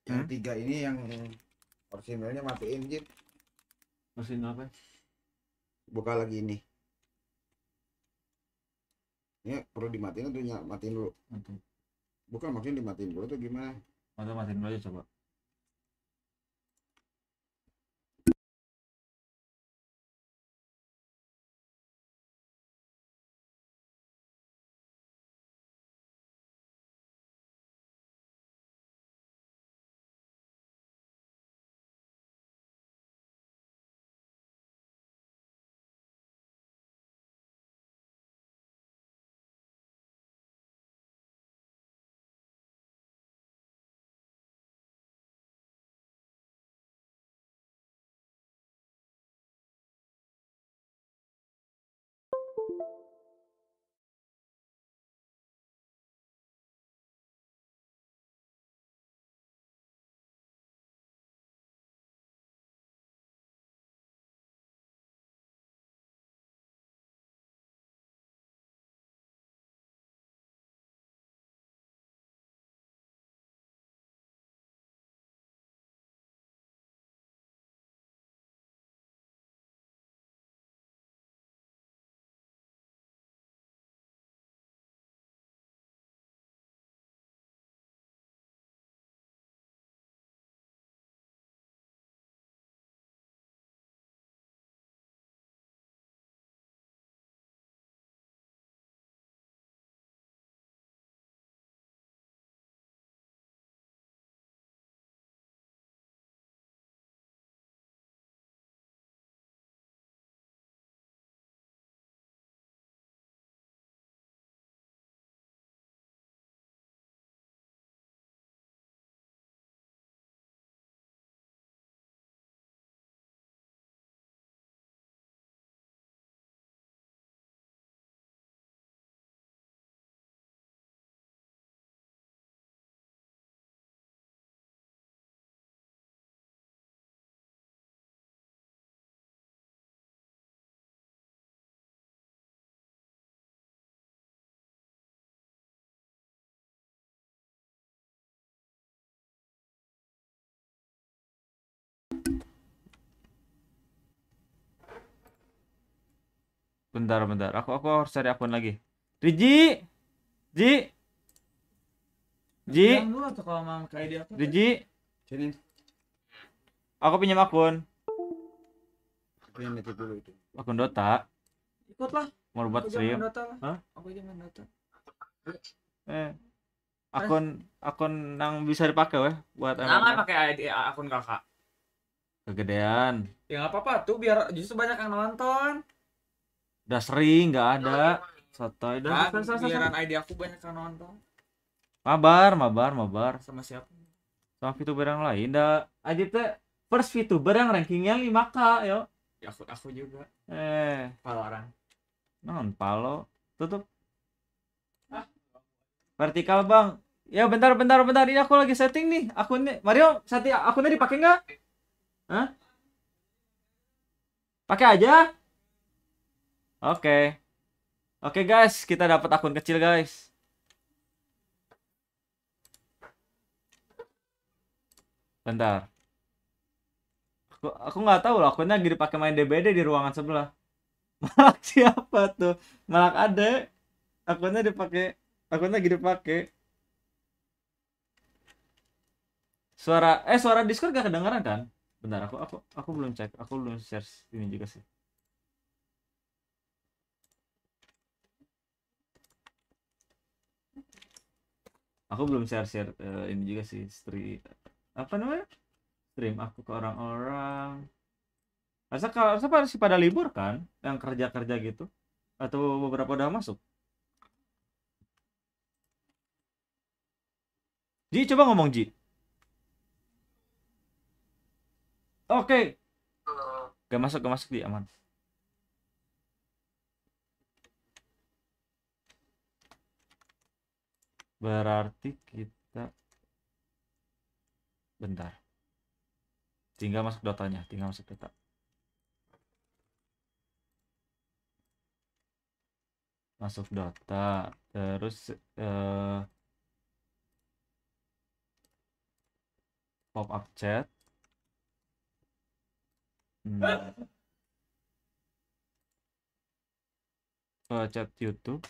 Yang tiga ini yang orisinalnya matiin Jin. Mesin apa? Buka lagi ini. Ini perlu dimatiin atau matiin dulu? Untuk Bukan, maksudnya dimatiin dulu atau gimana? atau matiin dulu aja coba. Bentar. Aku harus cari akun lagi. Riji, Ji, Ji, Bilang dulu tuh kalau mau ke ID aku. Riji, Sini, aku pinjam akun. aku yang nitip dulu itu. Akun Dota. Ikutlah. Mau buat Aku aja main stream. Dota lah. Hah? Aku aja main Dota. Akun yang bisa dipakai weh buat Jangan MMR. pakai ID akun kakak. Kegedean. Ya nggak apa-apa tuh biar justru banyak yang nonton. Udah sering nggak ada. Sotoy dah. Kan biaran ID aku banyak yang nonton. Mabar. Sama siapa? Sama VTuber yang lain dah. Aja teh first VTuber yang rankingnya 5K yo. Ya aku juga. Palo orang. non palo. Tutup. Vertikal bang. Ya bentar. Ini aku lagi setting nih akunnya. Mario, setting akunnya dipakai nggak? Hah? Pakai aja. Oke guys, kita dapat akun kecil guys. Bentar. Aku nggak tahu loh akunnya lagi dipakai main DBD di ruangan sebelah. Malak siapa tuh? Malak ade. Akunnya lagi dipakai. Suara Discord gak kedengaran kan? Bentar, aku belum cek. Aku belum share ini juga sih. Aku belum share ini juga sih, stream apa namanya? Stream aku ke orang-orang. Rasa pasti pada libur kan? Yang kerja gitu. Atau beberapa udah masuk. Ji, coba ngomong Ji. Oke. Gak masuk Ji, aman. Berarti kita bentar. Tinggal masuk Dotanya, Masuk Dota, terus Pop up chat. Chat YouTube.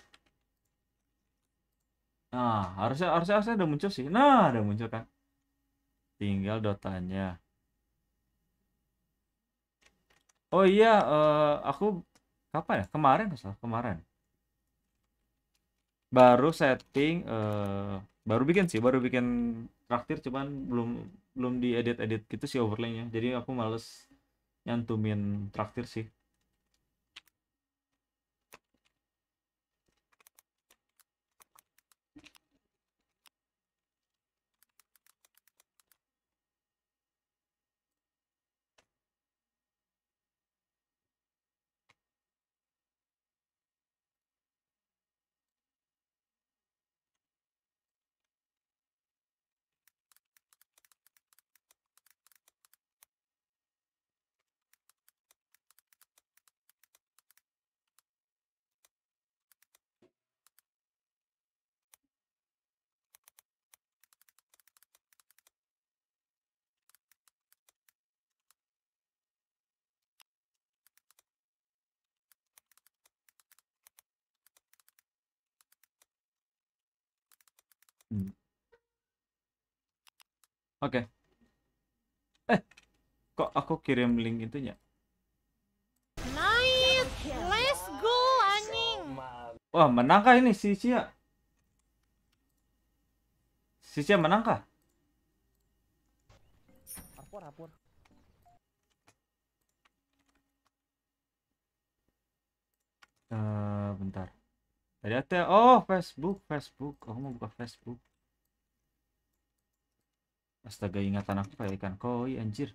Nah, harusnya udah muncul sih. Nah, udah muncul kan. Tinggal Dotanya. Oh iya, aku kapan ya? Kemarin salah, kemarin. Baru setting, baru bikin traktir, cuman belum belum diedit-edit gitu sih overlaynya. Jadi aku males nyantumin traktir sih. Hmm. Oke. Kok aku kirim link itunya? Nice, let's go anjing. Wah, menang kah ini si Cia? Si Cia menang kah? Rapor. Bentar. Tadi ada, oh Facebook. Aku mau buka Facebook. Astaga, ingatan aku kayak ikan koi anjir.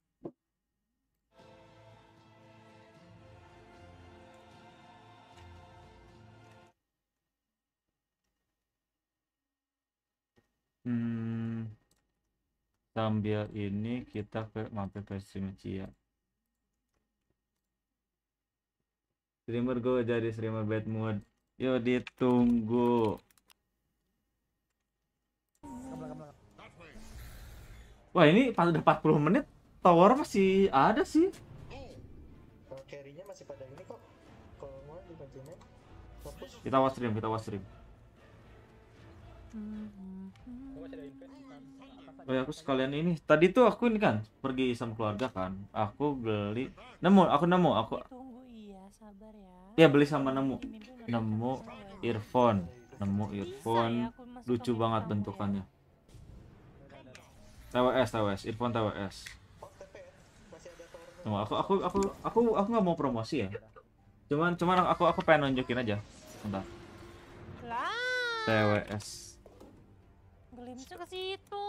Sambil ini kita mampir ke stream Cia. Streamer gue jadi streamer bad mood. Yo, ditunggu. Wah, ini pas udah 40 menit tower masih ada sih. Carry-nya masih pada ini kok. Kalau mau dibantuin fokus. Kita watch stream. Oh ya, aku sekalian ini. Tadi tuh aku ini kan pergi sama keluarga kan. Aku nemu. Tunggu iya, sabar ya. Ya beli sama nemu Nemu earphone. Bisa ya, aku masuk Lucu ke banget kamu bentukannya. ya. TWS, earphone TWS. Oh, TP ya? Masih ada tower. Tunggu, aku nggak mau promosi ya. Cuman aku pengen nunjukin aja. Bentar. Lah, TWS. gelimsnya ke situ.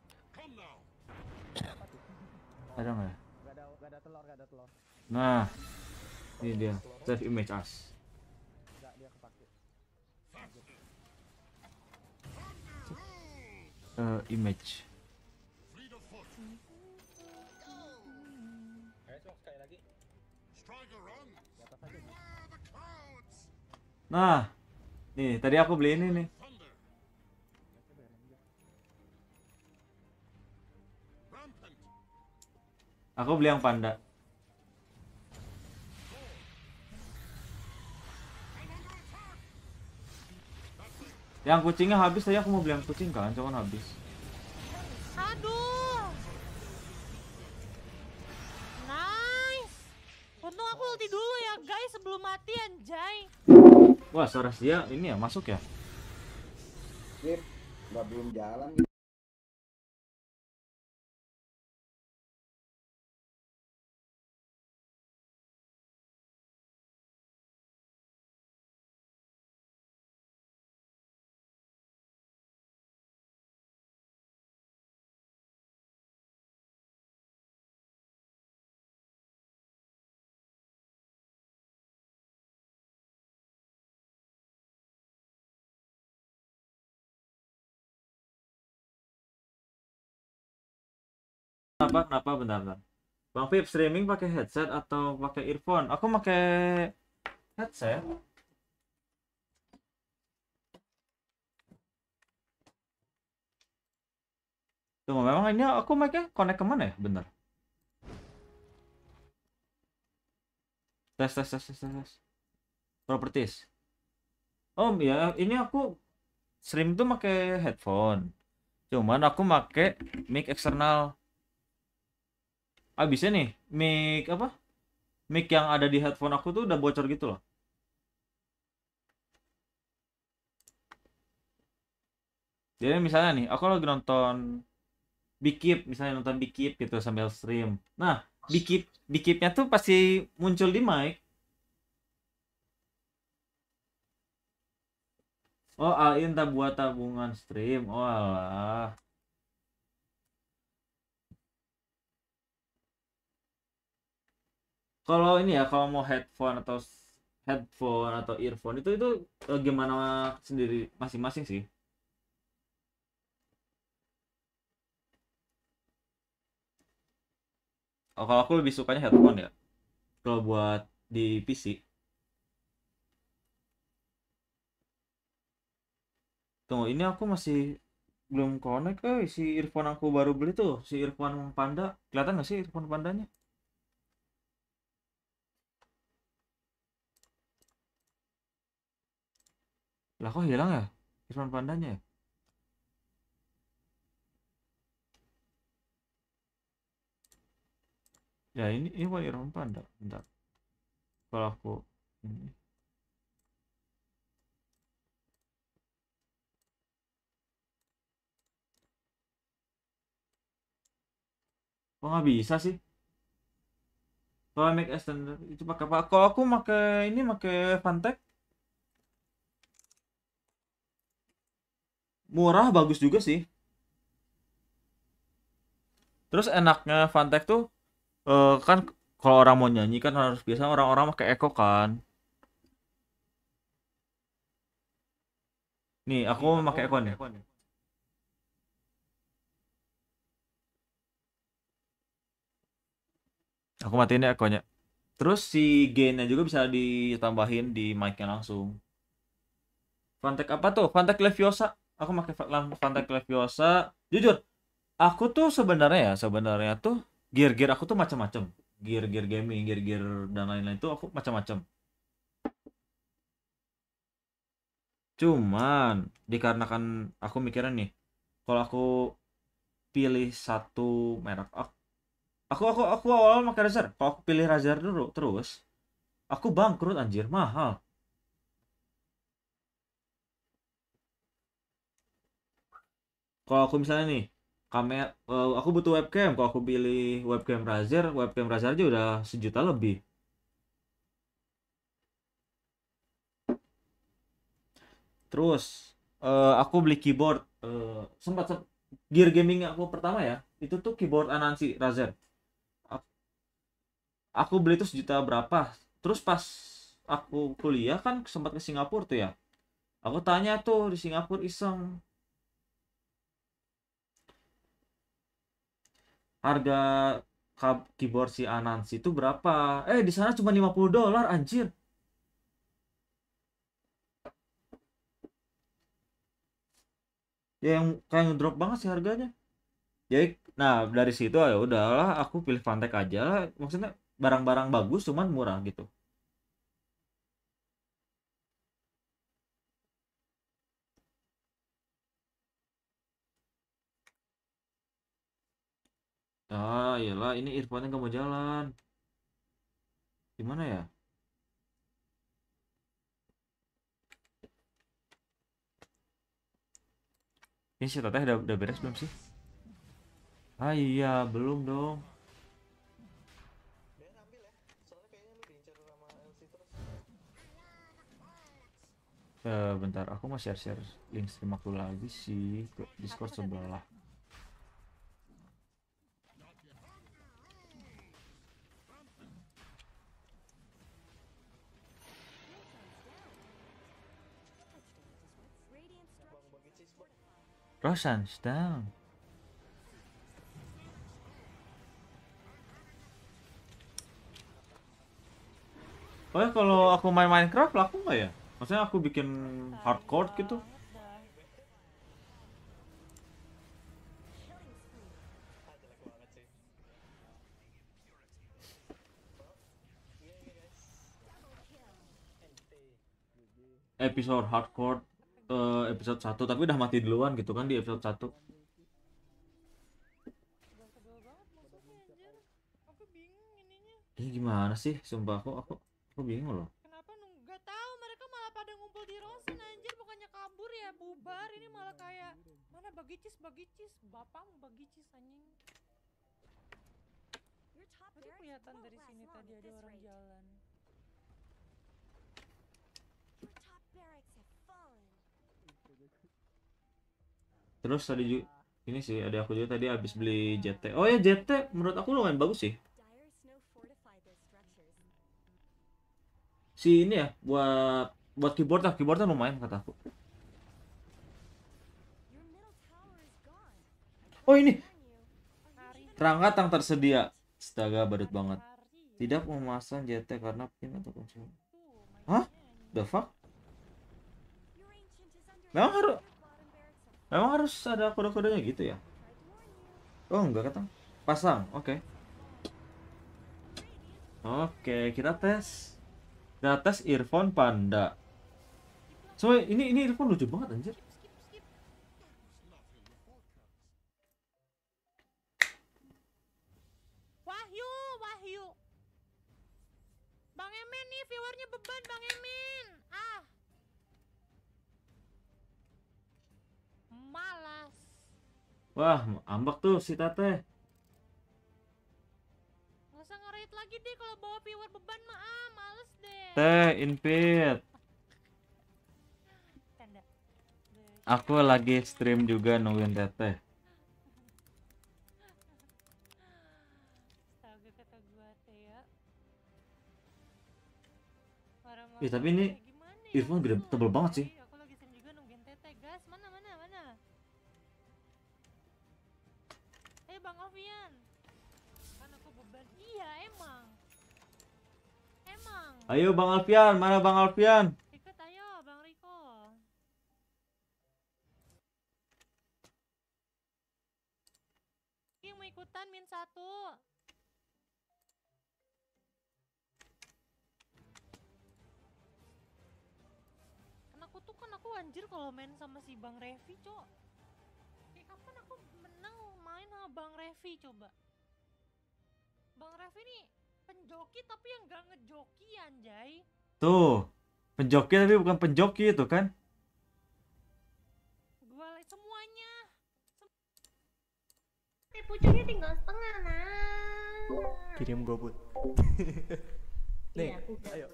Ada nggak ya? Gak ada telur. Nah, ini dia. Save image as. Gak dia kepake. Image. Ayo cuma sekali lagi. Di atas aja. Nah, nih tadi aku beli ini nih. Aku beli yang panda. Yang kucingnya habis tadi, aku mau beli yang kucing kan, cuman habis. Aduh. Nice. Untung aku ulti dulu ya guys sebelum mati anjay. Wah, suara dia ini ya masuk ya? Sip, nggak belum jalan. Kenapa bentar. Bang Pip streaming pakai headset atau pakai earphone? Aku pakai headset. Tunggu, memang ini aku mic-nya connect kemana ya? Bener. Tes, tes, tes, tes, tes. Properties. Oh ya, ini aku stream tuh pakai headphone. Cuman aku pakai mic eksternal. Ah bisa nih, mic apa? Mic yang ada di headphone aku tuh udah bocor gitu loh. Jadi misalnya nih, aku lagi nonton Bikip, misalnya nonton Bikip gitu sambil stream. Nah, Bikipnya tuh pasti muncul di mic. Oh, Ain tak buat tabungan stream. Oh alah. Kalau ini ya, kalau mau headphone atau earphone itu gimana sendiri masing-masing sih. Oh, kalau aku lebih sukanya headphone ya. Kalau buat di PC. Tunggu, ini aku masih belum connect. Si earphone aku baru beli tuh, si earphone Panda. Kelihatan nggak sih earphone Pandanya? Lah kok hilang ya earphone Pandanya ya? Ya ini bukan earphone Panda. Bentar. Kalau aku ini. Kok nggak bisa sih? Kalau mic extender itu pakai apa? Kalau aku pakai Fantech. Murah, bagus juga sih. Terus enaknya Fantech tuh kan kalau orang mau nyanyi kan harus biasa orang-orang pakai Echo kan. Nih, aku pakai Echo nih. Aku matiin ya Echo-nya. Terus si gain-nya juga bisa ditambahin di mic-nya langsung. Fantech apa tuh? Fantech Leviosa. Aku pakai Fantech Leviosa. Jujur, aku tuh sebenarnya tuh gear aku tuh macam-macam. Gear gaming, gear dan lain-lain tuh aku macam-macam. Cuman dikarenakan aku mikirnya nih, kalau aku pilih satu merek, aku awal pakai Razer. Kalau aku pilih Razer dulu terus, aku bangkrut anjir, mahal. Kalau aku misalnya nih, aku butuh webcam. Kalau aku pilih webcam Razer aja udah 1 juta lebih. Terus aku beli keyboard. Sempat gear gaming aku pertama ya, itu tuh keyboard Anansi Razer. Aku beli itu 1 juta berapa. Terus pas aku kuliah kan sempat ke Singapura tuh ya. Aku tanya tuh di Singapura iseng, harga keyboard si Anansi itu berapa? Di sana cuma $50 anjir. Ya yang kayak ngedrop banget sih harganya. Jadi nah dari situ ya udahlah aku pilih Fantech aja lah. Maksudnya barang-barang bagus cuman murah gitu. Ah iyalah ini earphone-nya nggak mau jalan. Gimana ya? Ini si Teteh udah beres belum sih? Ah iya belum dong. Dan ambil ya, soalnya kayaknya lu diincar sama LC terus. Bentar aku mau share link stream aku lagi sih ke Discord sebelah. Bang bagi cheese bang. Roshan's down. Oh ya kalau aku main Minecraft laku nggak ya? Maksudnya aku bikin hardcore gitu. episode hardcore episode 1 tapi udah mati duluan gitu kan di episode 1. Sebel banget maksudnya anjir. Aku bingung ininya. Ini gimana sih? Sumpah aku bingung loh. Kenapa nggak tahu mereka malah pada ngumpul di Rosen anjir, bukannya kabur ya bubar, ini malah kayak mana bagicis bapakmu bagicis anjing. Tadi kelihatan dari sini tadi ada orang jalan. Terus tadi juga ini sih ada aku juga tadi habis beli JT. Oh ya JT menurut aku lumayan bagus sih. Si ini ya buat keyboardnya lumayan kata aku. Oh ini Hari perangkat yang tersedia. Astaga badut banget. Tidak memasang JT karena pin atau kunci. Hah? The fuck? Memang harus ada kode-kodenya gitu ya? Oh enggak kata. Pasang, oke. Oke, kita tes. Kita tes earphone Panda. So ini earphone lucu banget anjir. skip. Wahyu. Bang Emen nih viewernya beban Bang Emen. Malas. Wah, ambak tuh si Tate. Nggak usah nge-rate lagi deh kalau bawa viewer beban mah males deh. Teh, invite. Tanda. Aku lagi stream juga nungguin Teteh. Astaga kata gua teh ya. Ih, tapi ini earphone gede tebel banget sih. Aku lagi stream juga nungguin teteh, guys. Mana? Bang Alfian. Kan aku beban. Iya, emang. Ayo Bang Alfian, mana Bang Alfian? Ikut ayo, Bang Riko. Yang mau ikutan min 1. Aku anjir kalau main sama si Bang Revi, Cok. Kayak kapan aku menang main sama Bang Revi coba. Bang Revi nih penjoki tapi yang gak ngejoki anjay. Tuh, penjoki tapi bukan penjoki itu kan? Gua liat semuanya. Pucuknya tinggal setengah nah. Kirim gobut. Nih, Iya, aku ayo.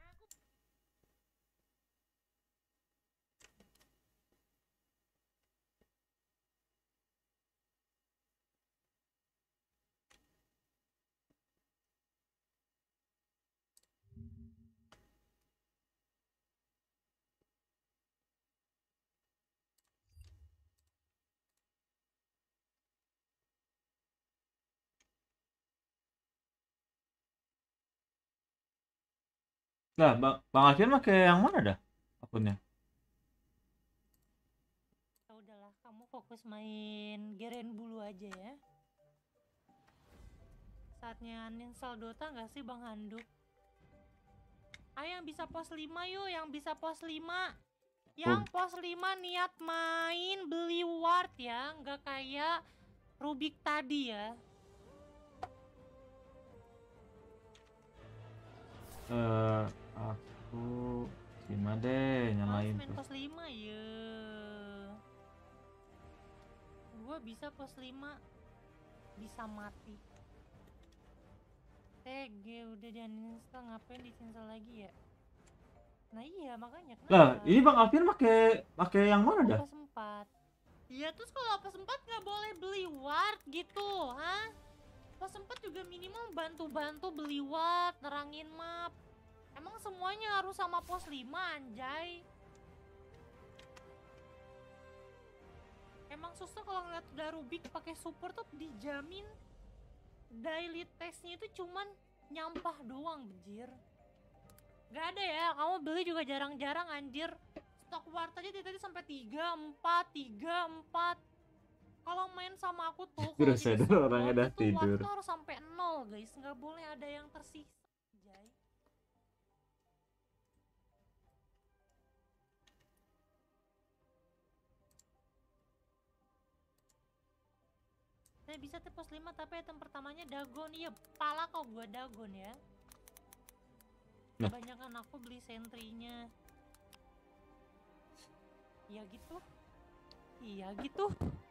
Lah, Bang Alfian pakai yang mana dah akunnya? Ya udahlah, kamu fokus main Geren Bulu aja ya. Saatnya uninstall Dota nggak sih Bang Handuk? Ayo yang bisa pos 5 yuk, yang bisa pos 5. Yang pos 5 niat main beli ward ya, nggak kayak Rubik tadi ya. Aku terima deh nyalain Main tuh. pos 5 ya. Gua bisa pos 5 bisa mati. TG udah di uninstall, ngapain di-cancel lagi ya? Nah iya makanya kenapa? Lah, ini Bang Alfian pakai yang mana dah? Pos 4. Iya terus kalau pos 4 nggak boleh beli ward gitu, hah? Pos 4 juga minimal bantu-bantu beli ward, nerangin map. Emang semuanya harus sama pos 5 anjay? Emang susah kalau ngeliat udah Rubik pakai support tuh dijamin daily testnya itu cuman nyampah doang benjir. Gak ada ya, kamu beli juga jarang-jarang anjir. Stok ward aja dari tadi sampai 3, 4. Kalau main sama aku tuh Gue udah kalau jadi sadar support orangnya udah itu tidur. ward tuh harus sampai 0 guys, nggak boleh ada yang tersisa anjay. misalnya bisa tuh pos 5 tapi item pertamanya Dagon. Iya, pala kau buat Dagon ya. Nah. Kebanyakan aku beli sentrinya. Iya gitu. Iya gitu.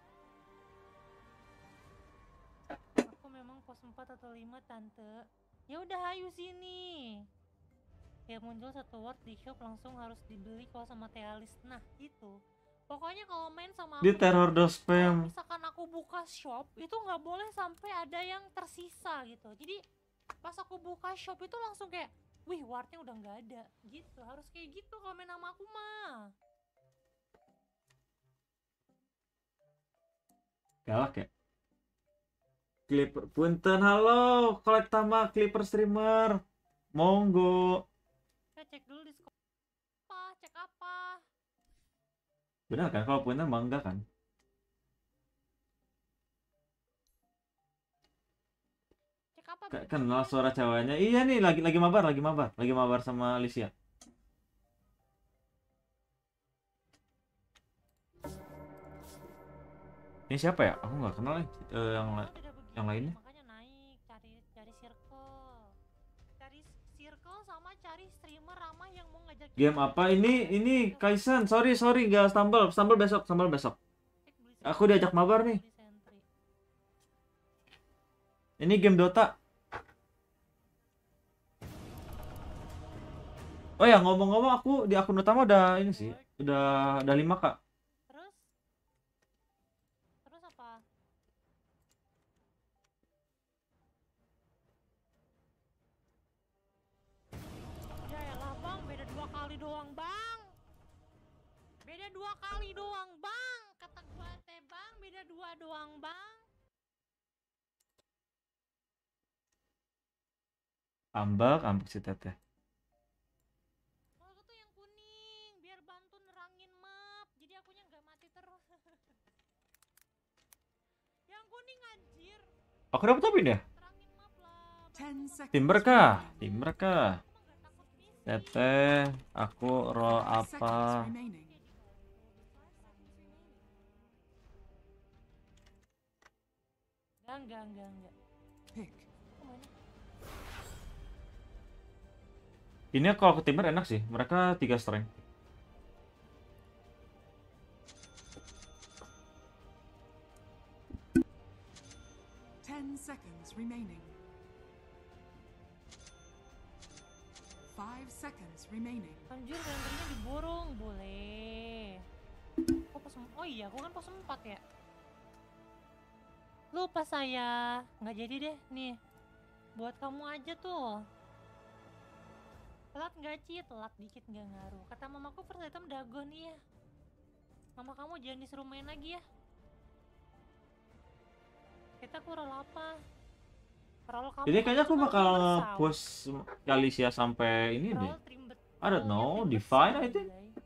Aku memang pos 4 atau 5 tante. Ya udah ayo sini. Ya muncul satu word di shop langsung harus dibeli kalau sama Tealis. Nah itu. Pokoknya kalau main sama Di aku, teror kalau spam. misalkan aku buka shop itu nggak boleh sampai ada yang tersisa gitu. Jadi pas aku buka shop itu langsung kayak, wih wardnya udah nggak ada gitu. Harus kayak gitu kalau main sama aku mah. Galak ya. Clipper punten, halo kolek tama Clipper streamer. Monggo. Kita cek dulu di apa, cek apa. Benar kan kalau punten mangga kan? Cek apa? Kenal suara ceweknya. Iya nih lagi mabar sama Alicia. Ini siapa ya? Aku nggak kenal nih. Yang lainnya? Makanya naik, cari circle. Cari circle sama cari streamer ramah yang mau ngajak Game apa? Ini Kaisen. Sorry nggak stumble besok. Aku diajak mabar nih. Ini game Dota. Oh ya, ngomong-ngomong aku di akun utama udah ini sih. Udah 5 Kak. Terus apa? Ya elah bang, beda 2 kali doang bang. Beda 2 kali doang bang. Kata gua teh bang, beda 2 doang bang. Ambek si Teteh. Aku tuh yang kuning, biar bantu nerangin map. Jadi akunya nggak mati terus. Yang kuning anjir, Aku dapat apa ini ya? terangin map lah. 10 seconds. Timber kah? Emang nggak takut misi. Teteh, aku roll 5 apa? seconds remaining. Enggak. Pick. Kemana? Ini kalau ke Timber enak sih. Mereka 3 strength. Ten seconds remaining. 5 seconds remaining. Anjir, rendernya diborong, boleh. Oh, oh iya, aku kan pos 4 ya. Lupa saya. Nggak jadi deh, nih. Buat kamu aja tuh. Telat nggak Ci? Telat dikit nggak ngaruh. Kata mamaku first item Dagon iya. Mama kamu jangan disuruh main lagi ya. Kita kurang apa? Roll kamu Jadi kayaknya aku cuma bakal Timber push Alicia sampai ini Sound. deh. Roll Timber- I don't know, rollnya Timber Divine, Sound, I think. anjay.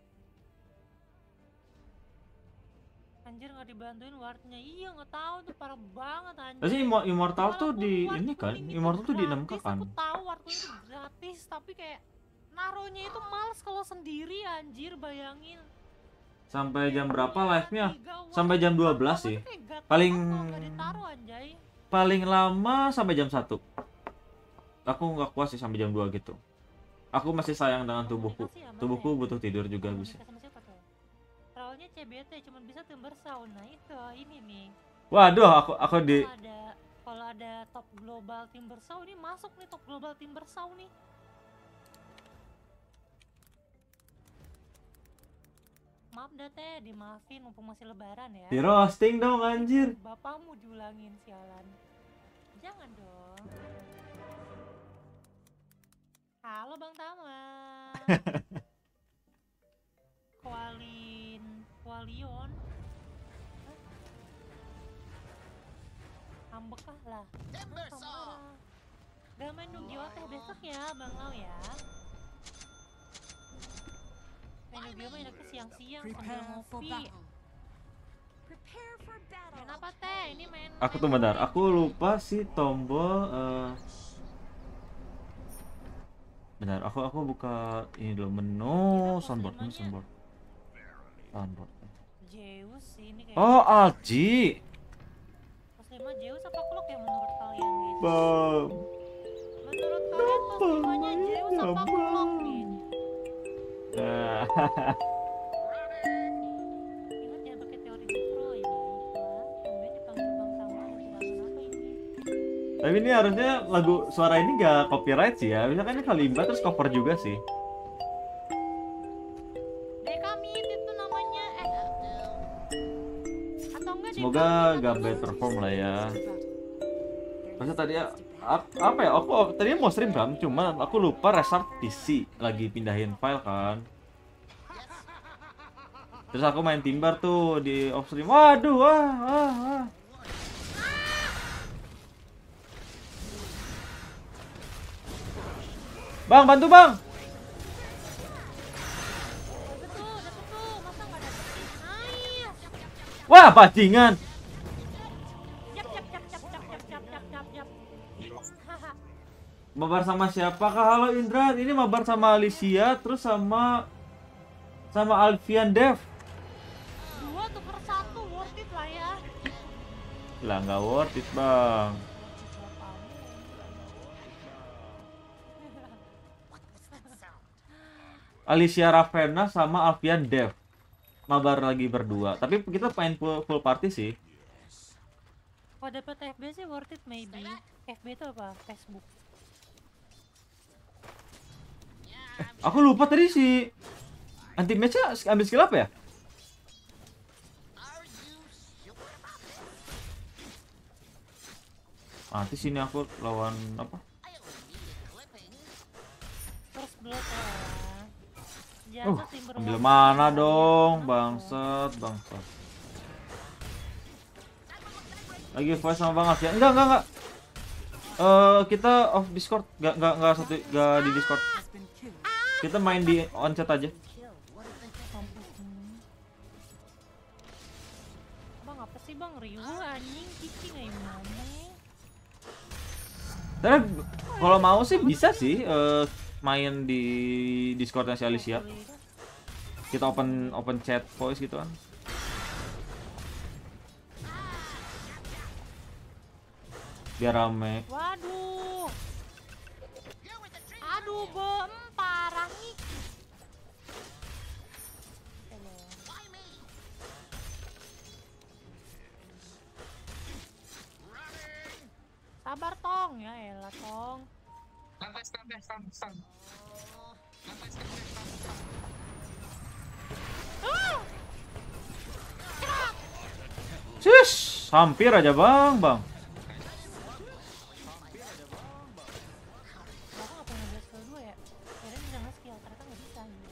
Anjir nggak dibantuin wardnya. Iya nggak tahu tuh, parah banget anjir. Tapi Immortal tuh Walaupun di ward ini kan, kuning itu Immortal tuh di 6K gratis, kan. Aku tahu ward kuning itu gratis, tapi kayak naruhnya itu males kalau sendiri anjir, bayangin. Sampai jam berapa Punya live-nya? 3 ward, Sampai jam 12 apa sih. tuh kayak gatel Paling banget kalau nggak ditaruh anjay. paling lama sampai jam 1. Aku nggak kuat sih sampai jam 2 gitu. Aku masih sayang dengan tubuhku. Komunikasi aman Tubuhku ya? butuh tidur juga bisa. Komunikasi sama siapa tuh? Rollnya CBT cuma bisa Timber Sound. Nah itu ini nih. Waduh, aku di Kalau ada top global Timber Sound ini masuk nih, top global Timber Sound nih. Maaf dah teh, dimaafin mumpung masih lebaran ya. di roasting dong anjir. Bapakmu diulangin sialan. Jangan dong. Halo Bang Tama. Kualion. Ambekah lah. Gak main Yu-Gi-Oh teh besok ya Bang Lau ya. Main Yu-Gi-Oh mah enaknya siang-siang sambil Prepare for ngopi. battle. Main apa teh? Ini main. Aku tuh bentar, aku lupa sih tombol bentar, aku buka ini dulu menu soundboard. Zeus sih ini kayak. Oh, Alji. Pas 5 Zeus Bang. Menurut kalian pos 5-nya Zeus apa Glock nih? Nah. Ingat ya pakai teori Detroit, baiklah. Kemudian dipanggil Bang Tama ada serangan apa ini? Tapi ini harusnya lagu suara ini gak copyright sih ya. Misalkan ini Kalimba terus cover juga sih. Dekamit itu namanya. Atau enggak Semoga gak bad perform lah ya. Masa tadi ya apa ya? Aku tadinya mau stream kan, cuma aku lupa restart PC, lagi pindahin file kan. Terus aku main Timbar tuh di off stream. Waduh, Bang, bantu bang. Udah tuh, masa nggak dapetin? Nice. Wah, bajingan. Jap. Haha. Mabar sama siapakah? Halo Indra, ini mabar sama Alicia, terus sama Alfian Dev. 2 tuker 1 worth it lah ya. Lah nggak worth it bang. Alicia Ravenna sama Alfian Dev mabar lagi berdua. Tapi kita main full party sih. Kalau dapet FB sih worth it maybe. FB itu apa? Facebook. Aku lupa tadi si anti match-nya ambil skill apa ya? Nanti sini aku lawan apa? First blood ya. Jatuh tim berwarna. Ambil mana dong, bangsat. Lagi voice sama Bang Alfian. Enggak. Kita off Discord, enggak di Discord. Kita main di on chat aja. Bang apa sih bang? Ryu anjing Kiki nggak gimana? Tapi kalau mau sih bisa sih main di Discordnya si Alicia. Kita open chat voice gitu kan. Biar rame. Waduh. Aduh bom parah nih. Sabar tong ya elah tong. Sus, hampir aja bang. Bapak nggak pernah belajar skill 2 ya? Kirain bisa nge-skill, ternyata nggak bisa gitu.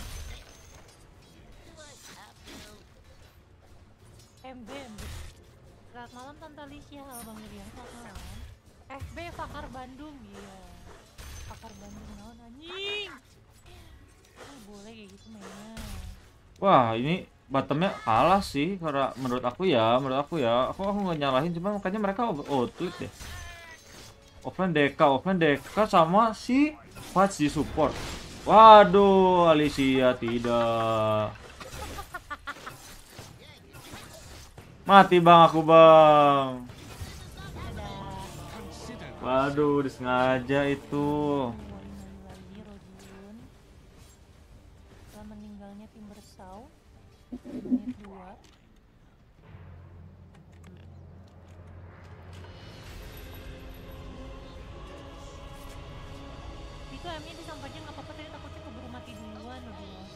MB. Selamat malam Tante Alicia, halo Bang Rian, selamat malam. FB Fakar Bandung, iya. Fakar Bandung naon anjing. Boleh kayak gitu mainnya. Wah, ini bottomnya kalah sih karena menurut aku ya. Aku nggak nyalahin, cuma makanya mereka outlet deh. Offline DK sama si Fats di support. Waduh, Alicia tidak. Mati bang aku bang. Waduh, disengaja itu. Lagi Rojun. Setelah meninggalnya tim bersau. Menit 2. Itu M-nya disampaikan nggak apa-apa, tadi takutnya keburu mati duluan aduh.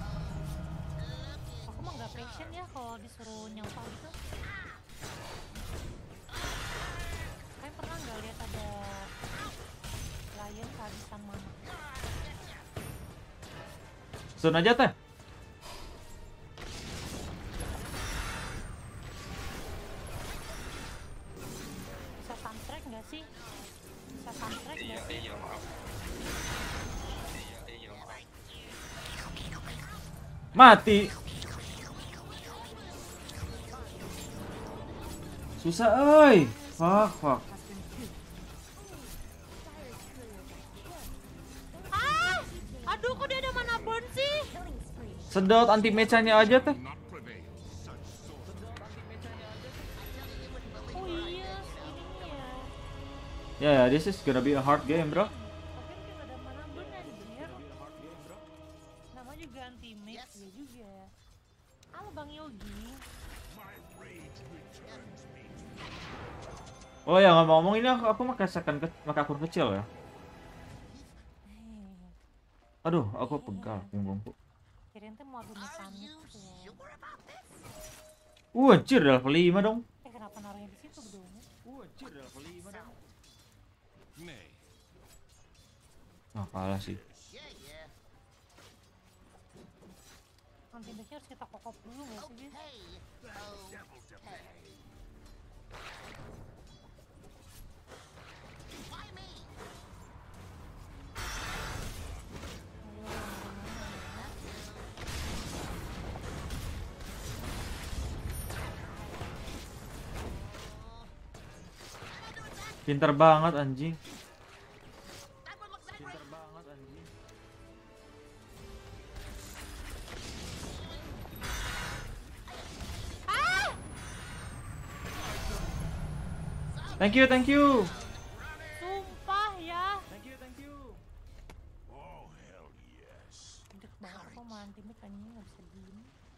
Aku mah nggak passion ya kalau disuruh nyampa gitu. Kalian pernah nggak lihat ada lion kehabisan mana? Sun aja teh. Bisa soundtrack nggak sih? Bisa soundtrack nggak sih? Mati. Susah euy. Fuck. Ah! Aduh, kok dia ada mana burn sih? Sedot anti mecanya aja teh. Oh iya, ininya ya. Yeah, this is gonna be a hard game, bro. Tapi kayak gak ada mana bun anjir. Nama juga anti mix ya juga. Halo Bang Yogi. Oh ya, ngomong-ngomong ini aku pakai akun kecil ya. Aduh, aku pegal punggungku. Kirain tuh mode mekanik ya. Anjir, level 5 dong. Kenapa naruhnya di situ dong? Anjir, level 5 dong. Nah, kalah sih. Nanti harus kita kokop dulu gak sih, Bis? Pinter banget anjing. Pinter banget anjing. Thank you, thank you. Sumpah ya. Thank you, thank you. Gede banget kok malah timnya kayaknya gak bisa diem.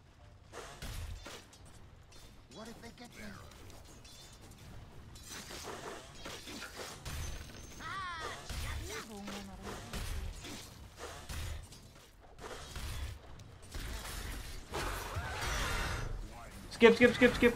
Bunga naruhnya di situ. Skip.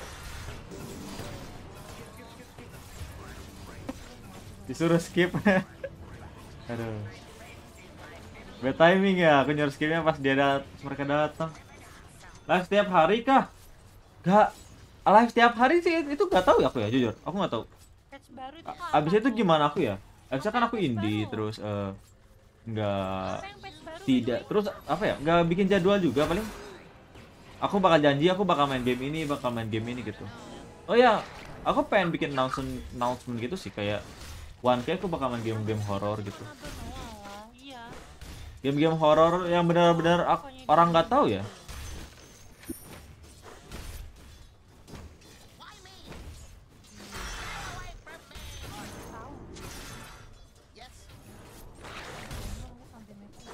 Disuruh skip. Aduh. Bad timing ya, aku nyuruh skipnya pas mereka datang. Live setiap hari kah? Gak. Live setiap hari sih itu gak tahu ya aku ya, jujur. Aku gak tahu. Patch baru itu kok Abis apa itu tuh? gimana aku ya? Abisnya kan aku Patch indie baru. terus nggak Apa yang patch baru tidak ini? terus apa ya? Nggak bikin jadwal juga paling. Aku bakal janji aku bakal main game ini gitu. Oh ya, aku pengen bikin announcement gitu sih kayak 1K aku bakal main game horor gitu. Walah, iya. Game horor yang benar-benar orang nggak tahu ya. Tahu. Nunggu sampai mati.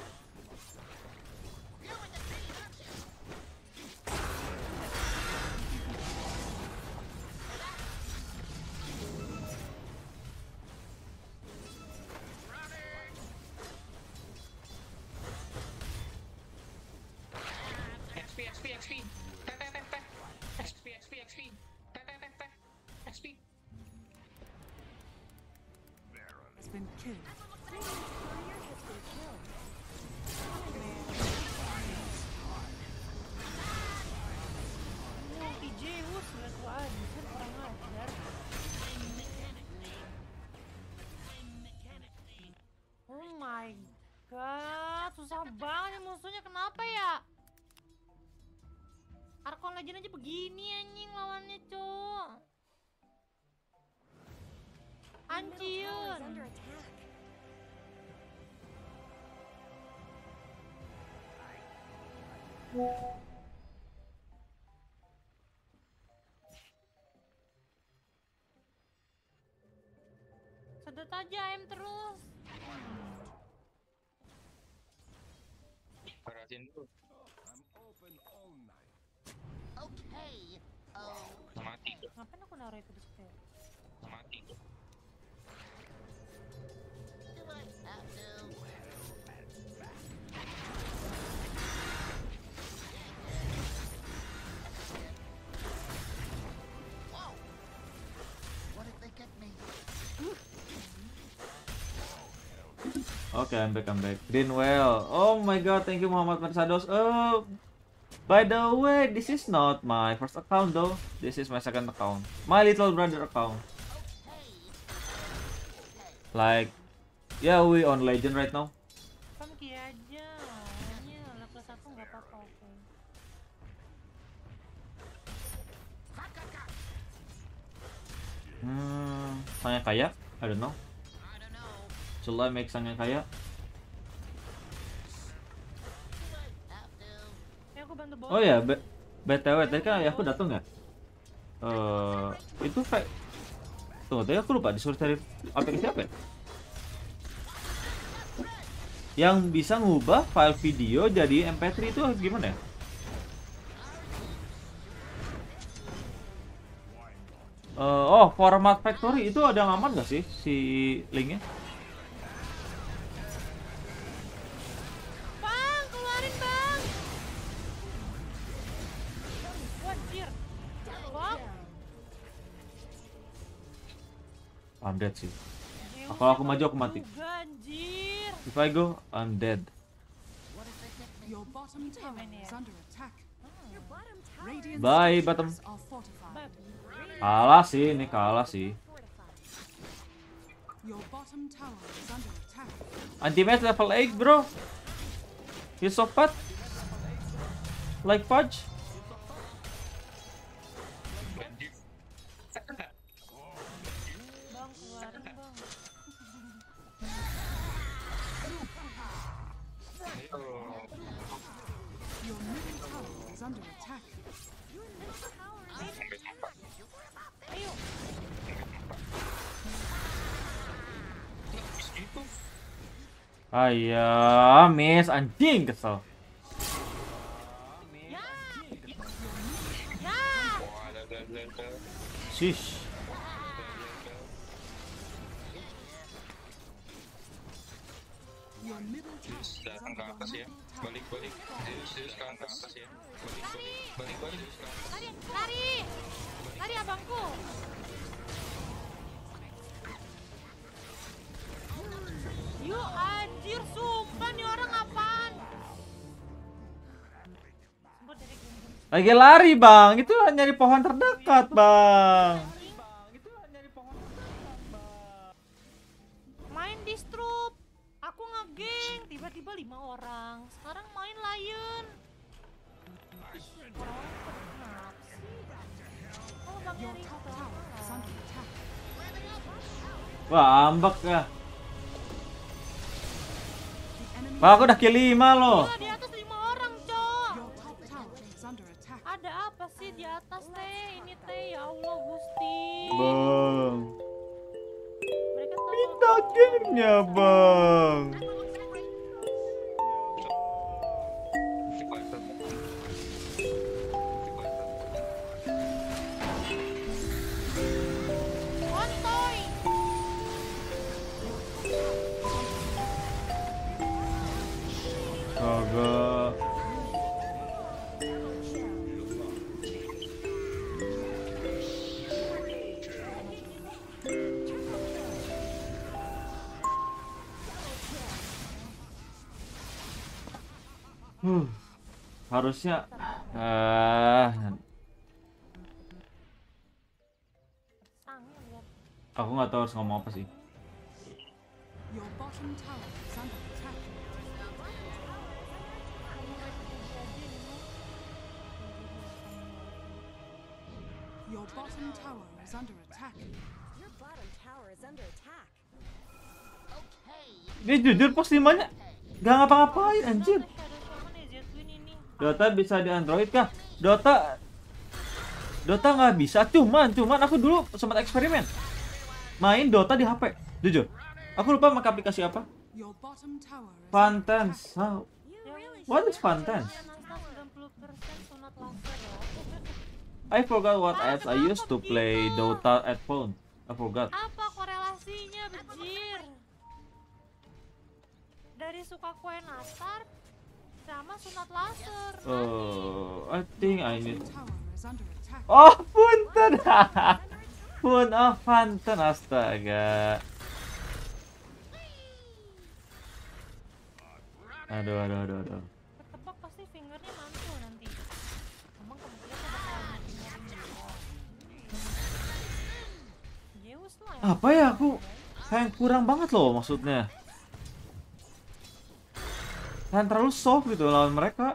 Has been killed. Zeus lihat gua aja kan orang ajar. Oh my god, susah banget nih musuhnya, kenapa ya? Arkon Legend aja begini anjing lawannya, cok. Anjir. Sedot aja aim terus. Perhatiin dulu. Mati tuh, Ngapain aku naruh itu di situ ya? mati tuh. Oke, I'm back. Greenwell. Oh my god, thank you Muhammad Mersados. Oh, by the way, this is not my first account though. This is my second account. My little brother account. Like, yeah, we on Legend right now. Kan Ki aja. Ini level 1 nggak apa-apa, oke. Sang yang kaya? I don't know. Should I make sang yang kaya? Ya aku bantu bawa. Oh ya, BTW tadi kan aku datang nggak? Itu Tunggu, tadi aku lupa disuruh cari aplikasi apa ya? Yang bisa ngubah file video jadi MP3 itu gimana ya? Format factory itu ada yang aman gak sih si linknya? Bang, keluarin bang. Wajir. Bang. I'm dead sih. Kalau aku maju aku mati. Ganjir. If I go, I'm dead. Your bottom tower is under attack. Radiant's Bye, bottom. structures are fortified. Kalah sih, ini kalah sih. Your bottom tower is under attack. Anti-match level 8 bro. He's so fat. Like fudge. Bang, keluarin bang. Your middle tower is under attack. Ayo. Ayah, miss anjing kesel. Ya. Ya. Wah, ada. Shish. Your middle tower is Datang ke under atas ya. Balik. Zeus ke atas ya. Balik. Zeus ke atas. Lari, lari. Lari abangku. Yuk anjir, sumpah nih orang apaan? Sumpah dari gunung. Lagi lari bang, itu nyari pohon terdekat bang. Main Disrupt. Aku ngegeng, tiba-tiba 5 orang. Sekarang main Lion. Orang-orang kenapa sih? Oh, Bang Your Yari top tower is under attack. Wah ambek ya. The enemy Wah aku udah kill 5 loh. Gila, di atas 5 orang, Cok. Your top tower is under attack. Ada apa sih di atas teh? Ini teh, ya Allah Gusti. Bang. Mereka tahu Pindah gamenya bang. Kontoy. Kagak. Harusnya Sange lihat. aku nggak tahu harus ngomong apa sih. Your bottom tower is under attack. Your bottom tower is under attack. Your bottom tower is under attack. Dia jujur pos 5-nya gak ngapa-ngapain anjir. Shadow Shaman ya Jetwin ini. Dota bisa di Android kah? Dota nggak bisa. Cuman aku dulu sempat eksperimen main Dota di HP. Jujur, aku lupa pakai aplikasi apa. Your bottom tower is Fantans. You really What is Fantans? Nasta 90% sunat laser ya. I forgot what apps I used to play Dota at phone. I forgot. Apa korelasinya, bejir? Dari suka kue nastar sama sunat laser. I think I need. tower is under attack. Oh, punten. Fanten astaga. Aduh. Ketebak pasti fingernya mantul nanti. Emang kemungkinan tuh bakalan Zeus lah ya. Apa ya aku kayak kurang banget loh maksudnya. Kan terlalu soft gitu lawan mereka.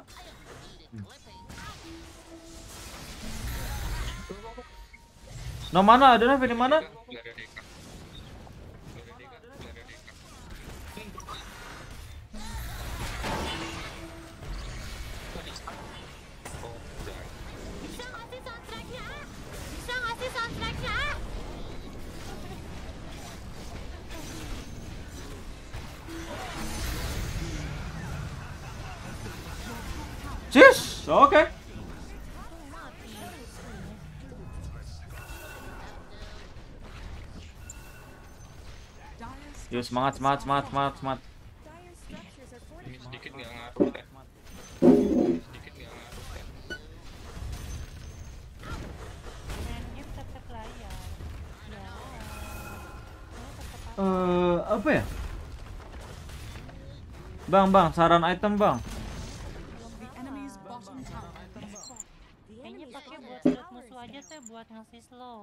No mana ada Navi di mana? Nggak ada Deka. Oh, udah. Bisa nggak sih soundtracknya? Bisa nggak sih soundtracknya? Cis, oke. Yuk semangat. Dire structures are Ini fortified. sedikit nggak ngaruh teh. Sedikit nggak ngaruh teh. Main game tetep layar. Ya. Apa ya? Bang, saran item bang. The enemy's bottom tower has been destroyed. The Kayaknya enemy's pakai bottom buat tower slot musuh aja teh buat ngasih slow.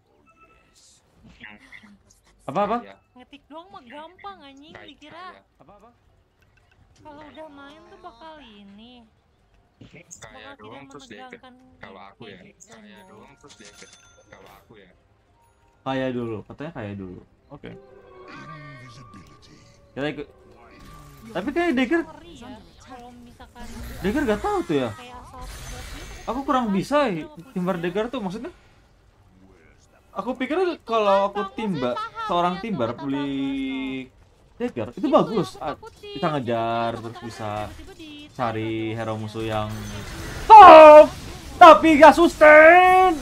Apa? Ya, Ngetik doang mah gampang anjing kayak dikira. Apa? Kalau udah main tuh bakal ini. kayak Bakal doang tidak terus deket. menegangkan Kalau aku ya, gameplay gitu, kayak Bos. doang terus deket. Kalau aku ya. Kayak dulu, katanya kayak dulu. Oke. Kita ikut. Tapi kayak Dagger Ngeri ya kalau misalkan gak tahu tuh ya. kayak asal buat gitu. Aku kurang bisa timbar Dagger tuh maksudnya. Aku pikir kalau aku timba seorang timbar beli Dagger itu bagus. Bisa ngejar terus bisa cari hero musuh yang top tapi gak sustain.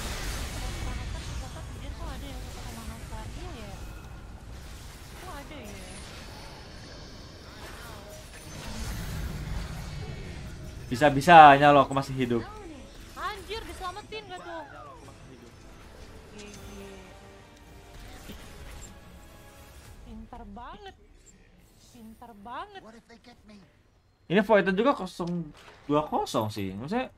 Bisa-bisanya loh aku masih hidup. Anjir diselamatin gak tuh? Pintar banget. Ini Voided juga 0-20 sih. Maksudnya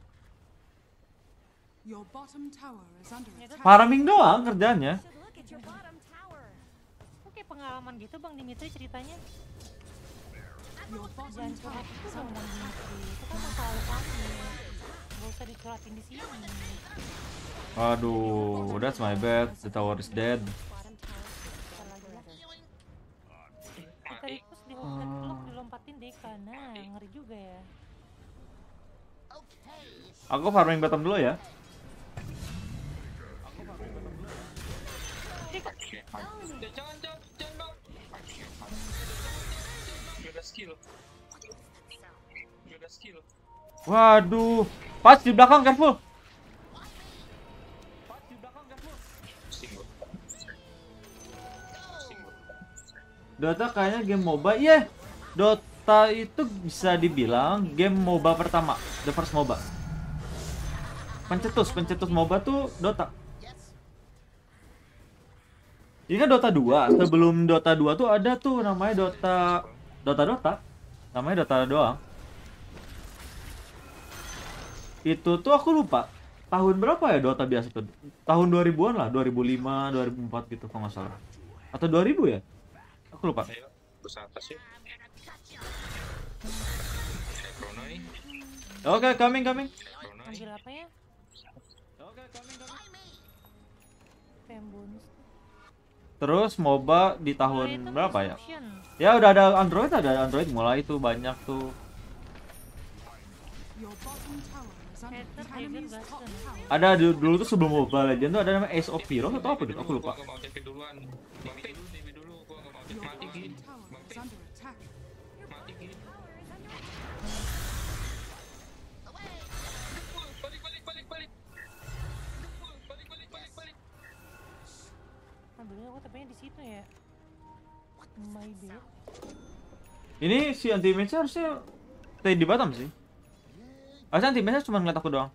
Your bottom tower is under attack. farming doang kerjanya. should look at your bottom tower. Oke pengalaman gitu Bang Dimitri ceritanya. Your bottom Jangan tower curhat itu is dong under Bang attack. Dimitri. Itu kan masalah kamu. Gak usah dicurhatin di sini. Waduh, that's my bad. The tower is dead. Bottom tower Bentar lagi lah. Kita Mati. terus di hostlet vlog dilompatin Deka. Nah ngeri juga ya. Aku farming bottom dulu ya. Jangan bang. Gak ada skill. Waduh, pas di belakang careful. Pusing gua. Dota kayaknya game MOBA. Iya. Dota itu bisa dibilang game MOBA pertama, the first MOBA. Pencetus MOBA tuh Dota. Ini kan Dota 2. Sebelum Dota 2 tuh ada tuh namanya Dota. Namanya Dota doang. Itu tuh aku lupa tahun berapa ya Dota biasa tuh. Tahun 2000-an lah, 2005, 2004 gitu kalau nggak salah. Atau 2000 ya? Aku lupa. Ayo, bus atas yuk. Chrono nih. Oke, coming. Chrono nih. Ambil apa ya? Oke, coming. PM bonus. Terus MOBA di Item tahun berapa ya? description. Ya udah ada Android mulai tuh banyak tuh. Your bottom tower is under Hater, the Dagger, enemy's Gaston. top tower. Ada dulu tuh sebelum Mobile Legends tuh ada namanya Ace of Heroes atau apa gitu, aku lupa. Gua nggak mau cek duluan. Dewi dulu. Gua nggak mau cek. Your Mati bottom Gin. tower Bang is Pip. under attack. Mati Gin. Balik. Nah, dulu aku tepenya di situ ya. My bad. Ini si anti-mage harusnya stay di bottom sih. Harusnya anti-mage cuma ngeliat aku doang.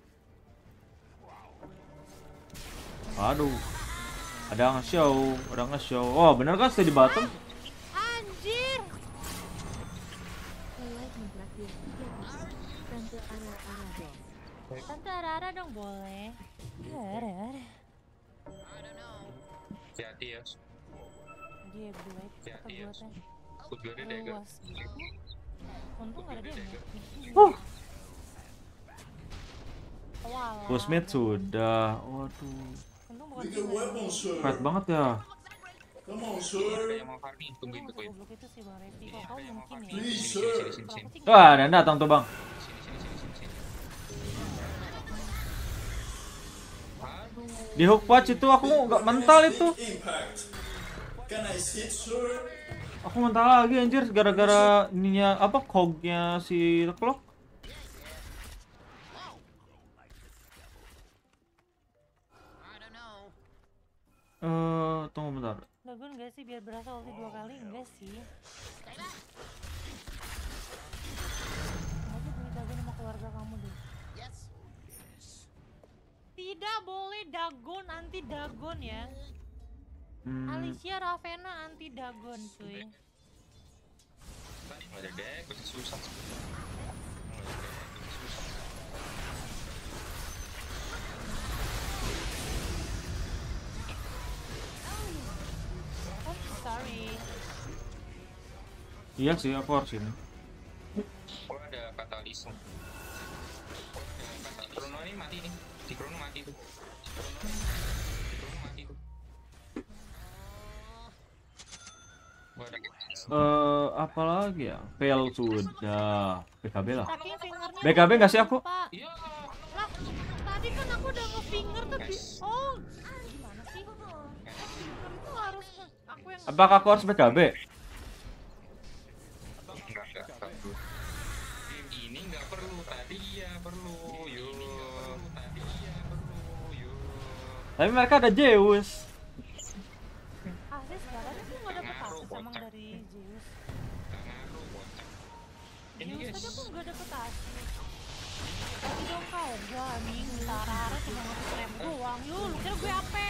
Aduh. Ada nge-show. Oh, bener kan stay di bottom? Anjir. Tante Ara dong boleh. Ara. Hati-hati ya. Dia blade apa Hati-hati ya. buatnya? Aku juga ada dagger. Luas gitu. Untung gak ada dia. Walah. Pushmate sudah. Waduh. Untung bukan dia. Fight banget ya. Ada yang mau farming. Tungguin. Goblok itu sih Bang Revi. Kalau kau Ada yang mau mungkin farming. ya. Sini. Kalau aku sih Wah, ada yang datang tuh, Bang. Sini. Di hook punch itu aku nggak mental itu. Aku mental lagi anjir gara-gara ininya apa cognya si Clock. Tunggu bentar. Dagon gak sih biar berasa ulti 2 kali? Enggak sih. Aja beli Dagon sama keluarga kamu deh. Tidak boleh Dagon, anti Dagon ya. Alicia Ravena anti Dagon cuy. Nggak ada deck, masih susah. Oh sorry. Iya sih, aku harus ini. Oh ada katalisme. Krono ini mati nih. Si Krono mati tuh. Si Krono mati tuh. Gua ada Apa lagi ya? Fail sudah. BKB lah. Tapi fingernya BKB nggak sih aku? Pak. iya. Lah, tadi kan aku udah nge-finger tuh oh, gimana sih? Finger tuh harus aku yang Apakah aku harus BKB? Enggak perlu. Ini enggak perlu, tadi iya perlu. Yo. Tadi iya perlu. Yo. Tapi mereka ada Zeus. Asis sekarang aku nggak dapet asis emang dari Zeus. Enggak ngaruh, bocah. Ini Zeus guys. tadi aku nggak dapet asis. Tapi dong kagak nih, Rara cuma ngasih rem doang. Yuk, lu kira gue apa?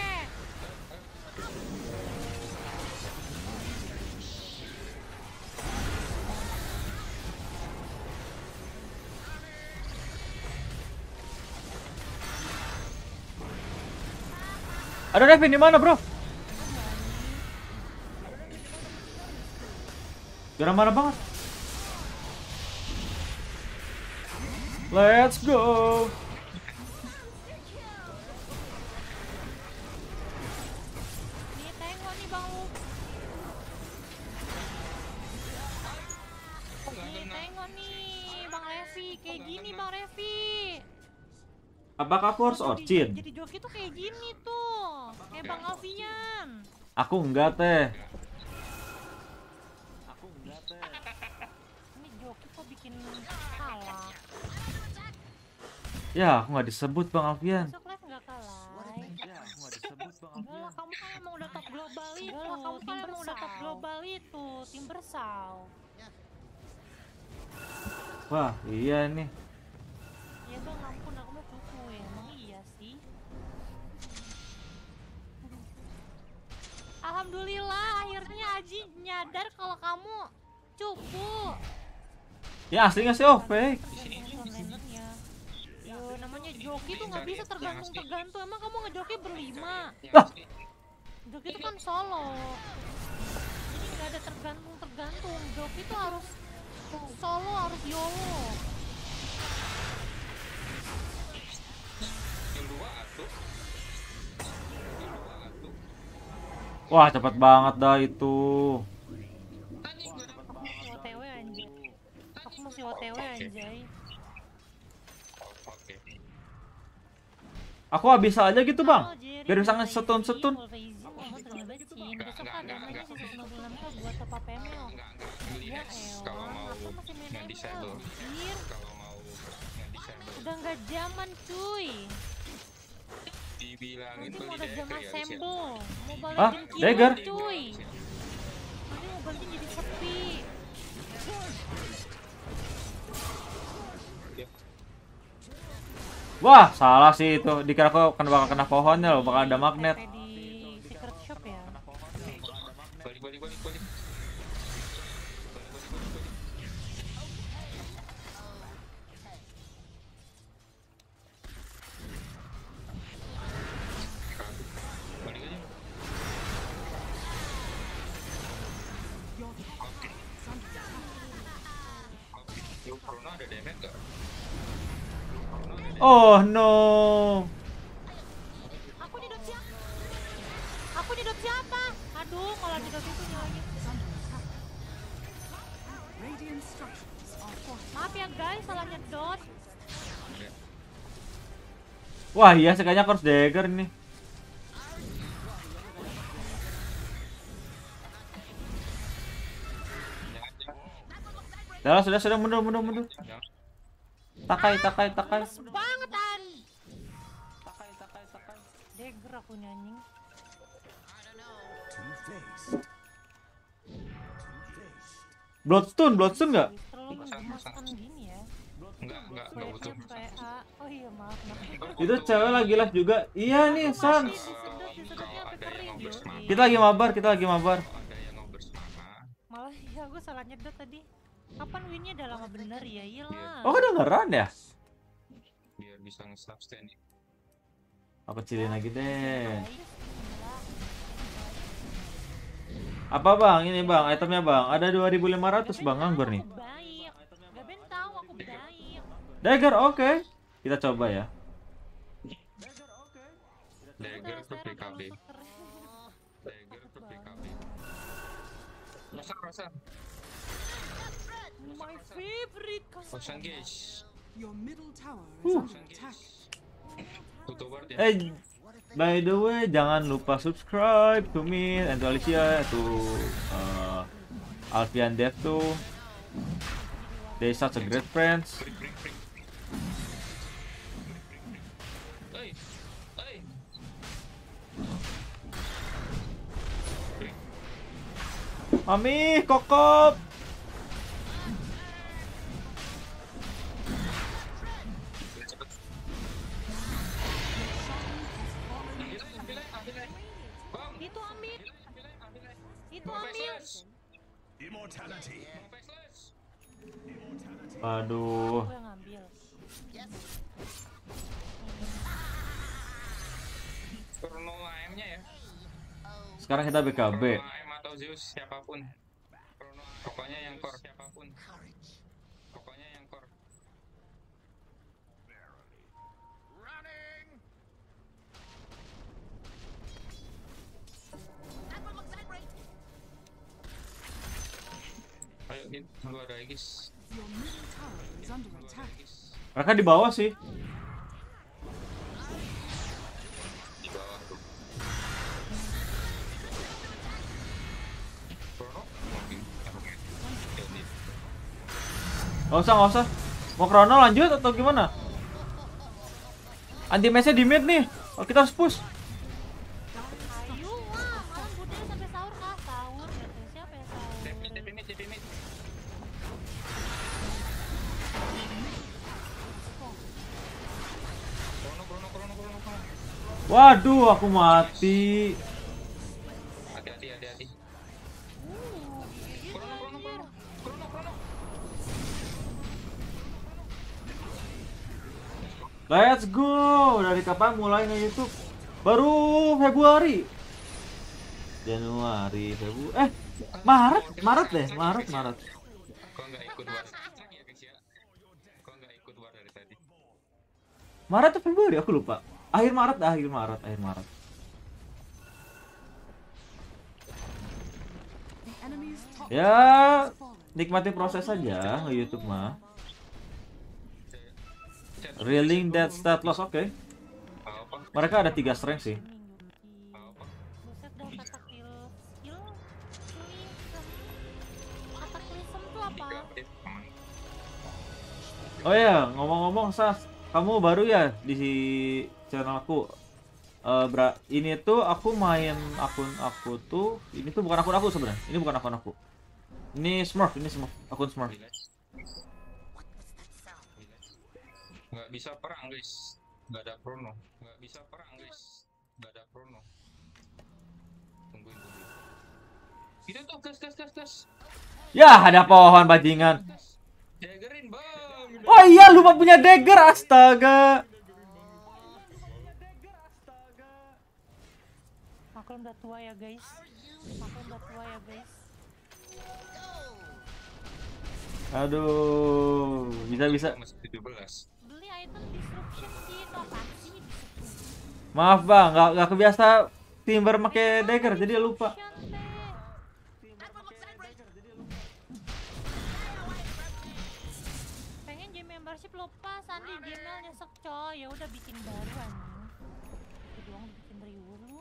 Ada Revin di mana, bro? Jarang mana banget. Let's go. Nih tengok nih Bang Lu. Nih tengok nih Bang Revi, kayak gini Bang Revi. Apakah aku harus Orchin? Jadi joki tuh kayak gini tuh, kayak Bang Alfian. Aku enggak, teh. Ini joki kok bikin kalah. Ya, aku nggak disebut Bang Alfian. Besok live nggak kalah. Ya, aku nggak disebut Bang Enggak lah, kamu kan emang udah top global itu. Tim Bersau. Wah, iya nih. Ya Bang, ampun aku mau cucu ya. Emang iya sih. Alhamdulillah akhirnya Aji nyadar kalau kamu cupu. Ya aslinya sih fake. Onlinernya. Yo, namanya joki tuh nggak bisa tergantung. Emang kamu ngejoki berlima? Lah. Joki itu kan solo. Jadi nggak ada tergantung. Joki tuh harus solo, harus YOLO. Wah, cepat banget dah itu. OTW anjay. Aku masih OTW anjay. Oke. Aku nggak bisa aja gitu, Bang. Halo, Jerry, Biar bisa Lazy, setun-setun. Lazy, Mama ternyata Cin. Besok ada namanya 196 buat top up ML. Ya Kalau elah, mau aku masih main ML, nge-disable. anjir. Kalau mau nge-disable. Udah nggak zaman cuy. Dibilangin Nanti beli mau udah dagger zaman ya, Lis, ya. Sembel. Mobile Hah? Legends Dagger? keyboard, cuy. Nanti Mobile Legends jadi sepi. Wah, salah sih itu. Dikira aku bakal kena pohonnya loh, bakal ada magnet. Sampai di secret shop ya. Balik. Balik aja. Lu Bruno ada damage nggak? Oh no. Aku di dot siapa? Aduh, kalau di dot itu nyalanya. Radiant structures are fortified. Maaf ya guys, salah nyedot. Wah, iya sekalinya aku harus dagger nih. Sudah mundur. Takai. Males banget an. Dagger aku nyanyi. Bloodstone nggak? Terlalu menggemaskan gini ya. Enggak butuh. PA. Oh iya maaf. Itu cewek lagi live juga. Iya nih, Sans. Disedotnya sampai kering yoi. Kita lagi mabar. Ada yang ngobrol sama. Malah ya gue salah nyedot tadi. Kapan winnya udah lama bener ya? Iyalah. Oh, kedengeran ya? Biar bisa nge-sustain. Aku kecilin lagi deh. Baik, gila. Apa bang? Ini bang, itemnya bang. Ada 2.500 bang, nganggur nih. Aku baik. Gak ben tahu aku baik. Dagger, oke. Kita coba ya. Dagger Udah, ke sekarang PKB. kalau tuker. Dagger ke PKB. Rasan. My favorite Rasan guys. Your middle tower is under attack. Tutup ward ya. By the way, jangan lupa subscribe to me and to Alicia, to Alfian Dev too. They such a great friends. Bring. Hey. Mami, kokop. Itu ambil. Itu ambil. Aduh. Gue yang ngambil. Chrono AM-nya ya. Sekarang kita BKB. Chrono AM atau Zeus siapapun. Pokoknya yang core siapapun. Pokoknya yang core. Ayo, Din, lu ada guys. Your middle tower is under attack. Mereka di bawah sih. Di bawah tuh. Chrono? Oke. Nggak usah. Mau Chrono lanjut atau gimana? Anti match-nya di mid nih. Oh, kita harus push. Ayo lah, malam budaya sampai sahur kah? Sahur gitu. Siapa yang sahur? TP mid. Chrono. Waduh, aku mati. Hati-hati. Gitu anjir. Chrono. Let's go. Dari kapan mulai nge-YouTube? Baru Februari. Januari, Februari. Maret deh. Maret. Kok nggak ikut war? Ya guys ya. Kok nggak ikut war dari tadi? Maret atau Februari? Aku lupa. Akhir Maret. The enemy's top Ya, tower has fallen. nikmati proses aja nge-YouTube mah. Reeling that stat loss, oke. Apa? Mereka ada 3 strength sih. Apa? Buset dah kata skill. Cataclysm tuh apa? 3 update aman. Oh ya, ngomong-ngomong Sas, kamu baru ya di channel aku. Ini tuh aku main akun aku tuh, ini tuh bukan akun aku sebenarnya. Ini bukan akun aku. Ini Smurf, akun Smurf. Nggak bisa perang guys, nggak ada chrono. Tungguin. Itu tuh gas. Ya, ada pohon bajingan. Daggerin bang. Oh iya, lupa punya dagger, astaga. Maklum udah tua ya guys. Aduh, bisa. Masih 17. Beli item disruption di inovasi disruption. Maaf bang, nggak kebiasa Timber pakai dagger, jadi lupa. Pengen game membership lupa Sandi Gmail nyesek coy. Ya udah bikin baru anjing. Itu doang bikin riuh lu.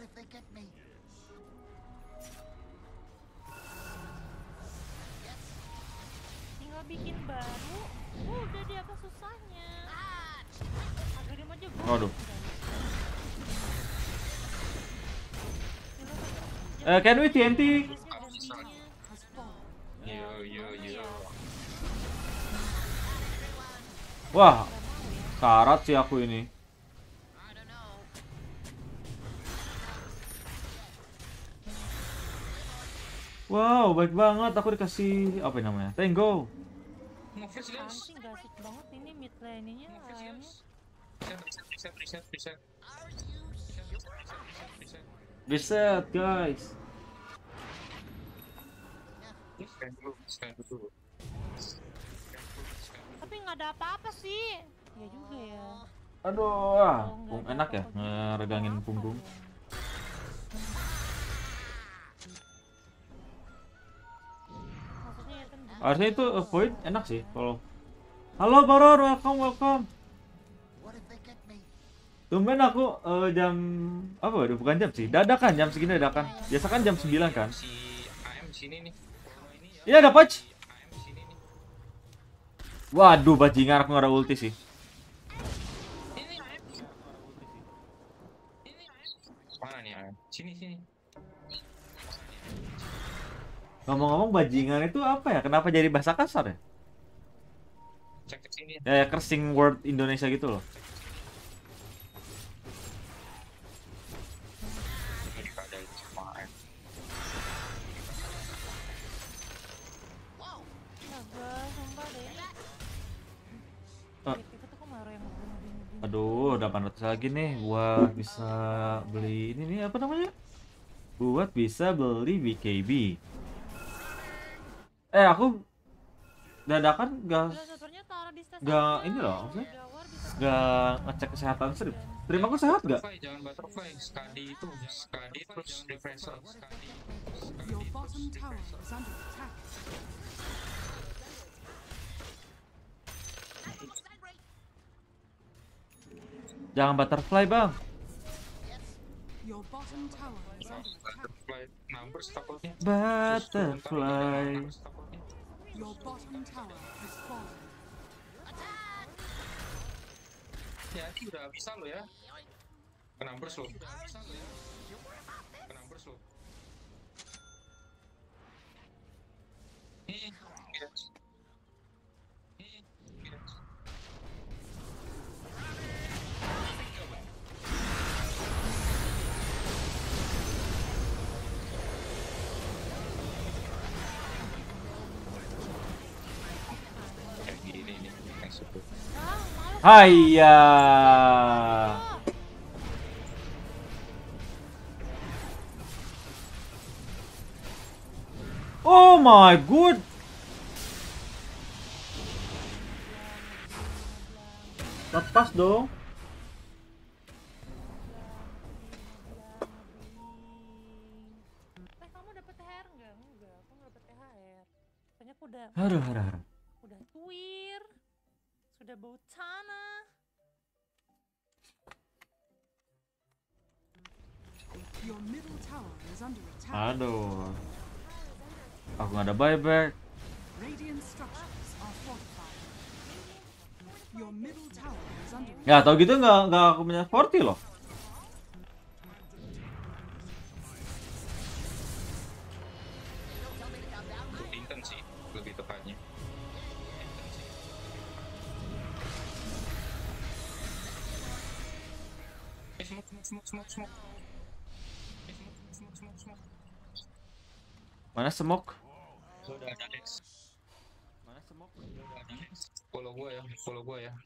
Tinggal bikin baru. Udah deh apa susahnya. Agak dia aja gua. Waduh. Can we TNT? Has fallen. Yo. Wah, karat sih aku ini. Wow, baik banget. Aku dikasih apa namanya? Tango. Nge-flash Apaan guys. sih, nggak asik banget ini mid lane-nya ayamnya. Reset. Reset, guys. Scan dulu. Tapi nggak ada apa-apa sih. Ya juga ya. Aduh, Kalau nggak ada enak ya apa-apa juga ngeregangin apa-apa punggung. dong. Maksudnya ya kan Harusnya itu point enak sih kalau. Halo Baron, welcome. Tumben aku jam apa waduh, bukan jam sih. Dadakan jam segini dadakan. Biasa kan jam 9 kan. Si AM sini nih. Iya ada patch. AM sini nih. Waduh, bajingan aku nggak ada ulti sih. Mana nih AM? Sini. Ngomong-ngomong bajingan itu apa ya? Kenapa jadi bahasa kasar ya? Cek ke sini. Ya kersing word Indonesia gitu loh. Ada sama AM. Astaga, sumpah deh. Itu tuh kemarin yang begini-begini. Aduh, 800 lagi nih buat bisa beli ini nih apa namanya? Buat bisa beli BKB. Aku dadakan Udah, sebenarnya taruh di stage Nggak, aja. ini loh, maksudnya Udah war bisa gak ngecek kesehatan Stream. Stream aku sehat gak? Jangan butterfly. Skadi terus refresher. Your bottom tower is under attack. Jangan butterfly bang. Your bottom tower is under attack. Butterfly numbers takutnya. Butterfly. Your bottom tower has fallen. Ya, ini udah bisa lo ya. Ke numbers lo. Kayak gini nih, masuk tuh. Hayya. Oh my god. Lepas dong. kamu dapat THR enggak? Enggak, aku nggak dapat THR. Soalnya aku udah Haruh. udah tuir. Sudah bau tanah. Your middle tower is under attack. Aduh. Aku nggak ada buyback. Radiant structures are fortified. Your middle tower is under attack. Ya, tau gitu nggak aku punya 40 loh. Inten sih, lebih tepatnya. Smoke. Mana smoke? Udah ada Lex. Mana smoke? Follow gua ya. Follow gua ya.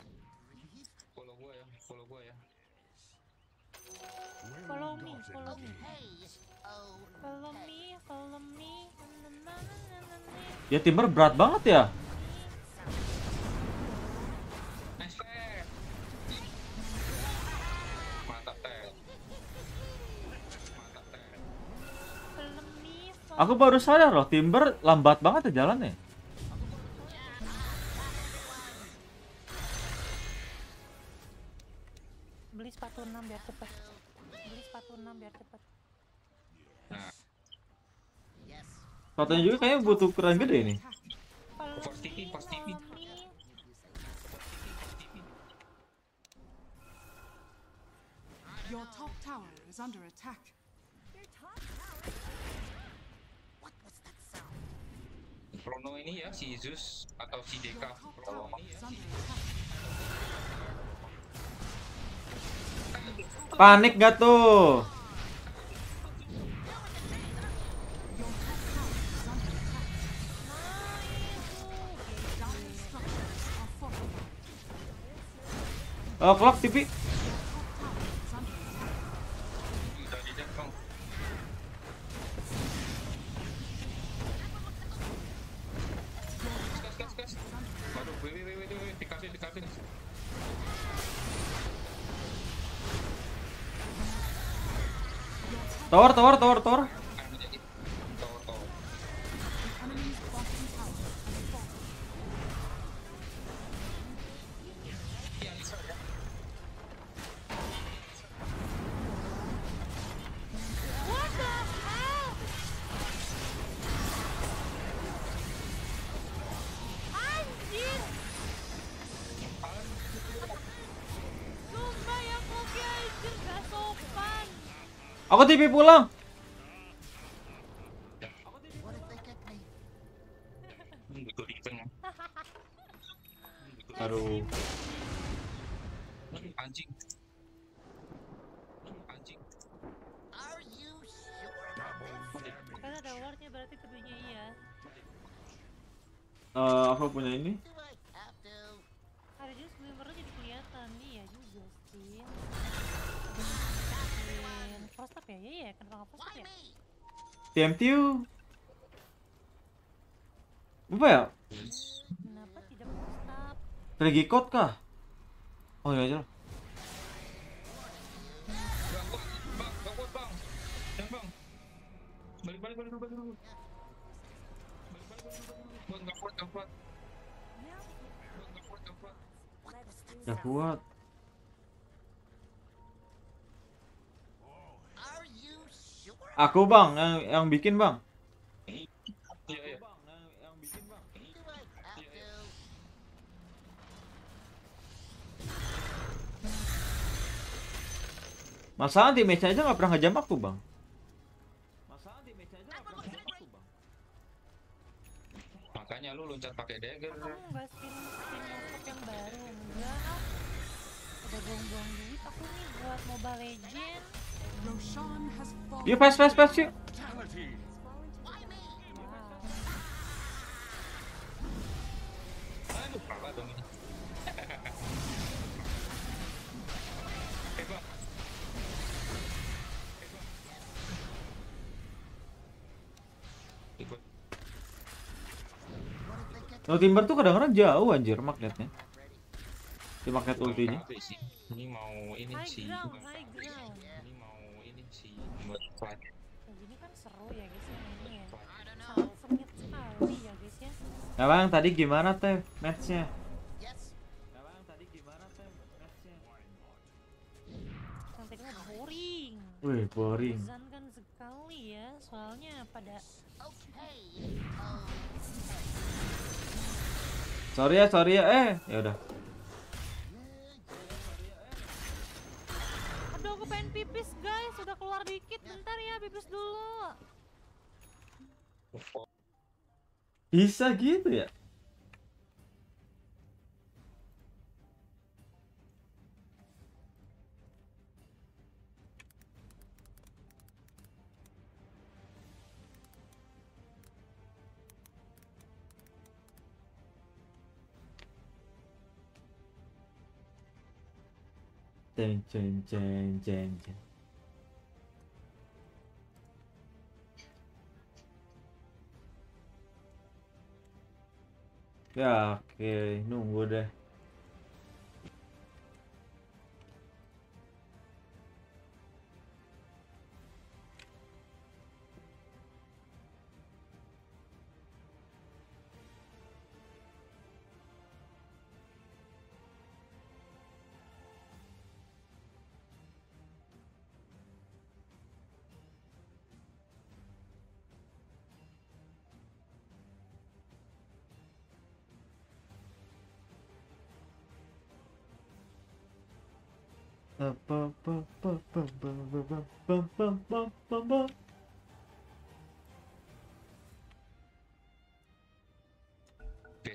Follow me. Follow me. Ya Timber berat banget ya. Nice play. Mantap teh. Aku baru sadar loh, Timber lambat banget ya jalannya. Beli sepatu 6 biar cepet. Nah, Katanya juga kayaknya butuh ukuran gede nih. Force TV. Your top tower is under attack. Chrono ini ya si Zeus atau si Your Deka. top Kalau tower ini is ya. under attack. Panik gak tuh? Your top tower is under attack. Dire structures are fortified. Oh, clock TV. Your top tower is under attack. Tadi dah bang. Gas. Waduh, wait, dikasih. Tower. Akan menjadi tower. Enemy's bottom tower has fallen. Iya, Lisa ya. What the hell? Anjir. Sumpah ya kopi anjir gak sopan. Aku TV pulang. Gue defend. Aduh. Anjing. Kan ada wardnya berarti keduanya iya. Aku punya ini. Ada juga glimmernya jadi kelihatan. Iya juga sih. Frost up ya? Iya, kenapa nggak frost up ya? TMTU. Apa ya? Kenapa tidak frost up? Regicot kah? Oh iya aja. Gak kuat bang. Jangan bang. Balik. Bang, gak kuat. Gak kuat. Aku bang, yang bikin bang. Iya. Masalah di match aja nggak pernah ngejam aku bang. Makanya lu loncat pakai dagger. Kamu nggak skin laptop yang baru? Enggak. Udah buang-buang duit aku nih buat Mobile Legends. Roshan has fallen. Yuk pas yuk. Wow. Aduh, kalah dong ini. Bang. Ikut. No Timber tuh kadang-kadang jauh anjir magnetnya. Di magnet ultinya. Capek sih. Ini mau ini High sih. ground, high ground. Ini mau ini sih buat fight. Kayak gini kan seru ya guys ya mainnya ya. Sangat sengit sekali ya guys ya. Nah bang, tadi gimana teh matchnya? Cantiknya boring. Wih, boring. Bosankan sekali ya, soalnya pada Sorry ya. Ya udah. aduh aku pengen pipis guys, udah keluar dikit, bentar ya pipis dulu. Bisa gitu ya? Ceng. Ya, oke, nunggu deh.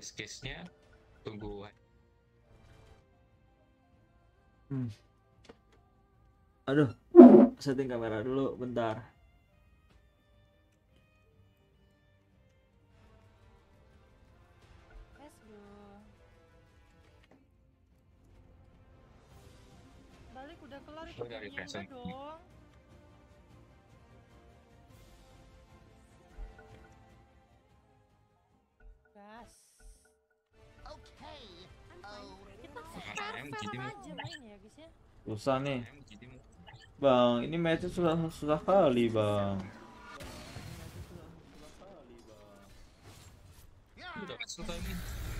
best case-nya tunggu. Aduh, setting kamera dulu bentar. Let's go. Balik udah kelar itu Udah gamenya refreshing. enggak dong. Gas. Kita Ayam fair jadi aja main ya guys ya. Susah nih. jadi Bang, ini match susah kali, Bang. udah kesel lagi.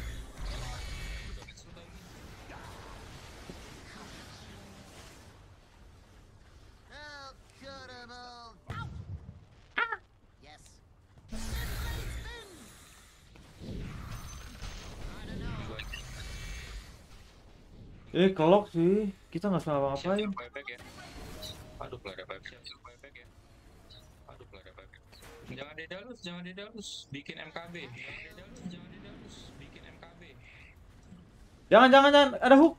Kelok sih. Kita nggak salah ngapain. Aduh, pelada bagus. Jangan dedalus, bikin MKB. Jangan, ada hook.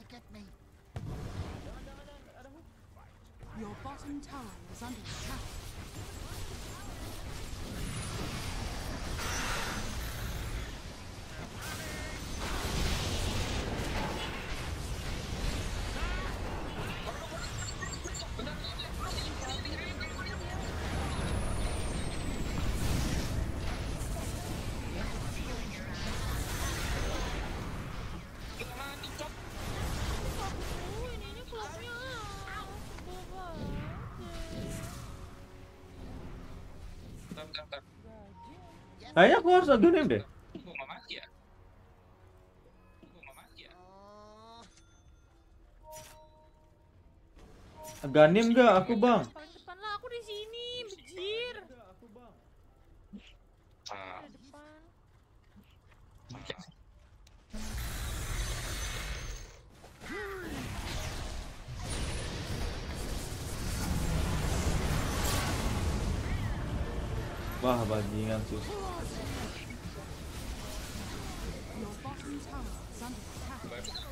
Your bottom tower is under attack. Ini klubnya. Sebel banget. Bentar. Gaji. Kayaknya aku harus agenin deh. Gua nggak mati ya. Aganim nggak aku, Bang? Paling depan lah, aku di sini, bejir. Ah, Di depan. oke. Wah, bajingan sih. Your bottom tower is under attack.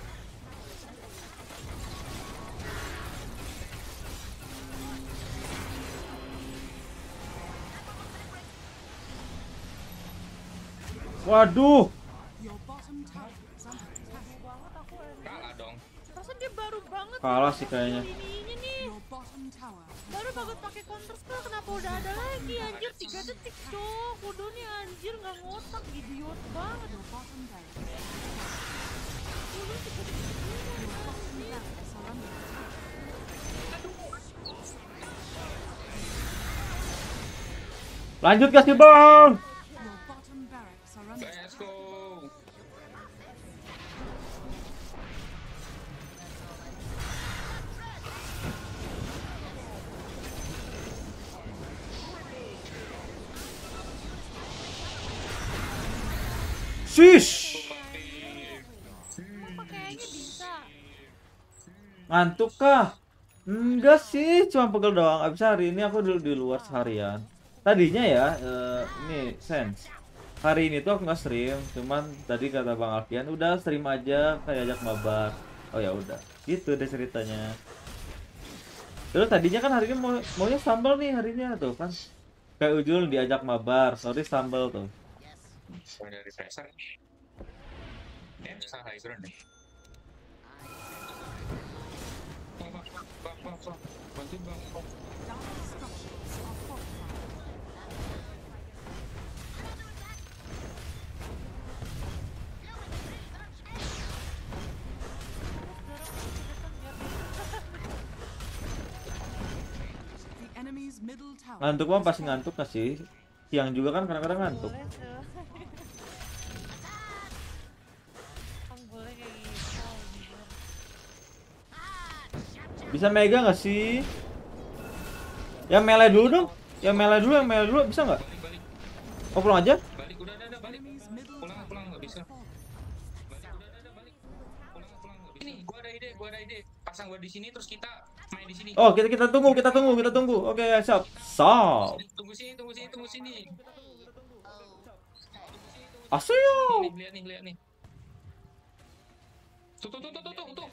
Waduh. Your bottom tower is under attack. Banget aku Kalah dong. Perasaan dia baru banget. Kalah sih kayaknya. Ininya nih. Your bottom tower Baru bagus pakai counter spell, kenapa udah ada lagi anjir 3 detik cok. Udah nih anjir nggak ngotak, idiot banget. your bottom barracks. Udah 3 detik dulu, Your bottom anjir. barracks are under attack. Lanjut gak sih, Bang? Your bottom barracks are under Let's attack. go. Shish. Apa kayaknya bisa? Ngantuk kah? Enggak sih, cuma pegel doang. Abis hari ini aku di luar seharian. Tadinya ya, ini Sense. Hari ini tuh aku nggak stream, cuman tadi kata Bang Alfian udah stream aja kayak ajak mabar. Oh ya udah, gitu deh ceritanya. Terus tadinya kan hari ini maunya sambal nih harinya tuh kan. Kayak Ujul diajak mabar, sorry sambal tuh. Ada refresher. Salah high ground nih. Bang. Bantu bang. Dire structures are fortified. The enemy's middle tower. Ngantuk mah pasti ngantuk gak sih? Siang juga kan kadang-kadang ngantuk. Boleh tuh. Bang boleh kayak gitu anjir. Bisa mega nggak sih? Yang melee dulu dong. Yang melee dulu, bisa nggak? Balik. Oh pulang aja? Balik udah balik. Enemy's middle Pulang tower nggak bisa. has fallen. Balik udah balik. Pulang nggak bisa. Ini gua ada ide. Pasang gua di sini terus kita main di sini. Oh kita tunggu. Oke siap. Tunggu sini. Asyik. Lihat nih. Tuh.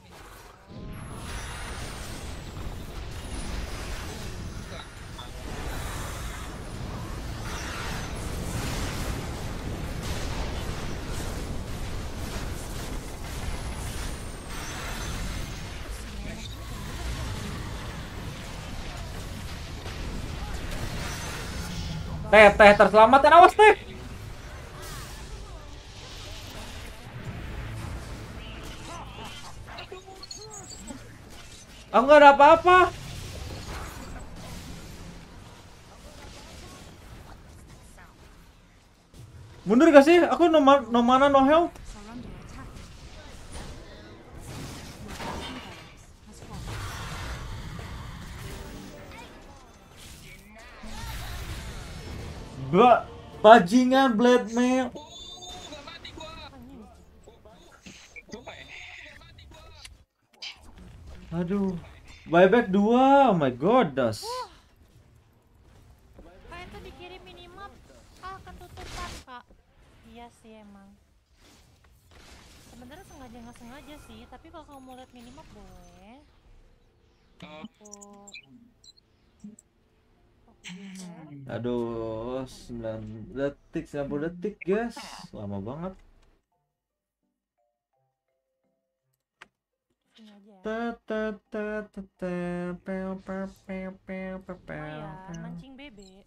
Teh terselamatkan, awas teh. Aku nggak ada apa-apa. Mundur gak sih? Aku no mana no health. are under attack. Your bottom tower has fallen. Bajingan blade mail. Gak mati gua. Lupa ya. Aduh. Buyback 2. Oh my god, das. Kalian tuh dikirim minimap. Ketutupan, Kak. Iya sih emang. Sebenarnya sengaja nggak sengaja sih, tapi kalau kamu mau lihat minimap boleh. Aku Aduh, 9 detik, 90 detik, guys. Lama banget. ini aja. Oh ya, mancing bebek.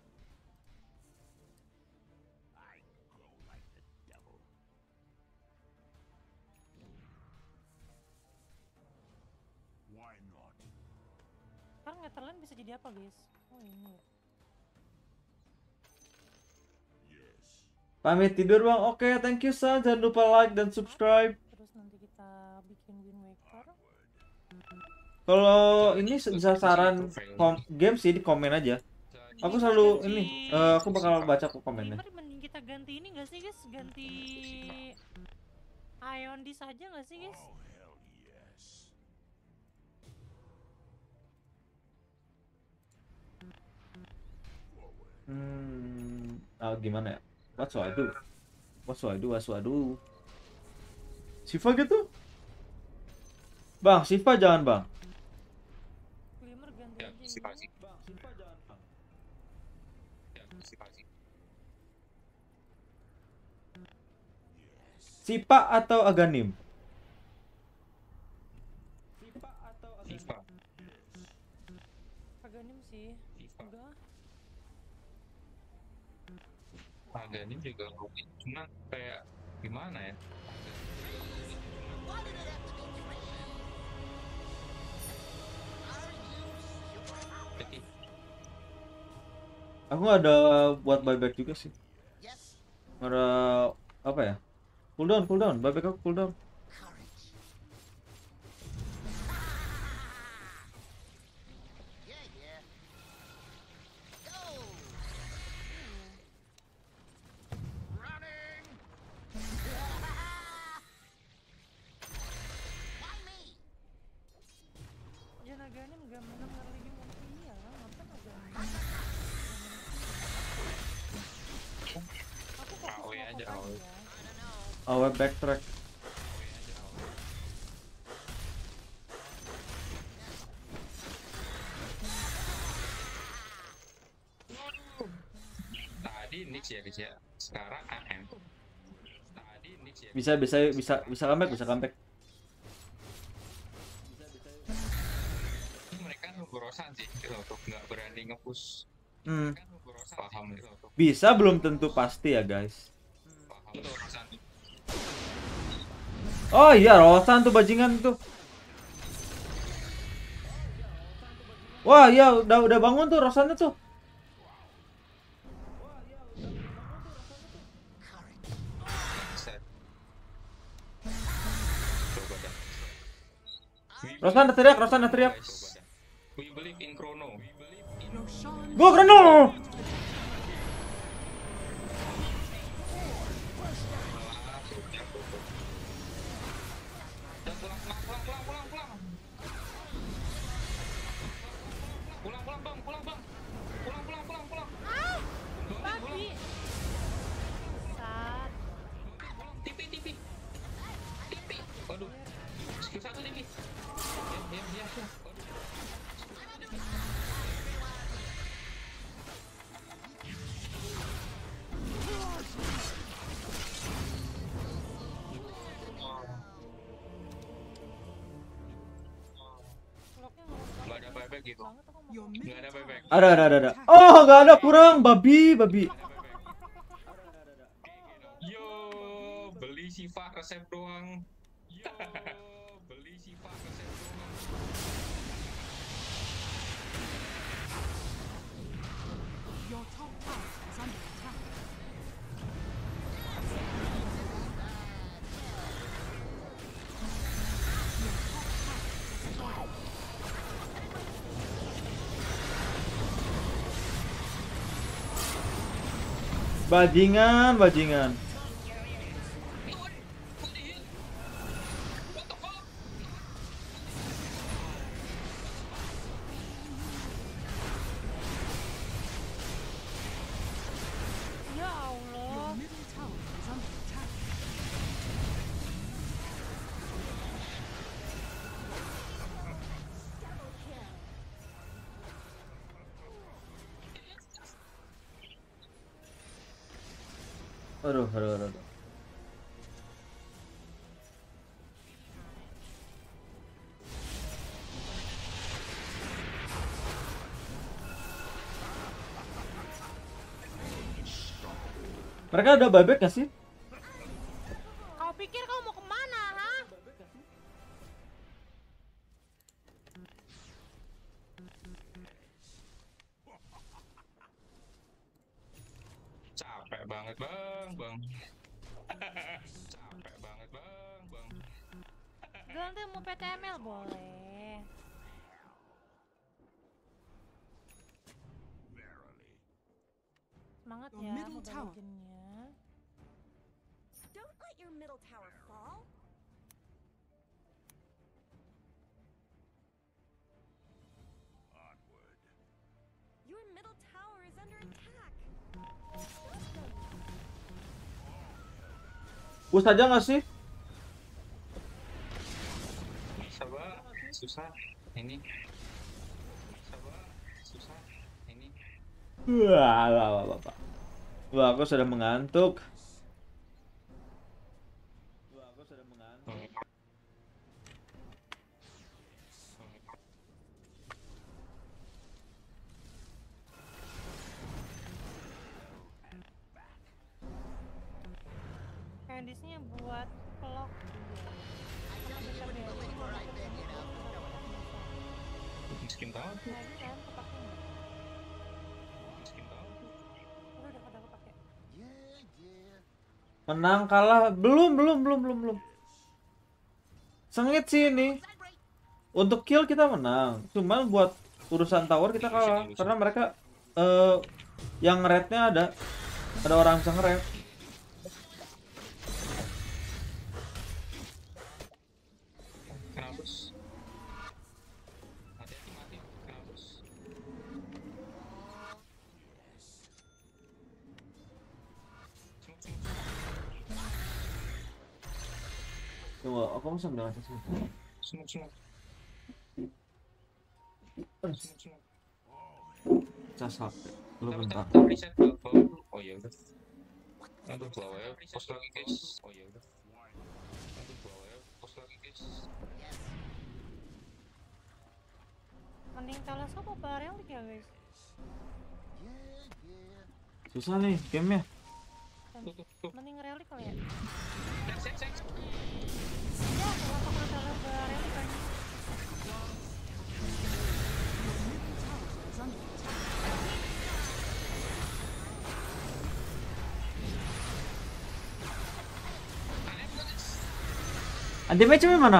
Sekarang Netherland bisa jadi apa, guys? Oh ini. Pamit tidur bang. Oke, thank you son. Jangan lupa like dan subscribe. Terus nanti kita bikin Wind Waker. Kalau ini bisa saran game sih di komen aja. Aku selalu ini, aku bakal baca kok komennya. Gamer, mending kita ganti ini gak sih, guys? Ganti Ion Disk aja gak sih, guys? Gimana ya? What should I do? Siva gitu? Bang, Siva jangan bang. Gamer ganti Ya, aja si ini. pasti. Sipa atau Aghanim? FIFA. Aghanim sih. FIFA. Udah. Aghanim juga rumit, cuman kayak gimana ya? Jadi Aku nggak ada buat buyback juga sih. Nggak ada apa ya? Cooldown. Buyback aku cooldown. Jangan Aghanim gak menang early game ulti ya. Ngapain Aghanim? Aku fokus AOE aja, nge-focus AOE. Awal backtrack. tadi Nix ya guys ya, sekarang AM. Tadi Nix ya. Bisa comeback. Ini mereka nunggu Rosan sih, gitu loh, nggak berani nge-push. Hmm. Mereka nunggu Rosan, paham gitu loh. Bisa belum tentu pasti ya guys. Paham tuh Rosan. Oh iya, Rosan tuh bajingan tuh. Wah, iya udah bangun tuh Rosannya tuh. Set. Coba dah. Rosan ada teriak. Guys, we believe in Chrono. Roshan Gua Chrono. Pulang bang. Babi. Sat. satu lagi. Ya. Nggak ada bebek gitu. Your Nggak middle ada tower bebek. Ada. Oh, nggak ada, kurang babi. Yo, beli Siva resep doang. Beli Siva resep doang. Your top tower is under attack. Bajingan. Ya Allah. Your middle tower is under attack. Aduh. Mereka ada buyback gak sih? Kau pikir kau mau kemana, ha? Capek banget bang. Capek banget bang. Ganti mau PTML boleh. Semangat Your ya middle Mobile tower. Legends-nya. Don't let your middle tower fall. Your middle tower is under attack. Push aja gak sih? Sabar, susah. Ini. Sabar, susah. Ini. Wah, aku sudah mengantuk. Candice-nya buat pelok. Miskin tahu tuh. Nah, ini kan kepake nggak? Miskin tahu tuh. Udah kepake. Menang kalah belum. Sengit sih ini. Untuk kill kita menang, cuman buat urusan tower kita kalah karena mereka yang red-nya ada orang bisa nge-red. Kenapa bos? Hati-hati mati. Kenapa bos? Tunggu, aku mau sambil ngecek sih. Semua. Cas HP. Lu bentar. Reset bawah dulu. Oh ya udah. Aduh bawah ya. Pos lagi guys. Oh ya udah. Aduh bawah ya. Pos lagi guys. Mending teleskop apa relik ya guys? Susah nih gamenya. Mending relik kali ya? Cek. Ya, kalau aku udah relik kan. Is under attack. Anti-mage mana?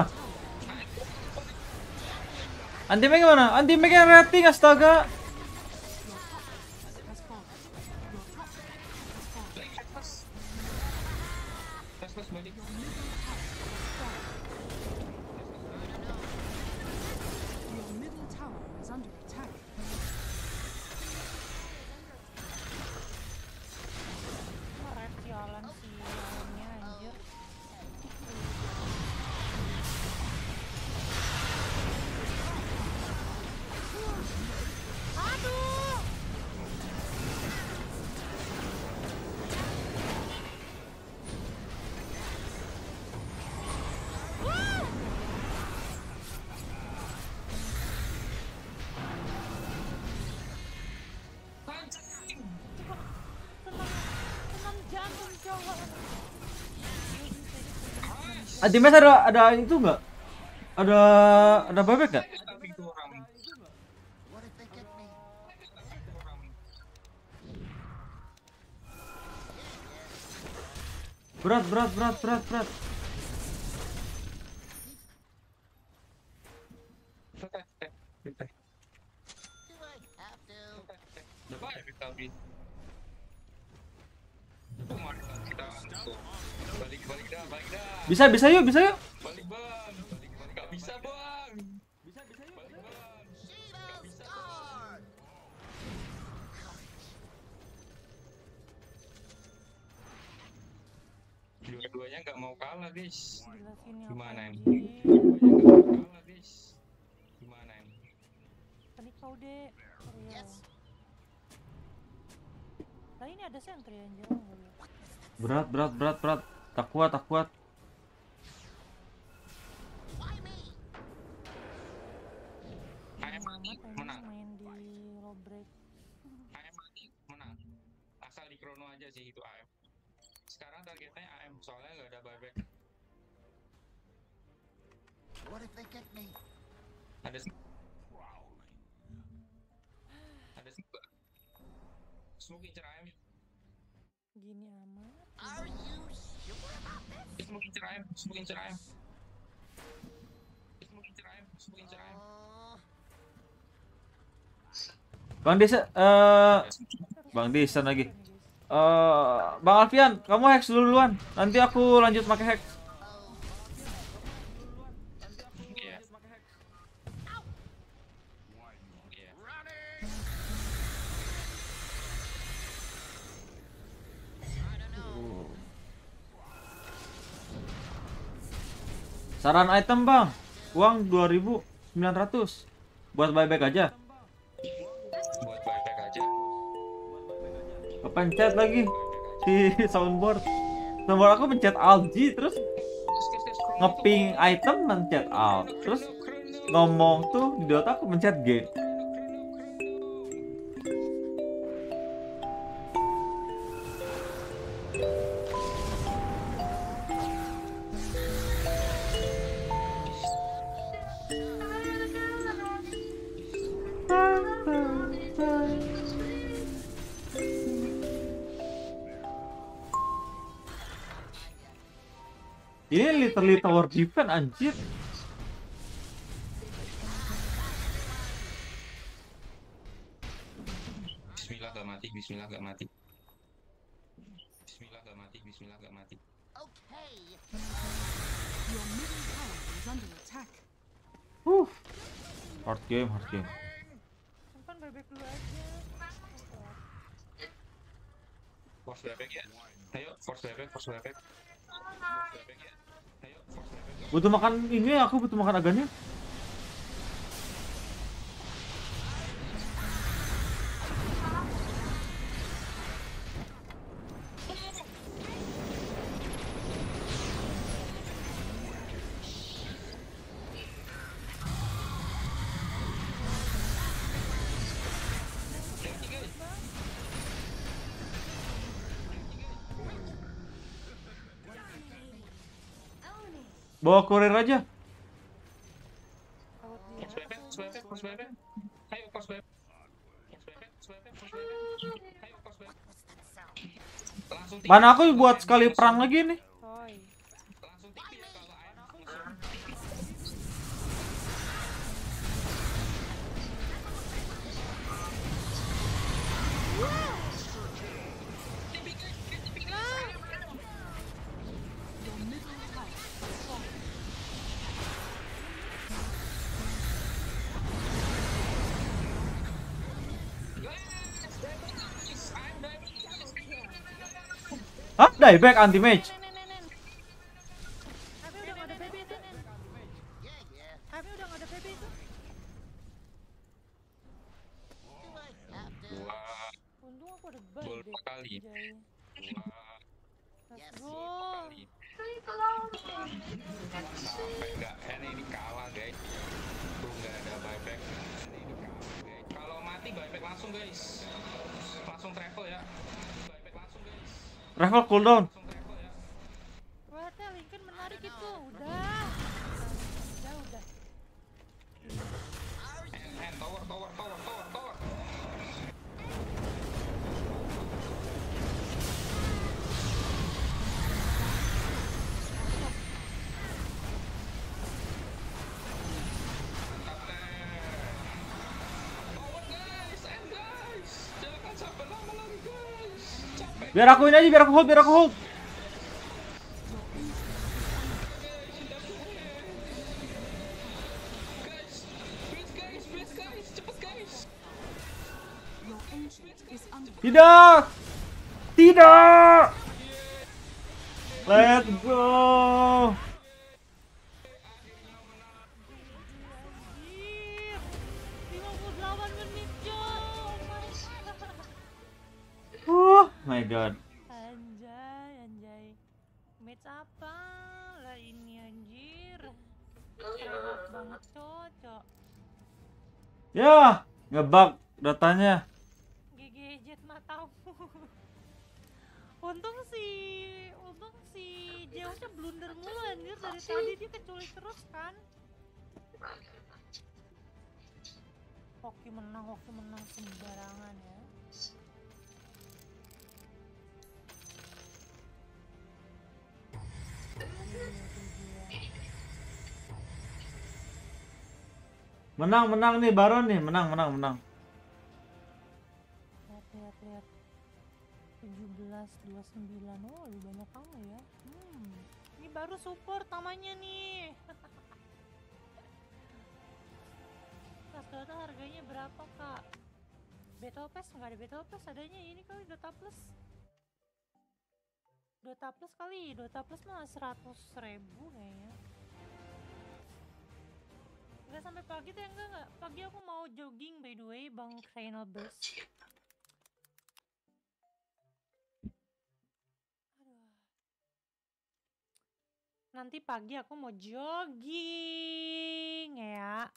Anti-mage mana? Anti-mage yang rating astaga. Has fallen. Your top has fallen. Tes balik. Your middle tower is under attack. Red jalan si Alannya anjir. Ultimate ada itu nggak? Ada bebek nggak? Tapi itu orang. Berat. Tapi balik dah. Bisa yuk. Balik bang. Gak bisa bang. Balik bang. Gak bisa bang. Dua-duanya nggak mau kalah guys. Gila sini Gimana apa ini? anjing? Dua-duanya nggak mau kalah guys. Gimana ini? Panik kau dek. Real. Lah ini ada sentry anjir enggak lihat. Berat. Tak kuat. AM mati Amat menang. anjing main di low break. AM mati menang. Asal di chrono aja sih itu AM. Sekarang targetnya AM soalnya nggak ada buyback. Ada smoke incer AM. Gini amat. Smoke incer AM. Bang Desan lagi. Bang Alfian, kamu hex duluan. Nanti aku lanjut pakai hex. Iya. Saran item, Bang. Uang 2.900. Buat buyback aja. Buat buyback aja. Kepencet lagi di soundboard. Soundboard aku pencet Alt G terus ngeping item mencet Alt. Terus ngomong tuh di Dota aku pencet G. Ini literally tower defense anjir. Bismillah gak mati. Your middle tower is under attack. Hard game. Simpan bebek dulu aja. Force buyback ya. Ayo, force buyback. Butuh makan ini, aku butuh makan agannya. Bawa kurir aja. Force buyback. Ayo, force buyback. Langsung TP. Mana aku buat sekali perang lagi nih. Coy. Langsung TP ya kalau AM Your middle tower is falling. Hah? Dieback anti mage. Tapi udah nggak ada baby itu, Nen. Tapi udah nggak ada baby itu. Dua Untung aku ada gol baby. per kali. Jay. Let's go. Sampai nggak ini kalah guys. Tuh nggak ada buyback. Ini kalah guys. Kalau mati buyback langsung guys. Langsung travel ya. Buyback langsung guys. Travel cooldown. Langsung travel ya. Wah, Lincoln menarik itu. Udah. Tower. Guys, jangan sampai lama lagi guys. Capek. Biar aku ini aja, biar aku hold. Please guys, cepet guys. Your ancient is under Tidak. Let's go. Anjir. 58 menit, Cok. Oh my god. Anjay. Match apa lah ini anjir. Enak banget, Cok. Ya, ngebug datanya. GG matamu. Untung si Zeusnya blunder mulu anjir, dari tadi dia keculik terus kan. Hoki menang sembarangan ya. Menang nih Baron nih, menang. Lihat 17-29. Oh lebih banyak kamu ya. Ini baru support namanya nih. Tas Dota harganya berapa kak? Battle Pass nggak ada Battle Pass, adanya ini kali Dota Plus kali. Dota Plus malah 100.000 kayaknya. Enggak sampai pagi tuh, enggak. Pagi aku mau jogging by the way, Bang Cranial Burst. Aduh. Nanti pagi aku mau jogging ya.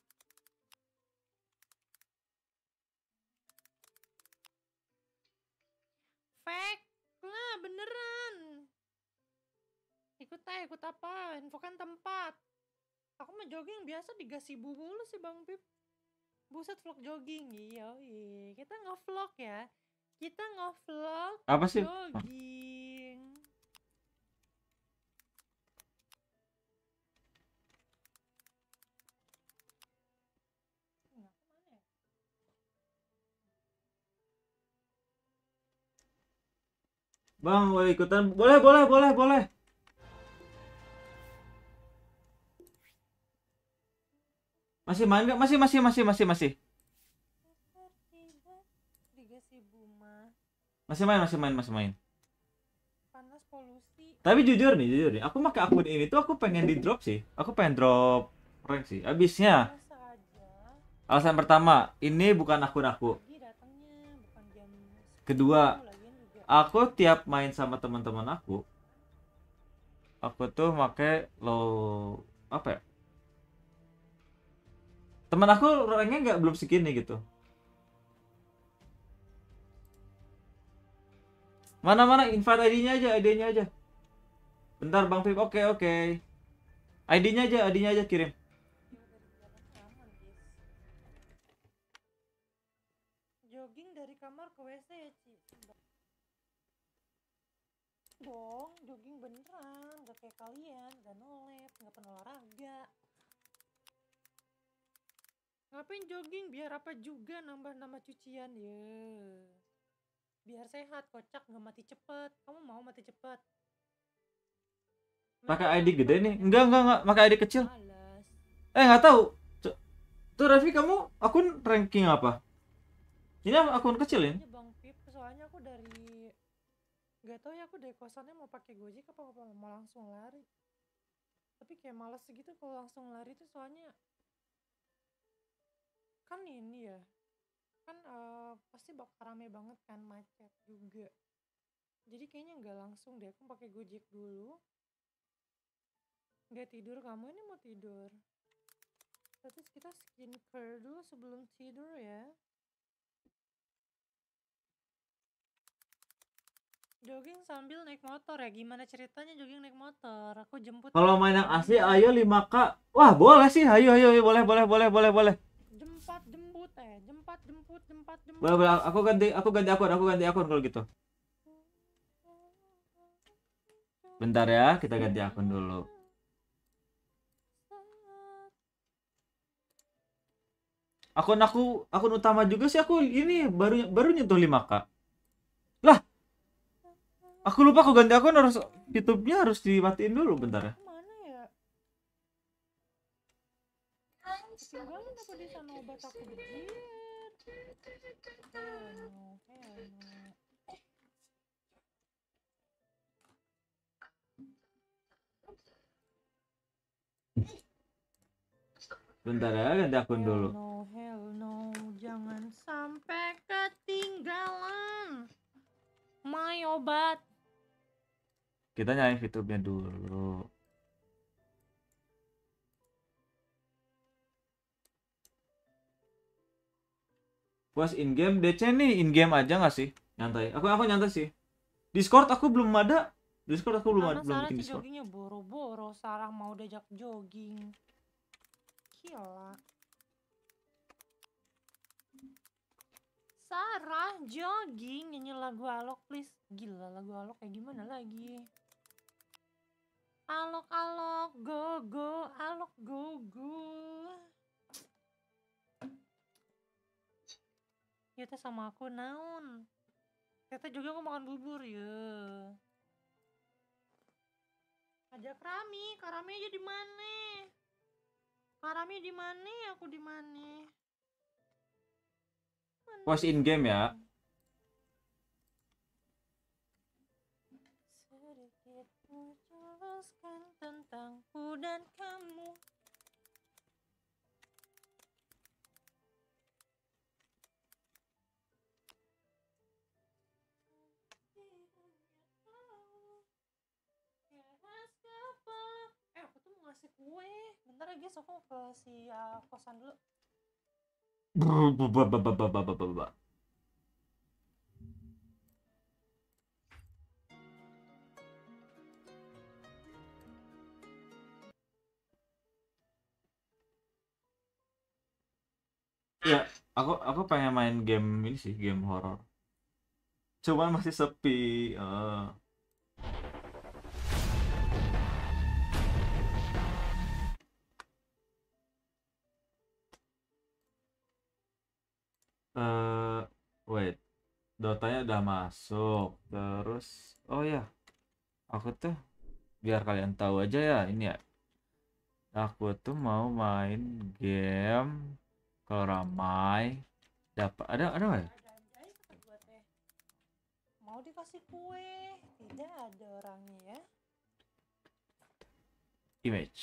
Fake lah, beneran. Ikut apa? Infokan tempat. Aku mah jogging biasa di Gasibu mulu sih Bang Pip. Buset, vlog jogging. Iya. Kita nge-vlog ya. Kita nge-vlog Apa sih? jogging. Nggak kemana ya? Bang, boleh ikutan? Boleh. Masih main nggak? Masih. Di Gasibu mah Masih main. panas polusi. Tapi jujur nih, aku pakai akun ini tuh aku pengen di drop sih. Aku pengen drop rank sih. Abisnya, Biasa aja. alasan pertama, ini bukan akun aku. Pagi datangnya bukan jam 10 Kedua, lagian juga. aku tiap main sama teman-teman aku tuh pakai apa ya? Teman aku ranknya belum segini gitu. Mana invite ID-nya aja. Bentar Bang Pip. Oke. ID-nya aja kirim. Aman, Jis. Jogging dari kamar ke WC ya, Ci. Dong, jogging beneran, gak kayak kalian, gak nolep, gak pernah olahraga. Ngapain jogging? Biar apa juga, nambah cucian ya. Biar sehat, kocak, gak mati cepet. Kamu mau mati cepet? Pakai ID gede nih? Enggak, pakai ID kecil. Malas. Nggak tahu. Tuh Revi, kamu akun ranking apa? Ini akun kecil ini. Bang Pip, soalnya aku dari gak tau ya, aku dari kosannya mau pakai Gojek apa mau langsung lari. Tapi kayak males gitu kalau langsung lari tuh, soalnya kan ini ya, kan pasti bakal rame banget kan, macet juga. Jadi kayaknya nggak langsung deh, aku pakai Gojek dulu. Nggak tidur, kamu ini mau tidur. Terus kita skincare dulu sebelum tidur ya. Jogging sambil naik motor ya? Gimana ceritanya jogging naik motor? Aku jemput. Kalau main yang asli, ayo 5K. Wah, boleh sih. Ayo, boleh. Jempat jemput jempat jemput. Boleh. Aku ganti akun kalau gitu. Bentar ya, kita ganti akun dulu. Akun utama juga sih aku ini baru nyentuh 5K. Lah, aku lupa aku ganti akun, harus YouTube-nya harus dimatiin dulu bentar ya. Mana ya? Ketinggalan apa di sana obat aku diet? Bentar ya, ganti akun dulu. Hell no, jangan sampai ketinggalan. My obat. Kita nyalain YouTube-nya dulu. Puas in-game, DC nih in-game aja nggak sih? Nyantai. Aku nyantai sih. Discord aku belum ada. Belum Sarah bikin sih Discord. joggingnya boro-boro. Sarah mau diajak jogging. Gila. Sarah jogging nyanyi lagu Alok please. Gila lagu Alok kayak gimana lagi? Alok go Alok go. Ya teh sama aku naon. Tete juga aku makan bubur ya. Ajak Rami, Karami aja di mana? Karami di mana? Aku di mana? Puas in-game ya. Sedikit menjelaskan tentangku dan kamu. Aku tuh mau ngasih kue. Bentar ya guys, aku ke si kosan dulu. Ya, aku pengen main game ini sih, game horor. Cuman masih sepi. Wait, Dotanya udah masuk. Terus, oh ya, aku tuh biar kalian tahu aja ya ini ya. Aku tuh mau main game kalau ramai dapat ada nggak ya? Mau dikasih kue, tidak ada orangnya ya. Image.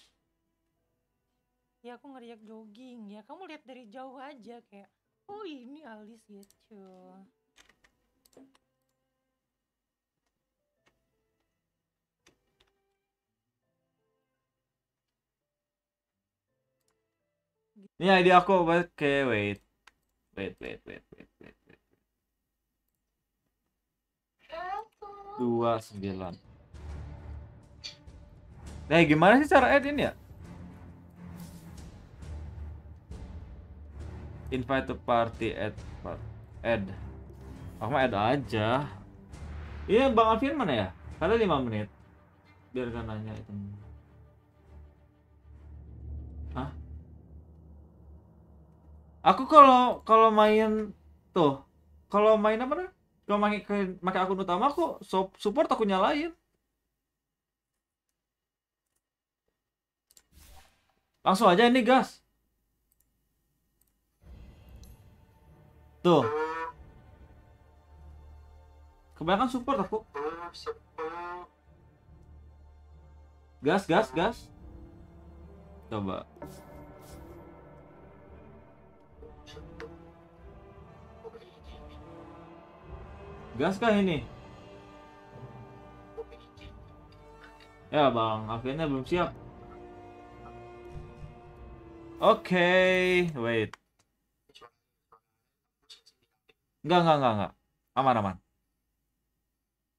Ya aku ngeriak jogging ya. Kamu lihat dari jauh aja kayak, oh ini alis gitu. Ini ID aku, oke, wait. 29. Nah, gimana sih cara add ini ya? Invite to party, add. Aku mah add aja. Iya, Bang Alfian mana ya? Karena 5 menit. Biar kan nanya itu. Hah? Aku kalau main tuh, kalau main apa nih? Kalau pakai akun utama aku support aku nyalain. Langsung aja ini gas. Tuh. Kebanyakan support aku. Gas. Coba. Gas kah ini? Ya Bang, akhirnya belum siap. Oke, wait. Enggak. Aman.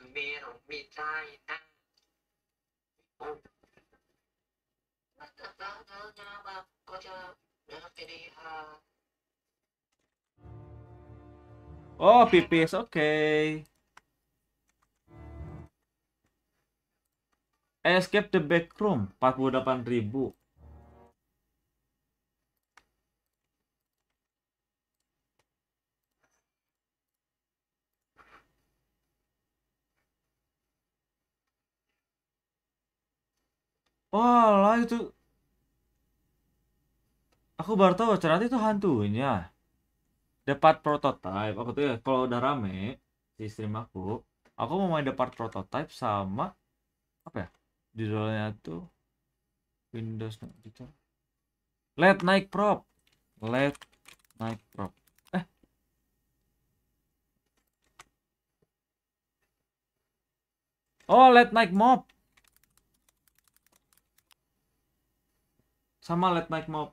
Oh, pipis, oke. Escape the back room, 48.000. Walah itu, aku baru tahu ternyata itu hantunya. Dapat prototype, aku tuh ya kalau udah rame di stream aku mau main dapat prototype sama apa ya? Judulnya tuh Windows Editor. Late Night Prop. Late Night Prop. Oh, Late Night Mob. Sama Late Night Mob.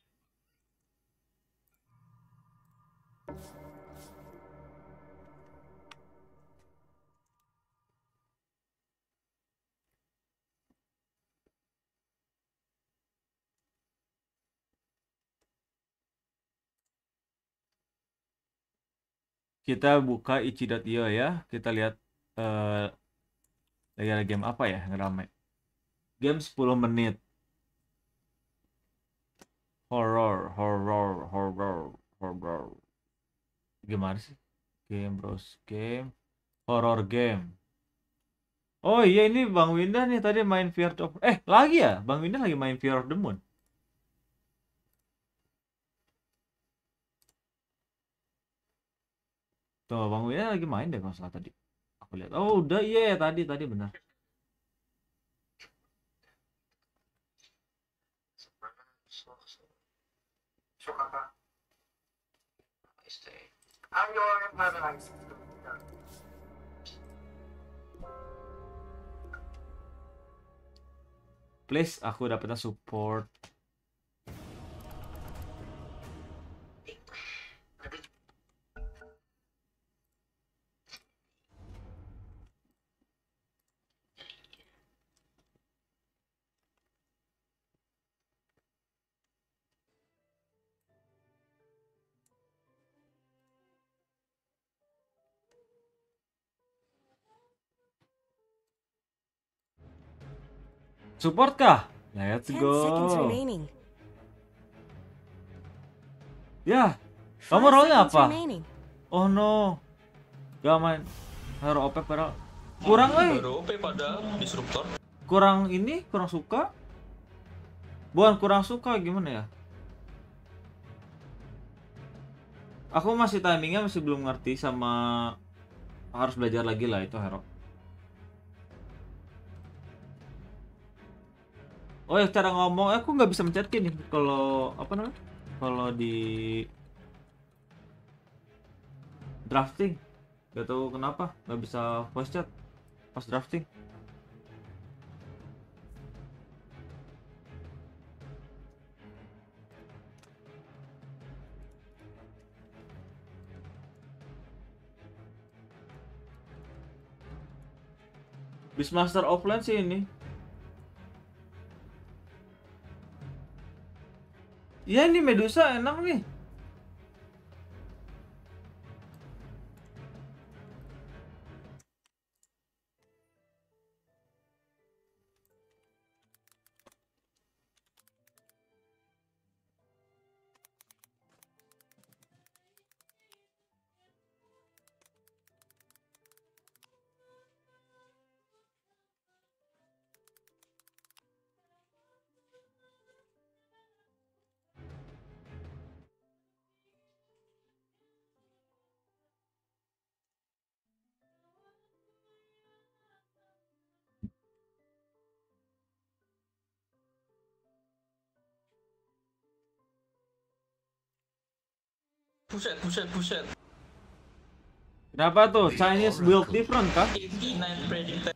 Kita buka ichi.io ya. Kita lihat lagi ada game apa ya yang rame. Game 10 menit. Horror. Gimana sih? Game browse game. Horror game. Oh iya, ini Bang Winda nih tadi main Fear of... lagi ya? Bang Winda lagi main Fear of the Moon. Tuh, Bang Winda lagi main deh kalau salah tadi. Aku lihat. Oh, udah iya ya tadi benar. Please, aku dapetnya support. Support kah? Let's 10 go. seconds remaining. Ya, 5 kamu role-nya seconds apa? remaining. Oh no. Gak main hero OP padahal. Kurang Baru OP pada disruptor. Kurang suka. Bukan kurang suka, gimana ya? Aku masih timingnya masih belum ngerti sama, harus belajar lagi lah itu hero. Oh ya, cara ngomong aku nggak bisa mencet nih kalau apa namanya? Kalau di drafting, gak tahu kenapa nggak bisa voice chat pas drafting. Beastmaster offline sih ini. Ya ini Medusa enak nih. Buset. Kenapa tuh? Chinese build different kah? 89 predicted.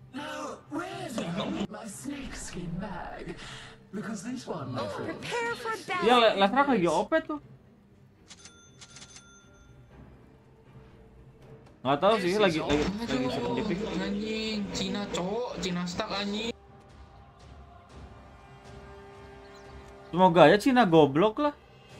Prepare for battle. Ya, Lesnar lagi OP tuh. Nggak tahu sih, lagi dipik. Anjing, Cina cowok, Cina stuck anjing. Semoga aja Cina goblok lah.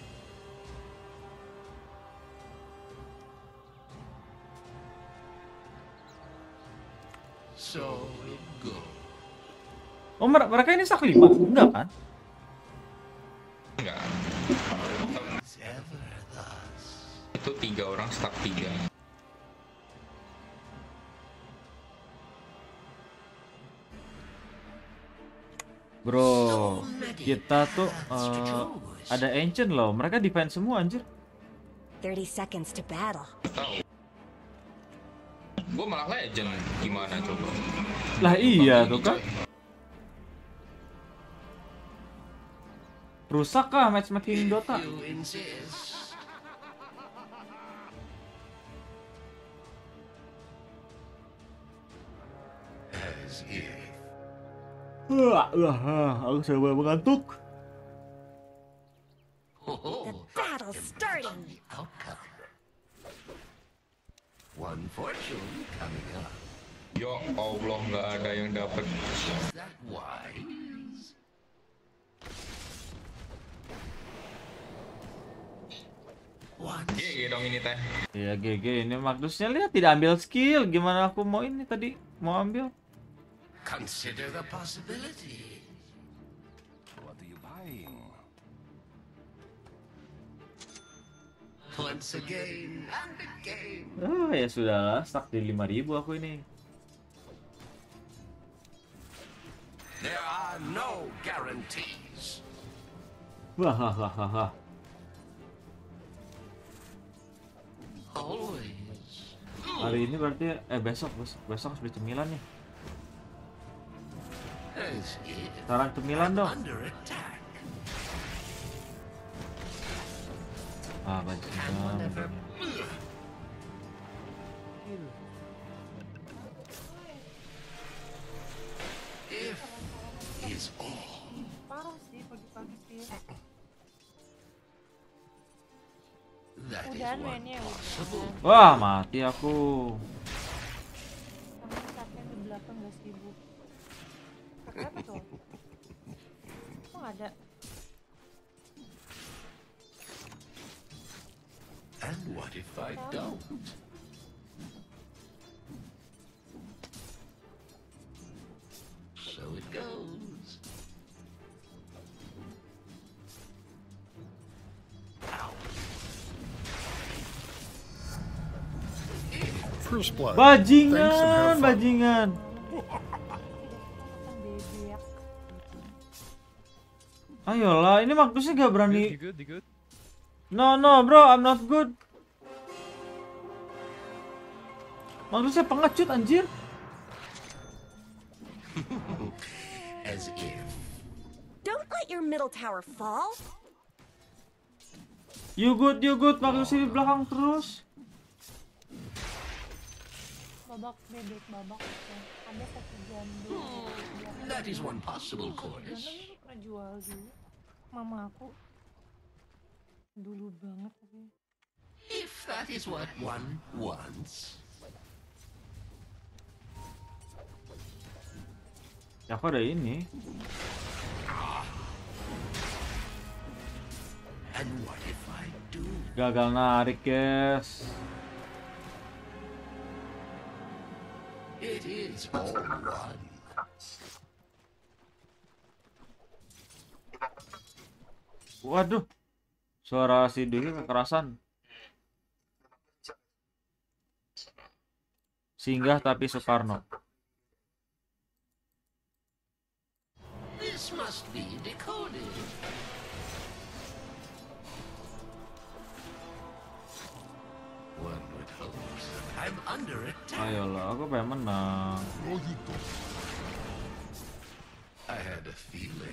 Oh, mereka ini sak 5? Enggak kan? Enggak. Itu 3 orang stuck 3. Bro, kita tuh ada ancient loh. Mereka defense semua anjir. 30 seconds to battle. Tahu. Gue malah legend, gimana coba? Lah iya tuh kan. Rusak kah matchmaking Dota? Aku sudah mengantuk. The battle's starting. One fortune coming up. Ya Allah, nggak ada yang dapat. Is that wise? GG dong ini teh. Iya GG, ini Magnusnya lihat tidak ambil skill. Gimana aku mau ini tadi mau ambil? Consider the possibility. What are you buying? Once again and again. Ah ya sudahlah, stuck di 5.000 aku ini. There are no guarantees. Wah. Always. Hari ini berarti besok harus beli cemilan nih. As if Sarang cemilan dong. under attack. Ah, bajingan. If is all. Parah sih pagi-pagi sih. That is Udahan one mainnya possible. Wah, mati aku. Sama capek di belakang gak sibuk. Pakai apa tuh? Kok nggak ada? And what if I don't? So it goes. First blood. Bajingan. Ayolah, ini Magnusnya gak berani. You good? No bro, I'm not good. Magnusnya pengecut anjir. As if. Don't let your middle tower fall. You good, Magnusnya di belakang terus. Babak bebek babak. Ada satu jandul. That is one possible course. Jandul pernah jual dulu. Mama aku dulu banget tapi. If that is what one wants. Ya kok ada ini? And what if I do? Gagal narik, guys. It is all one. Waduh. Suara si Dwi kekerasan. Singgah tapi Soekarno. This must be decoded. One would hope I'm under attack. Ayolah, aku pengen menang. I had a feeling.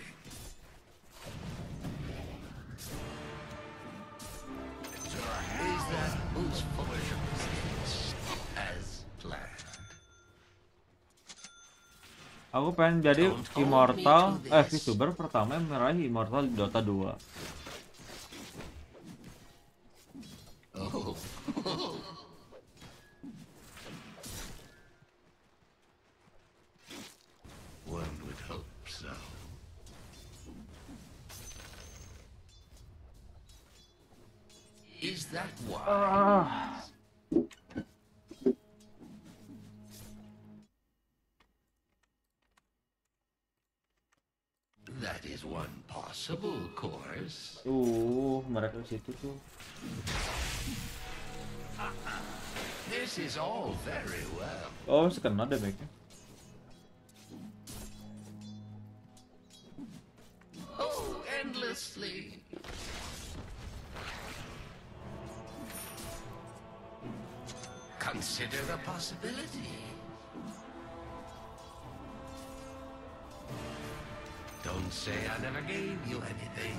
Is that whose fortunes is as planned? Aku pengen jadi immortal, VTuber pertama yang meraih immortal di Dota 2. Oh. Is that why? That is one possible course. Mereka ke situ tuh. This is all very well. Oh, masih kena damage-nya. Oh, endlessly. Consider a possibility. Don't say I never gave you anything.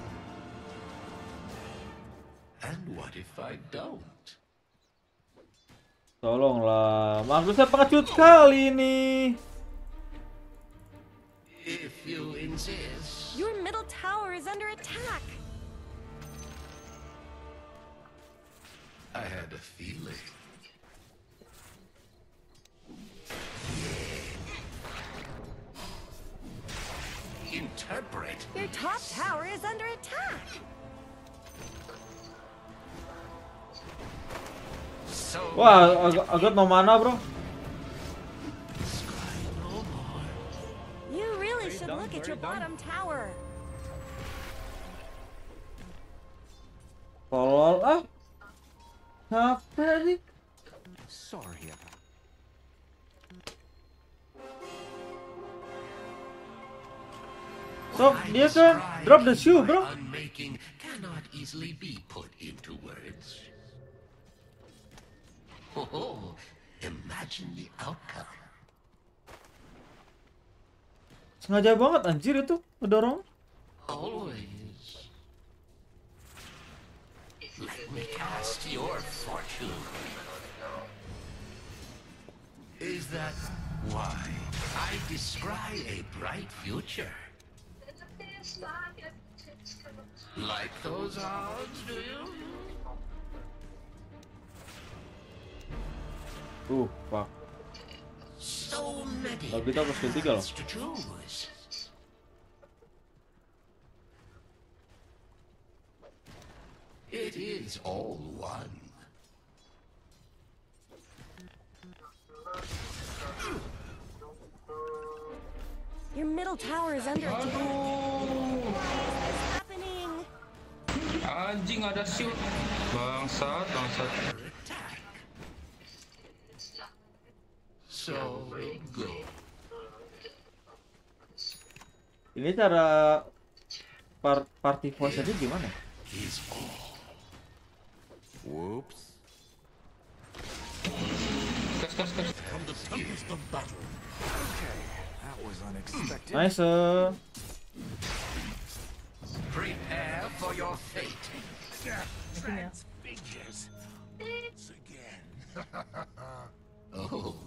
And what if I don't? Tolonglah, Magnusnya pengecut kali ini. If you insist. Your middle tower is under attack. I had a feeling. Interpret. Your top tower is under attack. So Wah, agak no mana, bro. You really should look at your bottom tower. Tolol ah. Capek nih. Sorry. So, dia kan drop the shoe, bro. Unmaking cannot easily be put into words. Oh, imagine the outcome. Sengaja banget anjir itu ngedorong. Always. Let me cast your fortune. Is that why I descry a bright future? Like those odds, do you? Fuck. So many Kalau kita harus ketiga loh. to choose. It is all one. Your middle tower is under attack. Why is this happening? Anjing ada shield. Bangsat. So go. Ini cara party voice aja gimana? Is all. Whoops. Kas. From the tempest of battle. Okay, that was unexpected. Nice. Prepare for your fate. Transfigures. Once again. Oh.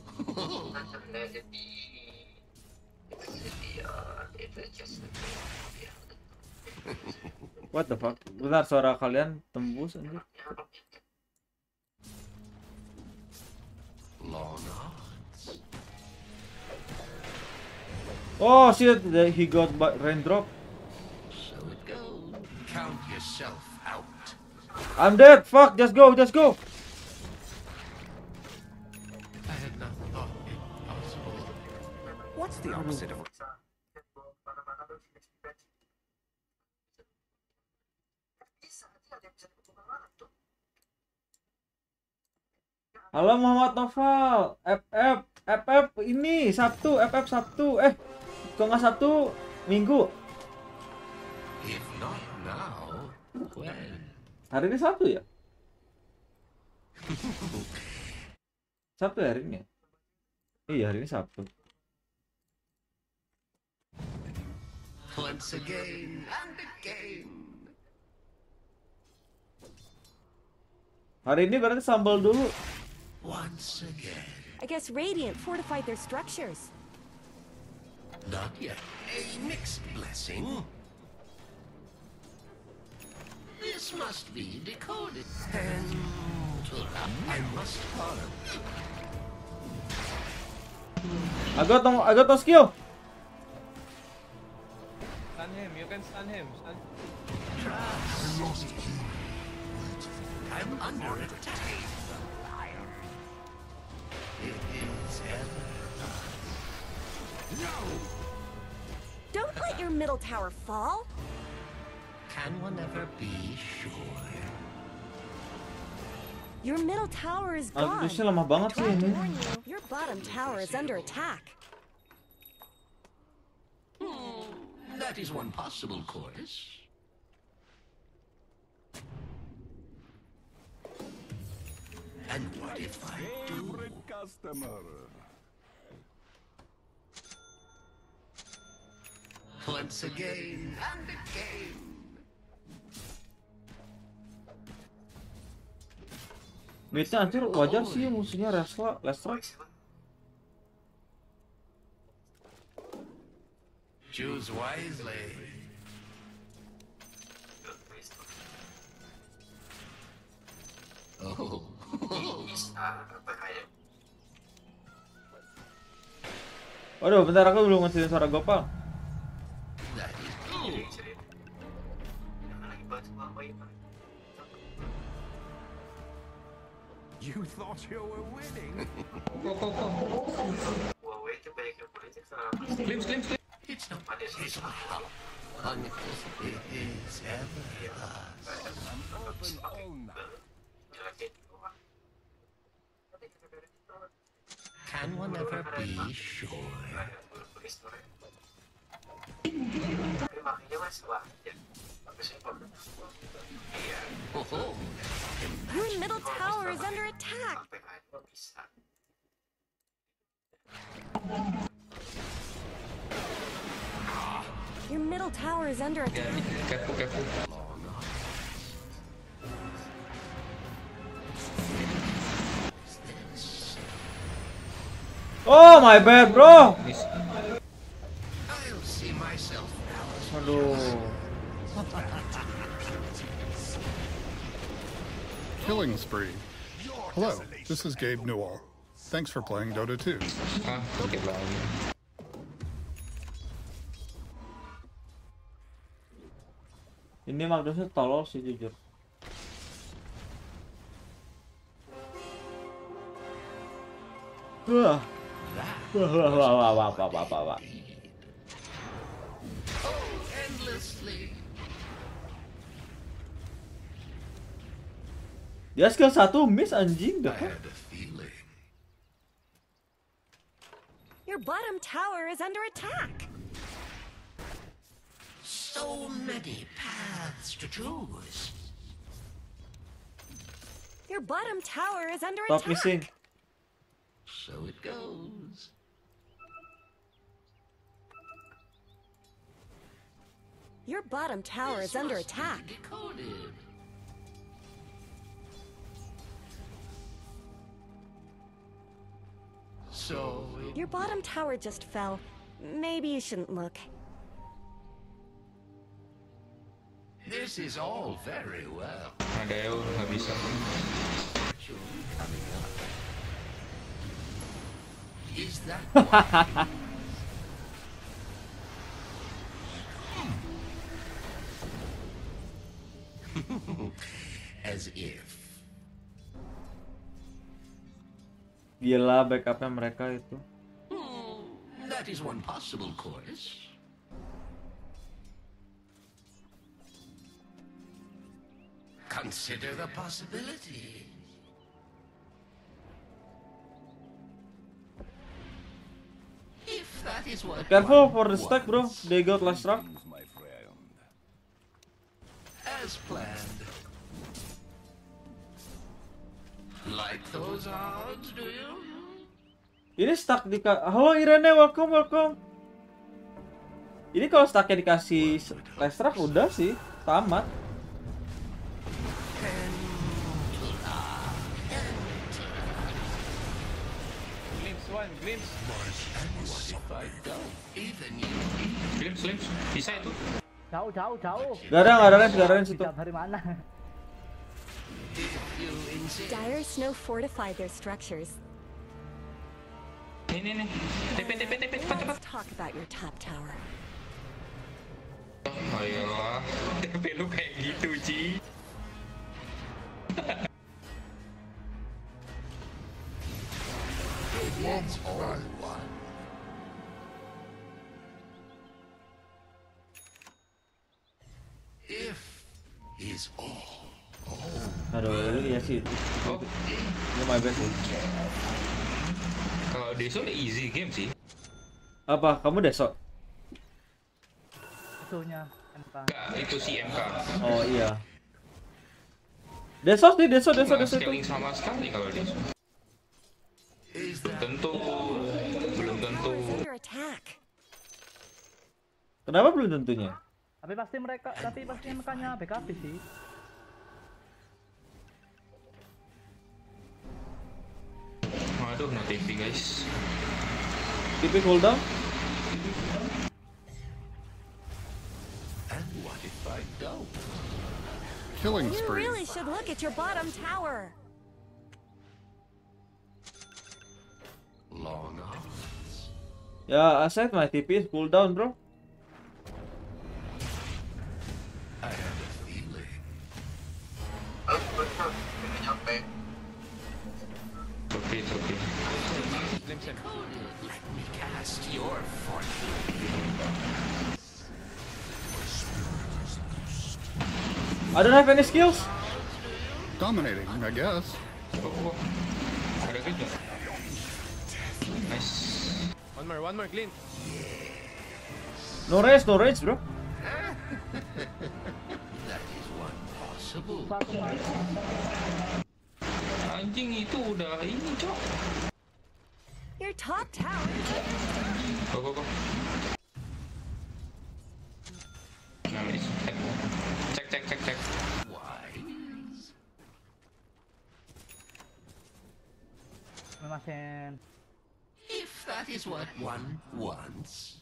What the fuck? Bentar, suara kalian tembus anjir. Long odds. Oh shit, he got raindrop. So it goes. Count yourself out. I'm dead. Fuck, just go. I had not thought it possible. What's the opposite of Halo Muhammad Noval, FF ini Sabtu, FF Sabtu, kok nggak Sabtu, Minggu? If not now, when? Hari ini Sabtu ya? Sabtu ya hari ini? Iya hari ini Sabtu. Once again and again. Hari ini berarti sambal dulu. Once again. I guess Radiant fortified their structures. Not yet. A mixed blessing. This must be decoded. And I must follow. I got no skill. Stun him, you can stun him. Trust. I'm under attack. It is ever. No! Don't let your middle tower fall. Can one ever be sure? Your middle tower is gone. Agusnya lemah banget sih ini. Warn you, your bottom tower is under attack. That is one possible course. And what if I do? Customer. Once again and again. Midnya hancur, wajar sih musuhnya Lestra. Choose wisely. Oh. Waduh, bentar aku belum ngasihin suara Gopal. That is good. You thought you were winning. It's not his fault. It is ever Open all night. Can one ever be sure? Oh, Your middle tower is under attack. Your middle tower is under attack. Careful. Oh my bad bro. I'll see myself now. Aduh. Killing spree. Hello, this is Gabe Newell. Thanks for playing Dota 2. Ini Magnusnya tolol sih jujur. Wah. Endlessly. Dia skill 1 miss anjing dah. Your bottom tower is under attack. So many paths to choose. Your bottom tower is under Stop attack. missing. So it goes. Your bottom tower is under attack. Decoded. So Your bottom tower just fell. Maybe you shouldn't look. this is all very well. Ada nggak bisa. Coming up. Is that as if. Gila backupnya mereka itu. That is one possible course. Consider the possibility. If that is what Careful one for the stack bro. wants. They got last rock. My friend. As planned. Like those odds, do you? Ini stuck di halo Irene, welcome. Ini kalau stucknya dikasih last rock udah sih tamat. Glimpse. Glimpse. Bisa itu. Jauh. Gak ada range situ. Dari mana? Dire Snow fortified their structures. Ini. TP cepat. Let's talk about your top tower. Oh iyalah, TP lu kayak gitu, Ci. It's all one. If is all. Aduh, lu ya sih. Lu my best sih. Kalau Deso easy game sih. Apa? Kamu Deso? Itunya MK. Enggak, itu si MK. Oh iya. Deso sih, Deso Nggak itu. scaling sama sekali kalau Deso. Belum tentu. Kenapa belum tentunya? Tapi pasti MK-nya BKB sih. Waduh, no TP guys. TP cooldown? And what if I don't? Killing You spree. really should look at your bottom tower. Long arms. Ya, I said my TP is cooldown, bro. I had a feeling. Oke. Let me cast your fortune. I don't have any skills. Dominating, I guess. Oh. Ada gitu. Nice. One more, clean. No rage, bro. That is one possible. Anjing itu udah ini, Cok. Your top tower is Go. Nah, ini cek. Wise. Memasen. If that is what one wants.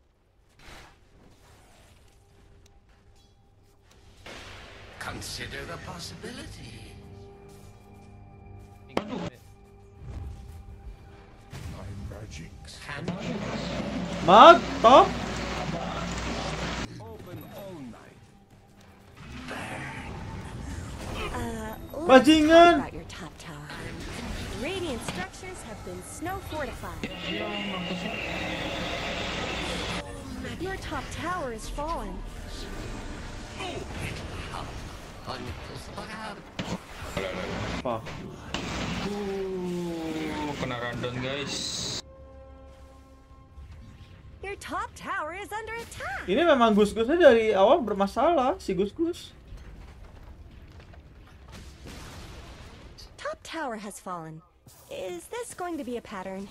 Consider the possibility. Aduh. My magics. Mag, top. Open all night. let's Bajingan. talk about your top tower. Radiant structures have been snow fortified. Your top tower is fallen. Fuck. Kena rundown guys. Your top tower is under attack. Ini memang Gus-Gusnya dari awal bermasalah, si Gus-Gus. Top tower has fallen. Is this going to be a pattern?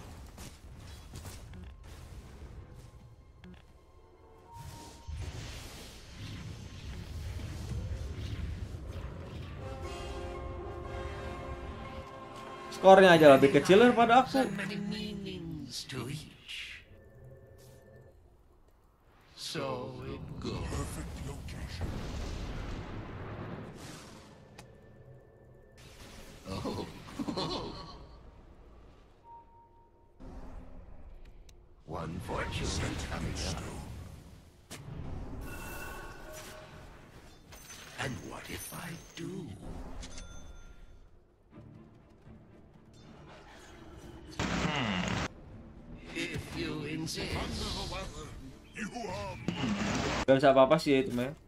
Skornya aja lebih kecil daripada aku. So many meanings to each. So it goes. Perfect location. Oh. One fortune coming up. And what if I do? If you insist. Gak bisa apa-apa sih itu, Mel.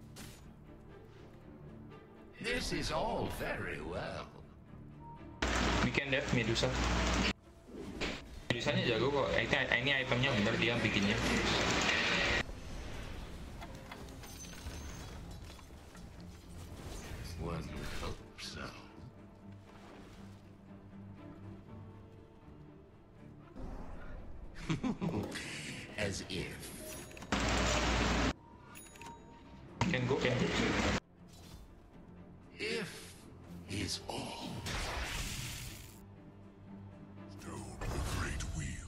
This is all very well. Bikin deh Medusa. Medusanya jago kok. Ini itemnya bener dia bikinnya. One would hope so. As if. Can go. If is all. Stone the great wheel.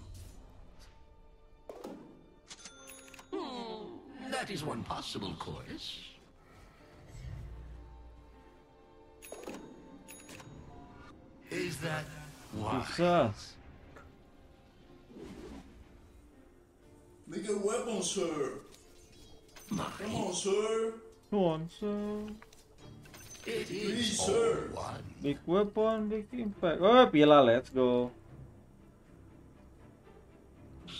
That is one possible course. Is that wise? Bisa. Make a weapon, sir. Come on, sir. It Please, is sir. all one. Big weapon, big impact. Oh, pila, let's go.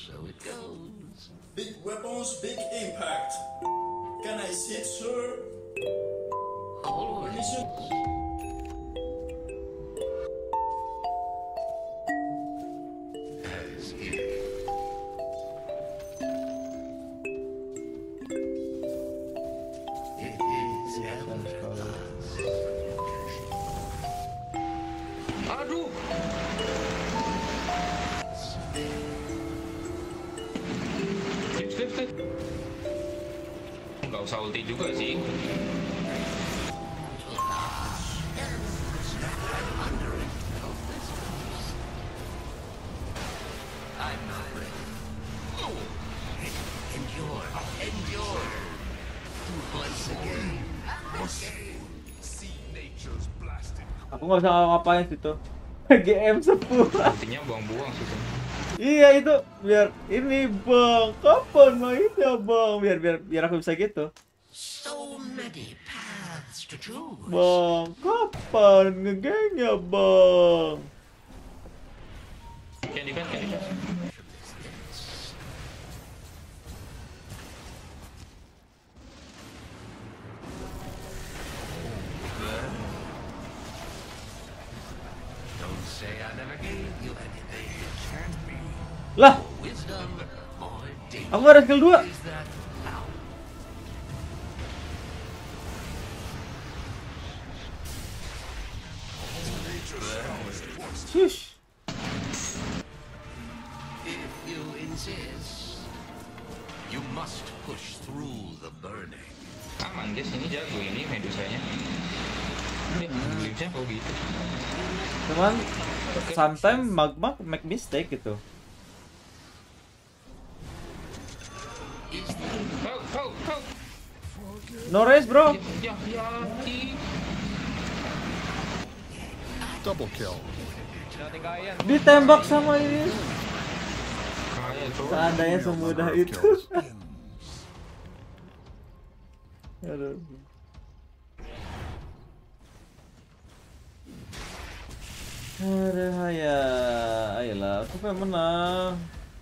So it goes. Big weapons, big impact. Can I sit, sir? Always. As if. It is ever thus. Aduh. Flip. Nggak usah ulti juga sih. I'm not ready. Oh, endure. Once again. See nature's blasted. Aku nggak bisa ngapain situ. GM 10. Ultinya buang-buang sih. Iya itu biar ini bang, kapan mainnya bang? Biar aku bisa gitu. So many paths to choose. Bang, kapan ngegengnya bang? Can defend. Don't say I never gave you anything. Can't be. Lah, Wisdom or danger. aku ada skill 2. Is that how? Shush. If you insist, you must push through the burning. Aman guys, ini jago ini Medusanya. Ini glimpse-nya kok gitu. Cuman sometimes magma make mistake gitu. Kau. No race bro. Ya. Double kill. Ditembak sama ini. Kayak tuh. Seandainya semudah itu. Aduh. Ya, ayolah, aku pengen menang.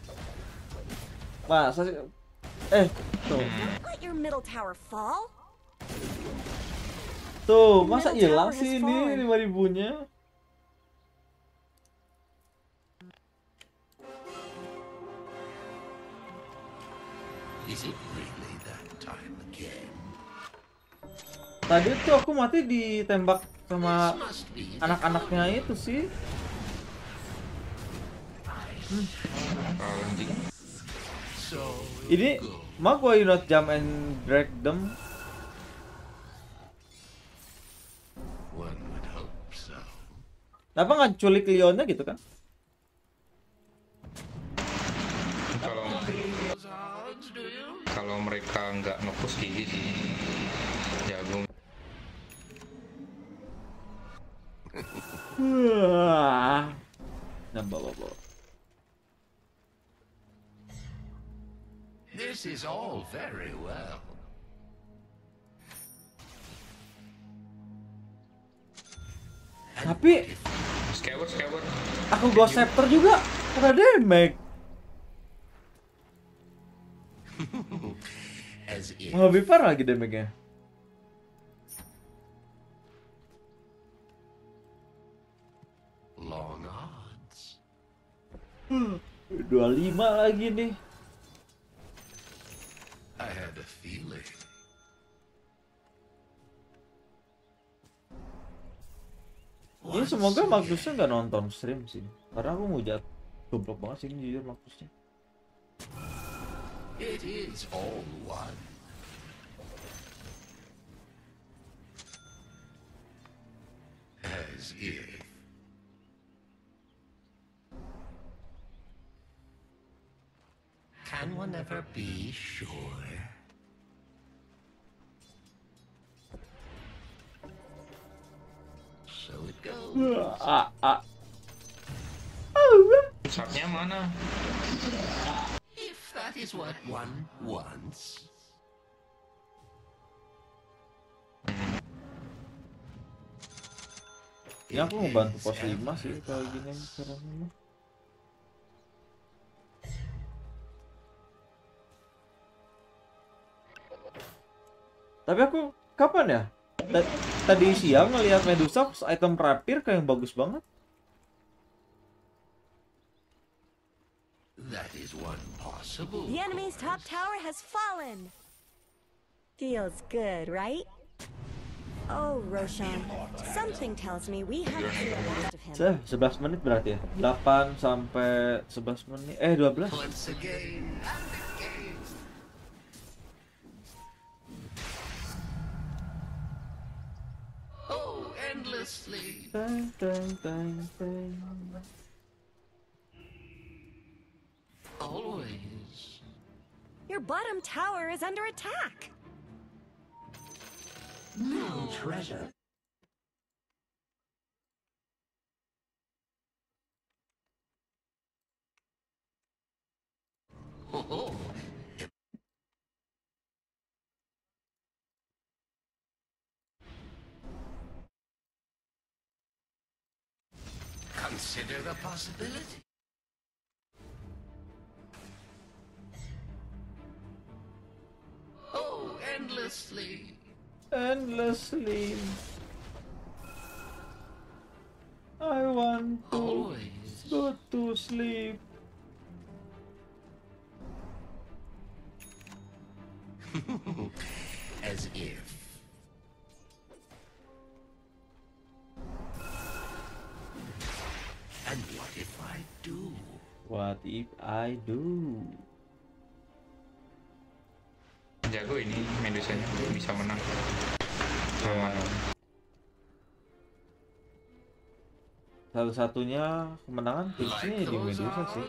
Masa sih? Tuh. Let your middle tower fall. Tuh, masa hilang sih ini 5.000-nya? Is it really that time again? Tadi tuh aku mati ditembak sama anak-anaknya itu sih. Ini mah why you not jump and drag them? One would hope so. Kenapa nggak culik Leonnya gitu kan? Kalau mereka nggak nge-push gigi sih jago. Bawa. This is all very well. Tapi Skyward. aku Ghost Scepter juga kena damage. As if Lebih parah lagi damage-nya. long odds. 25 lagi nih. I had a feeling. Ini semoga Magusnya nggak nonton stream sih, karena aku ngujat goblok banget sih ini jujur Magusnya. It is all one. As if. Can one ever be sure? So it goes. Pusatnya mana? If that is what one wants. Ya aku mau bantu pos 5 sih kalau gini caranya. Tapi aku kapan ya? Tadi siang ngelihat Medusa item rapir kayak yang bagus banget. That is one possible. The enemy's top tower has fallen. Feels good, right? Oh, Roshan, something tells me we have to see the last of him. 11 menit berarti ya? 8 sampai 11 menit. 12. Once again and again. Oh, endlessly. Always. Your bottom tower is under attack. No treasure. Oh. Consider the possibility. Oh, endlessly. Endlessly. I want to Always. go to sleep. As if. And what if I do? What if I do? Jago ini Medusanya bisa menang. Aman. Satu-satunya kemenangan tipsnya di Medusa sih.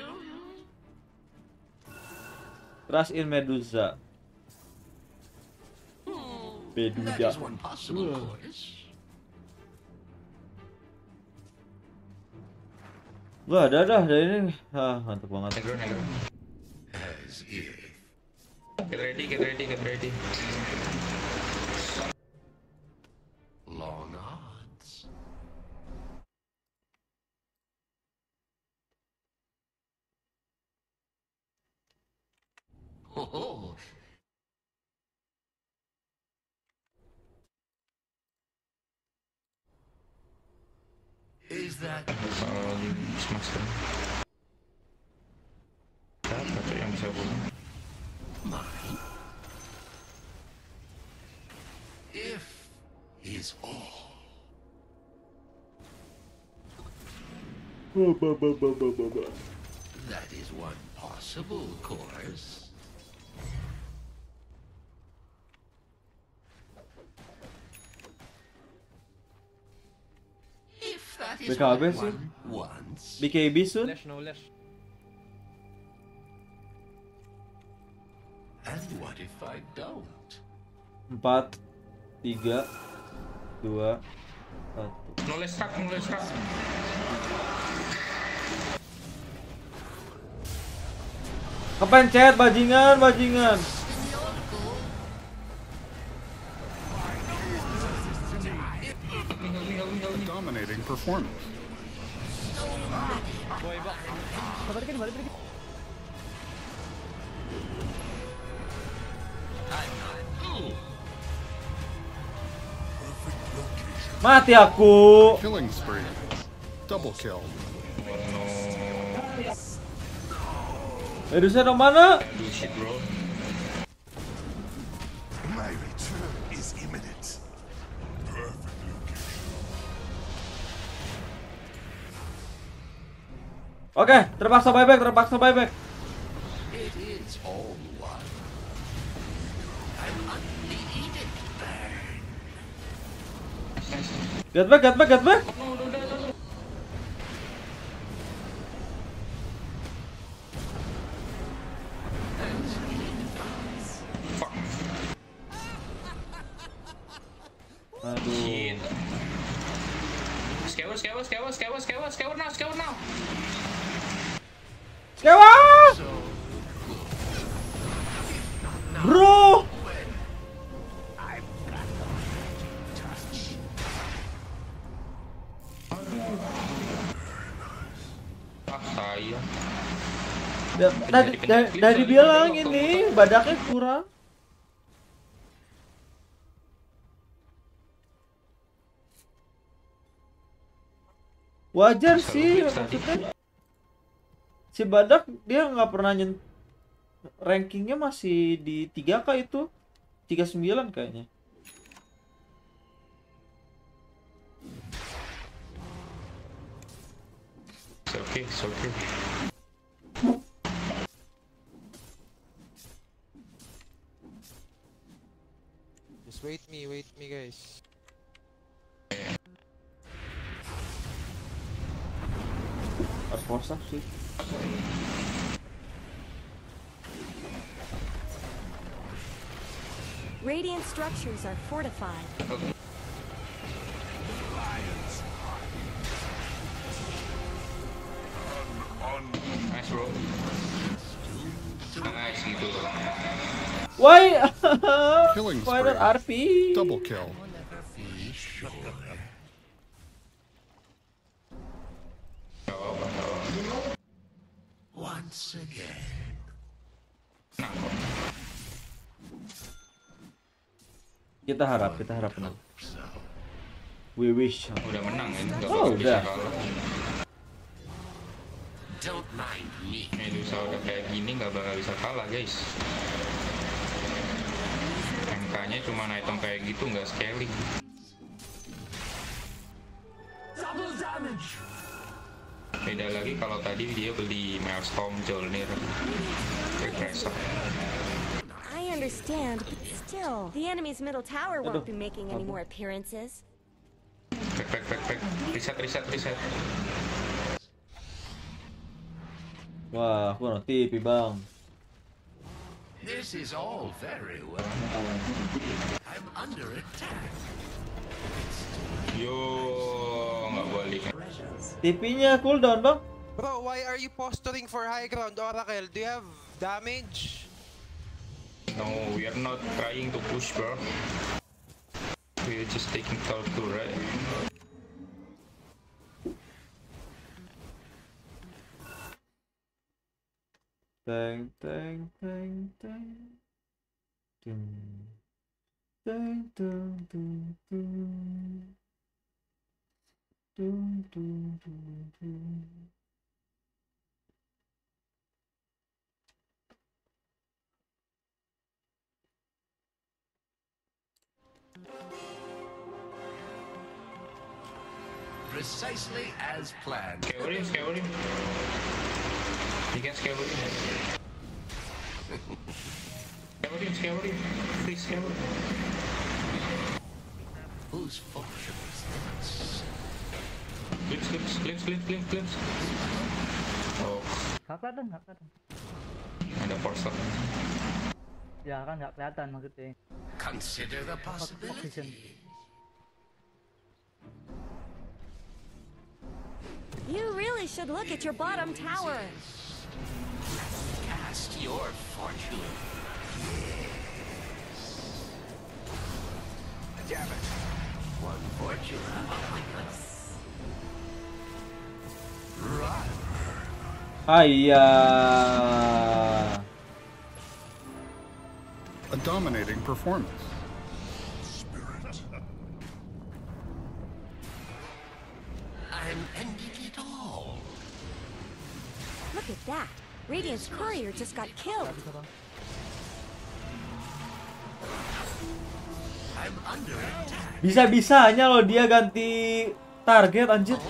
Trust in Medusa. Medusa. Wah, ada ini. Mantap banget. As if. Get ready. Long odds. Oh. Is that Smaster? Siapa tuh yang bisa bunuh? mine? If is all. That is one possible course. If that is BKB what sih. one wants. BKB soon. And what if I don't? 4, 3, 2, 1. Nulis rak. Kepencet bajingan. Dominating performance. Balikin. Mati aku. Killing spree. Double kill. Medusa dong mana? Bullshit, bro. My return is imminent. Perfect location. Oke, terpaksa buyback. It is all one. I'm unneeded. Get back. Aduh. Skewer now. Skewa! Bro! Saya. Dari bilang ini badaknya kurang. Wajar sih maksudnya. Si Badak dia nggak pernah rankingnya masih di 3K itu 39 kayaknya. Oke. Just wait me guys. Harus posak sih. Radiant structures are fortified. Nice bro. Nice gitu. Why? Killing Why not spree. RP? Double kill. Once again. Kita harap menang. We wish. Udah menang ya, nggak Oh, bakal bisa udah. kalah. Don't mind me. Medusa udah kayak gini nggak bakal bisa kalah guys. MK-nya cuma item kayak gitu nggak scaling. Double damage. Beda lagi kalau tadi dia beli Maelstrom, Jolnir, Repressor. I understand, but still, the enemy's middle tower won't be making any more appearances. Back. Reset. Wah, aku no TV bang. This is all very well. I'm under attack. Yo, nggak balik. TP-nya cooldown bang. Bro, why are you posturing for high ground, Oracle? Do you have damage? No, we are not trying to push, bro. We are just taking talk to right. Teng. Precisely as planned. Scale him. You can scale him. Scale him. Please scale him. Whose fortune is this? Glimpse. Oh, Nggak kelihatan. ada force. Ya kan nggak kelihatan maksudnya. Consider the possibility. You really should look at your bottom tower. Cast your fortune. Damn it. One fortune. Right. Hayya. A dominating performance. I'm ending it all. Look at that. Radiant's courier just got killed. I'm under attack. Bisa-bisanya loh dia ganti target anjir.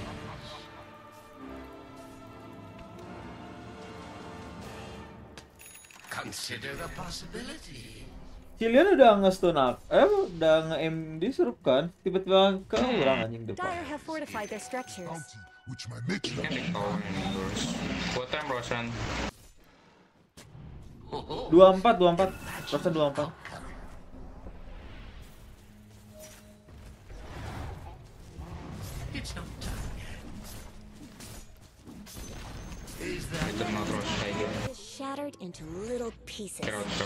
Consider the possibility. Cillian udah nge-stun aku, udah nge-aim disuruh kan, tiba-tiba ke orang anjing depan. Dire have fortified their structures. Kan di tower ini terus. What time, Roshan? 24. Rasa 24. It's not done yet. Is that Itu not Roshan kayak gitu. Shattered into little pieces.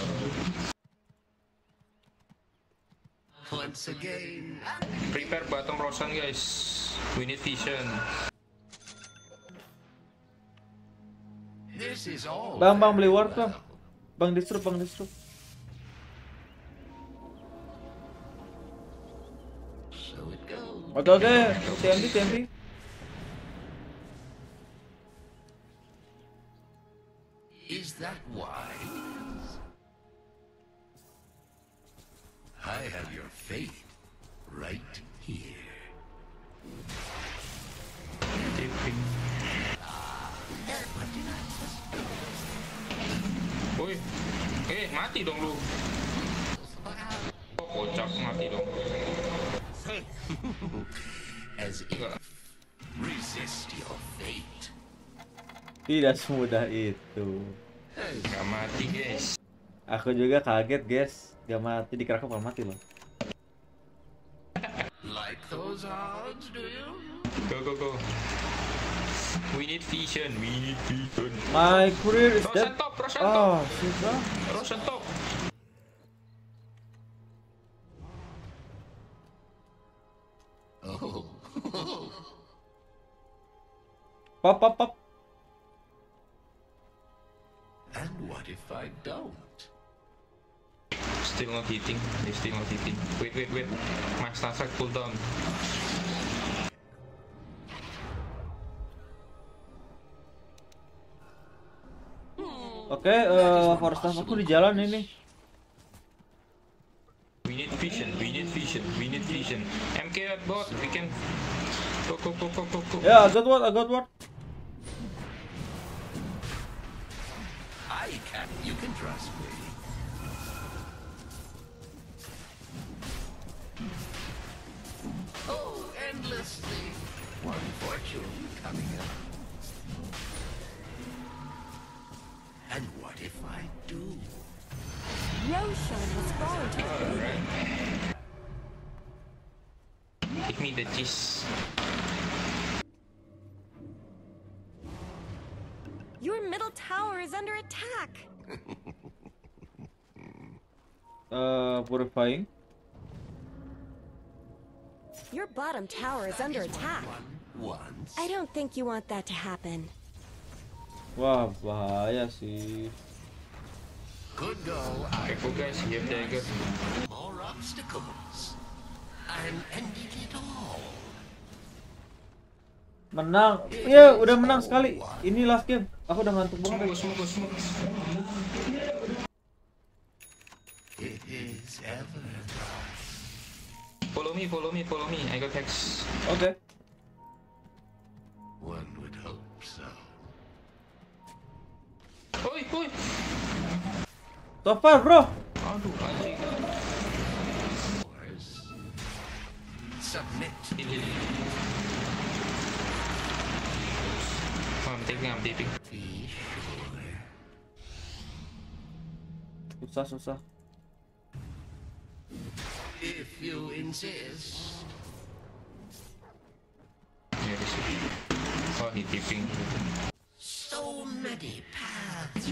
once again? Prepare bottom Roshan, guys. We need vision. This is all. Bang beli ward bang. Bang disrupt. So it goes. Oke, TNT. that wise? I have your fate right here. Woi, mati dong lu. Kocak, mati dong. As if resist your fate. Tidak semudah itu. Gak mati guys. Aku juga kaget guys, gak mati di Krakow malah mati loh. Like those odds, do you? Go. We need vision. My career is dead. Roshan top. Oh, sudah. Roshan top. Oh. Pop. And what if I don't? Still not hitting. He's still not hitting. Wait. Max Tansak pull down. Oke, forest staff aku di jalan ini. We need vision. MK at bot. We can go. Ya, I got what. You can trust me. Oh, endlessly. One fortune coming up. And what if I do? Roshan has fallen to the ground. Give me the cheese. Your middle tower is under attack. Purifying. Your bottom tower is under attack. I don't think you want that to happen. Wah, bahaya sih. Good go. Careful guys, here dagger. More obstacles. I'm ending it all. Menang. Iya, udah menang sekali. Ini last game. Aku udah ngantuk banget. Smoke. It is ever. Follow me. I got hex. Okay. One would hope so. Oi. So far, bro. Aduh, anjing. Submit. I'm taking. Susah. If you insist. Oh, he tipping. So many paths.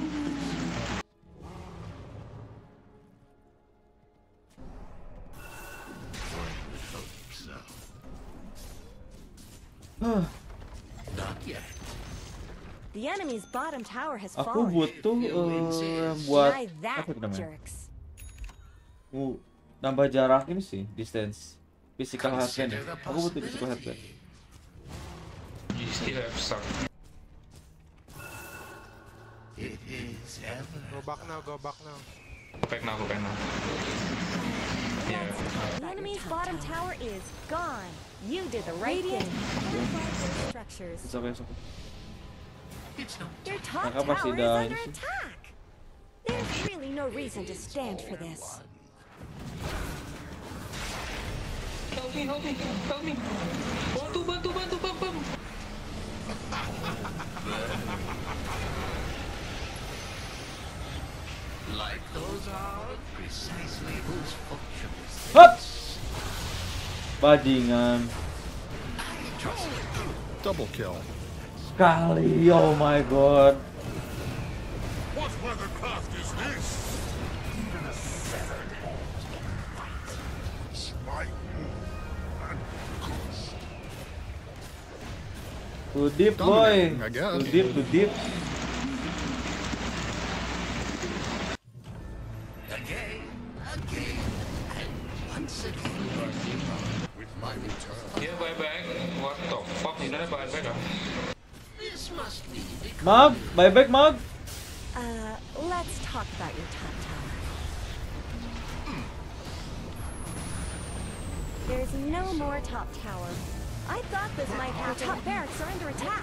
Not yet. The enemy's bottom tower has Aku fallen. butuh buat Try that, apa itu namanya? jerks. Nambah jarak ini sih, distance. Physical headband. Aku butuh physical headband. You still have some. It is ever. Go back now. Go back now. Yeah. The enemy's bottom tower is gone. You did the right thing. Structures. Their top Mereka pasti tower is udah under ini sih. attack. There's really no reason to stand for this. Help me. Bantu. Like those are precisely whose fortunes. Hop! Bajingan. Double kill. Sekali, oh my god. What weathercraft is this? Even a severed smite and cost. Too deep, boy. Dominating, I guess. Too deep. Again, and once again. With my return. Dia buyback. What the fuck? Ini ada buyback ah? This must be the Mag, buyback mag. Let's talk about your top tower. There's no more top tower. I thought this might happen. Your top barracks are under attack.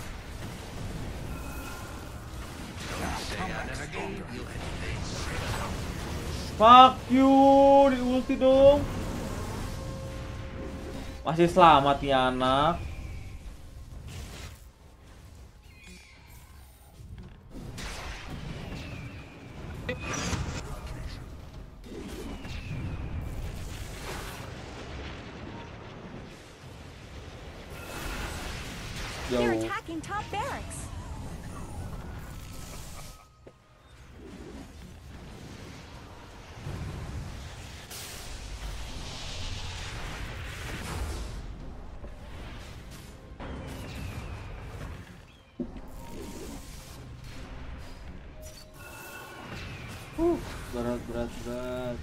Fuck you, di ulti dong. Masih selamat ya anak. They're attacking top barracks. Berat.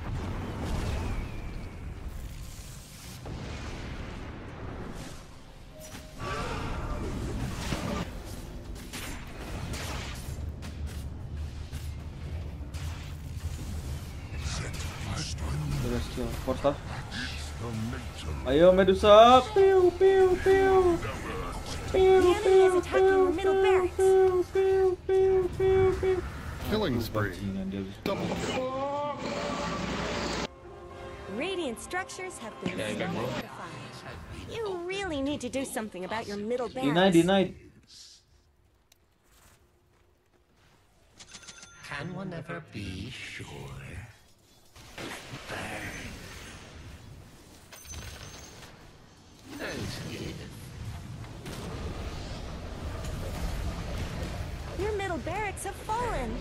Terus kill, force. Ayo Medusa, piu. Killing spree. Double kill. Radiant structures have been fortified. You really need to do something about your middle barracks. Denied. Can one ever be sure? Burn. As if. Your middle barracks have fallen.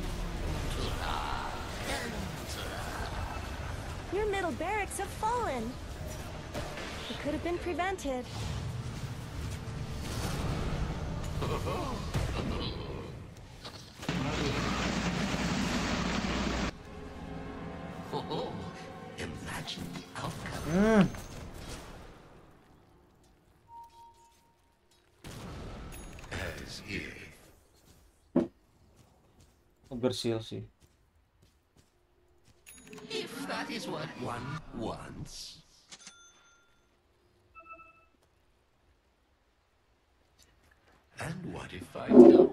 Your middle barracks have fallen. It could have been prevented. Oh, imagine the outcome. As if. Bersil sih. If that is what one wants. And what if I don't?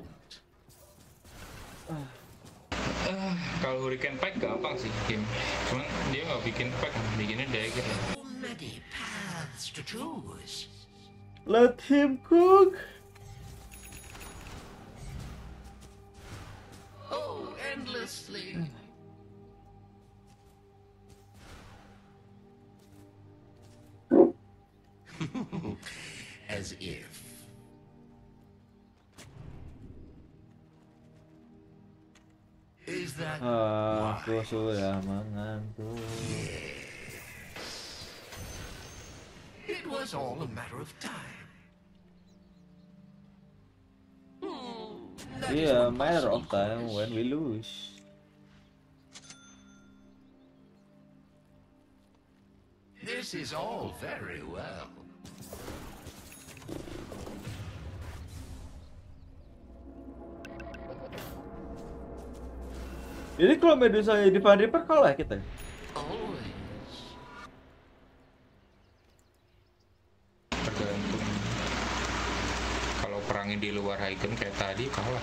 Kalau Hurricane Pike gampang sih game. Cuman dia nggak bikin pack, bikinnya dagger. So many paths to choose. Let him cook. Oh, endlessly. As if. Is that Aku sudah mengantuk. It was all a matter of time. Yeah, matter of time when we lose. This is all very well. Jadi kalau Medusa di Van Reaper kalah kita. Tergantung. Kalau perangnya di luar icon kayak tadi kalah.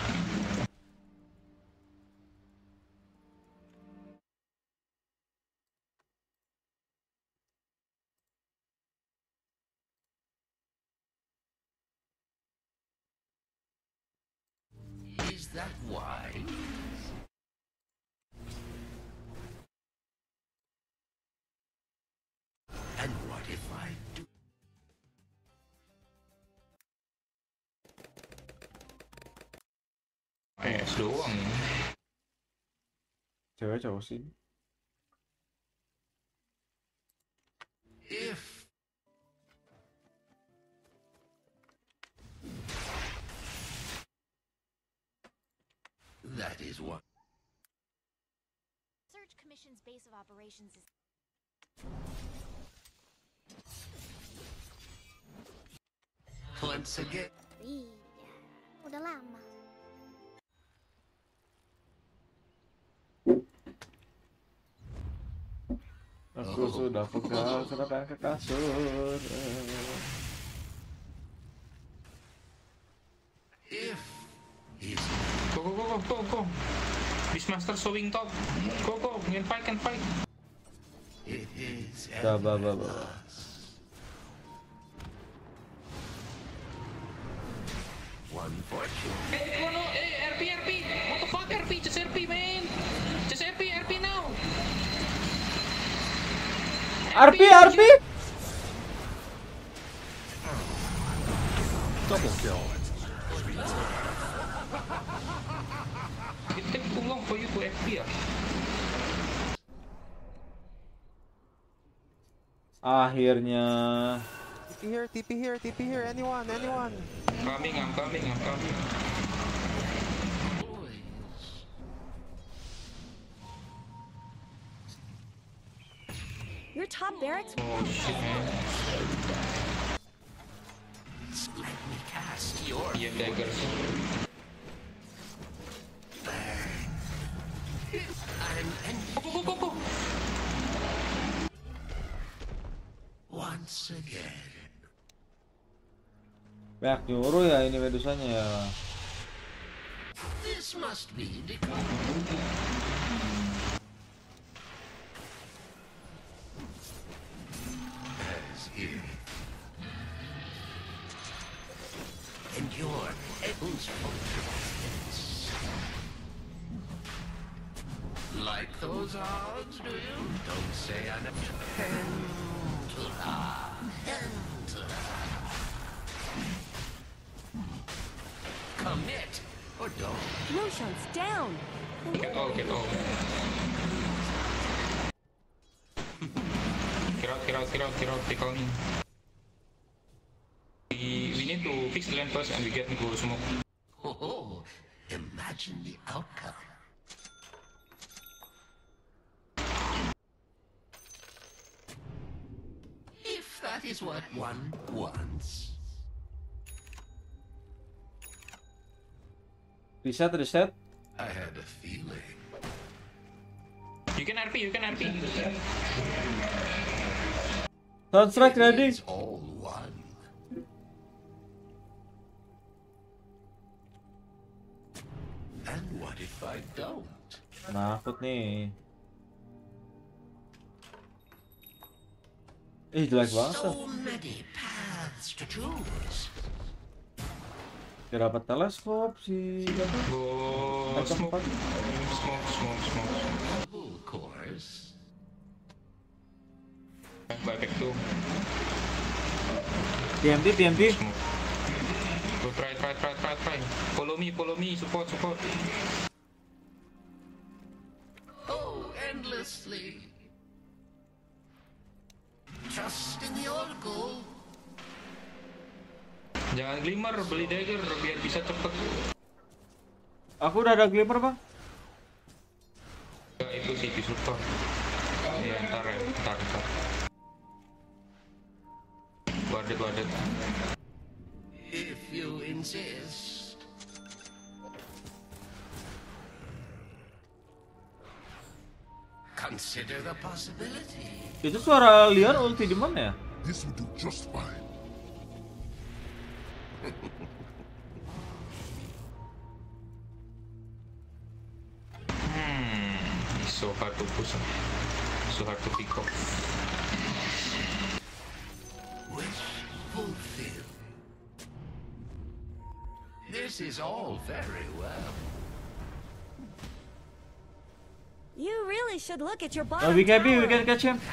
Is that why? And what if I do? PS doang ini. Cewek cowok sih. If that is what. Search Commission's base of operations is. Once again. Iya, udah lama. Aku sudah pegal, sudah pengen ke kasur. If he's Go. Beastmaster showing top. Go. Can fight. it is Ba. one fortune. RP. What the fuck, RP? Just RP, man. Just RP now. RP. Double kill. It takes too long for you to RP, ya. Akhirnya. TP here, anyone. I'm coming. Your top barracks. Oh shit, man. Let me cast your Iya, daggers. Go. once again. Banyak nyuruh ya ini Medusanya ya. This must be the as if endure Evan's fortress. Like those odds, do you? Don't say I'm Commit or don't. Roshan's down. Get out. Get out. They coming. We need to fix the land first and we get into smoke. Oh, imagine the outcome. If that is what one wants. Reset. I had a feeling. You can RP. Soundtrack ready. It's all one. And what if I don't? Nakut nih. Jelek banget. So many paths to choose. Kira dapat teleskop sih. Go smoke. Double course. Back to. TMT. Go try. Follow me. Support. Oh, endlessly. Trust in the oracle. Jangan glimmer, beli dagger biar bisa cepet. Aku udah ada glimmer, Bang. Ya, itu sih super. Ya, ntar. Wadet. If you insist. Consider the possibility. Itu suara Leon ulti di mana ya? This will do just fine. It's so hard to push. So hard to pick up. Wish fulfilled. This is all very well. You really should look at your Oh, bottom we can tower. catch him.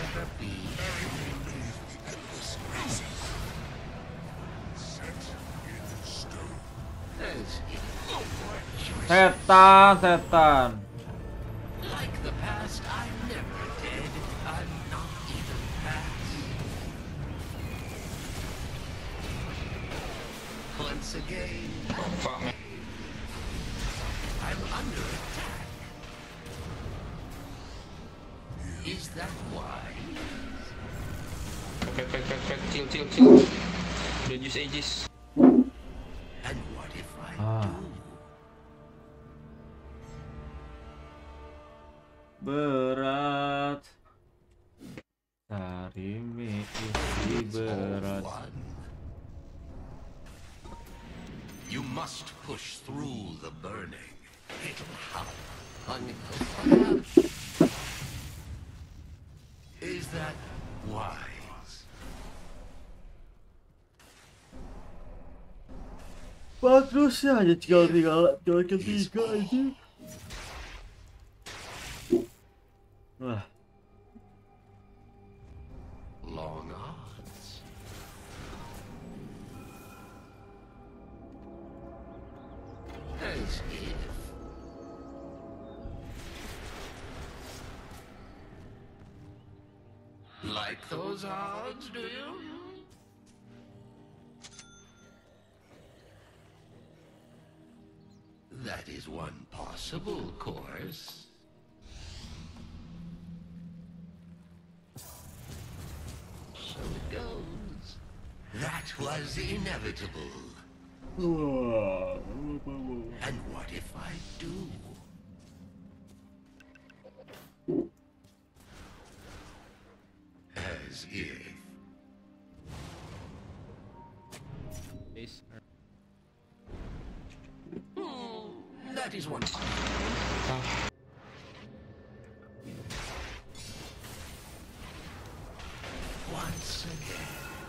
Setan. Like the past, I'm never dead. I'm not even past. Once again, Fuck, man. I'm under attack. Is that why? Back. Chill. Don't use Aegis. And what if I Berat. must push through the burning. It'll help. Is that wise? Bagus ya, aja tinggal ketiga aja. Wah. Long odds. As if. Like those odds, do you? That is one possible course. So it goes. That was inevitable. And what if I do? As if. That is one. Once again.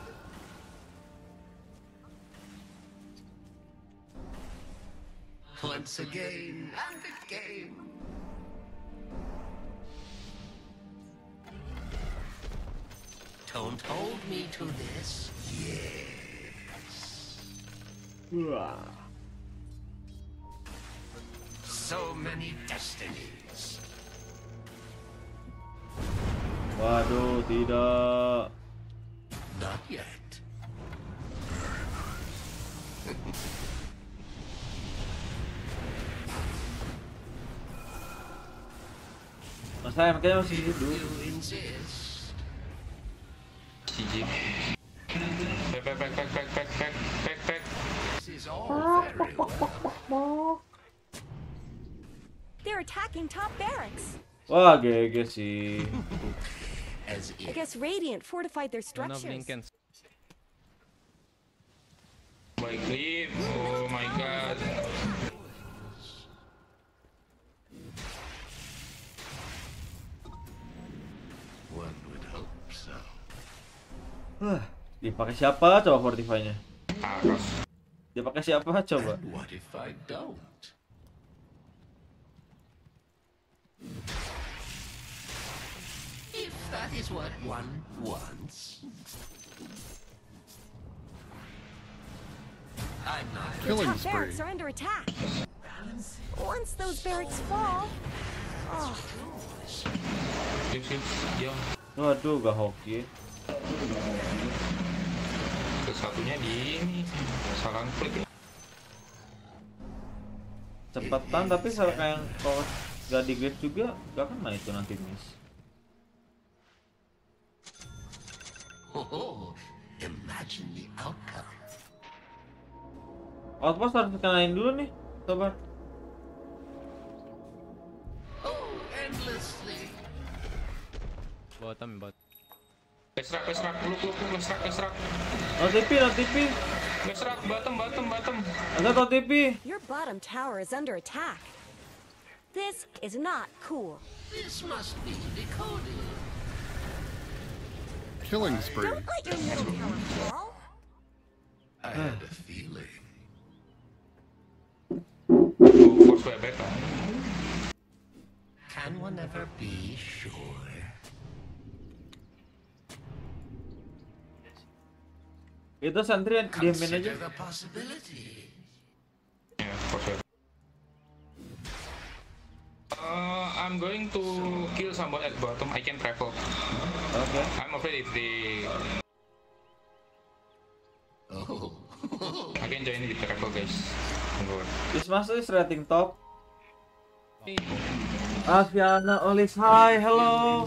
Once again and again. Don't hold me to this. Yes. So many destinies. Waduh, tidak. Not yet. Masa MK masih hidup. You insist. GG. Back. This is all very well. They're attacking top barracks. Wah, GG sih. I guess Radiant fortified their structures. By clip. Oh my god. One would hope so. Dipakai siapa coba fortify-nya? Harus. Dia pakai siapa coba? And what if I don't? If that is what one wants. I'm not The top barracks are under attack. Once those barracks fall, oh. Jauh. Waduh, gak hoki. Satunya di ini. Salah klik. Cepetan tapi salah kayak kalau gak di grade juga gak kena itu nanti miss. Oh, imagine the outcome. Outpost harus dikenain dulu nih, sobat. Oh, endlessly. Bottom. Pesrak, look, pesrak. No TP. Pesrak, bottom. Ada no TP. Your bottom tower is under attack. This is not cool. This must be decoded. Killing spree. Don't let your middle tower fall. I had a feeling. Force back. Can one ever be sure? Itu santri diamin aja. Consider the possibility. Yeah, force back. I'm going to kill someone at bottom. I can travel. Okay. I'm afraid if they. Oh. I can join with travel, guys. This master is rating top. Afiana Olis, hi, hello.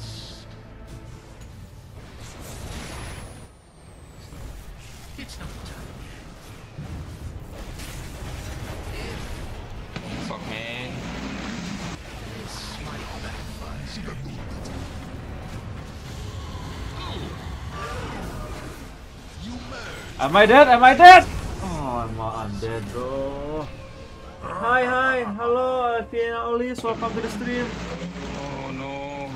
It's not time. Fuck, man. This might backfire. Am I dead? Oh, I'm dead, bro. Hai, halo Alfiana Olis, welcome to the stream. Oh no.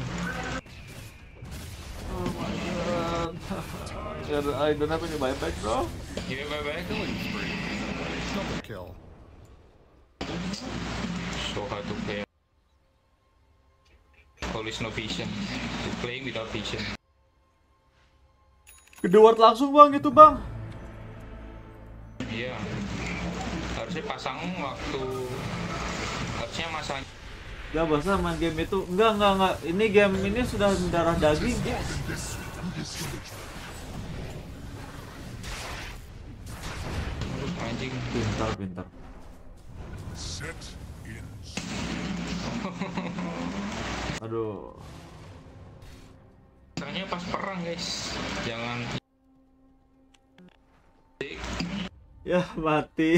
Oh my god. I don't have any buyback, bro. You have buyback? Double kill. So hard to play. Always no vision. You're playing without vision. Kedua langsung bang itu bang. Iya. Harusnya pasang waktu. Harusnya masang. Gak bosan main game itu. Enggak. Ini game ini sudah mendarah daging. Anjing. Pintar. Set in. Aduh. Pasangnya pas perang guys. Jangan. Ya mati.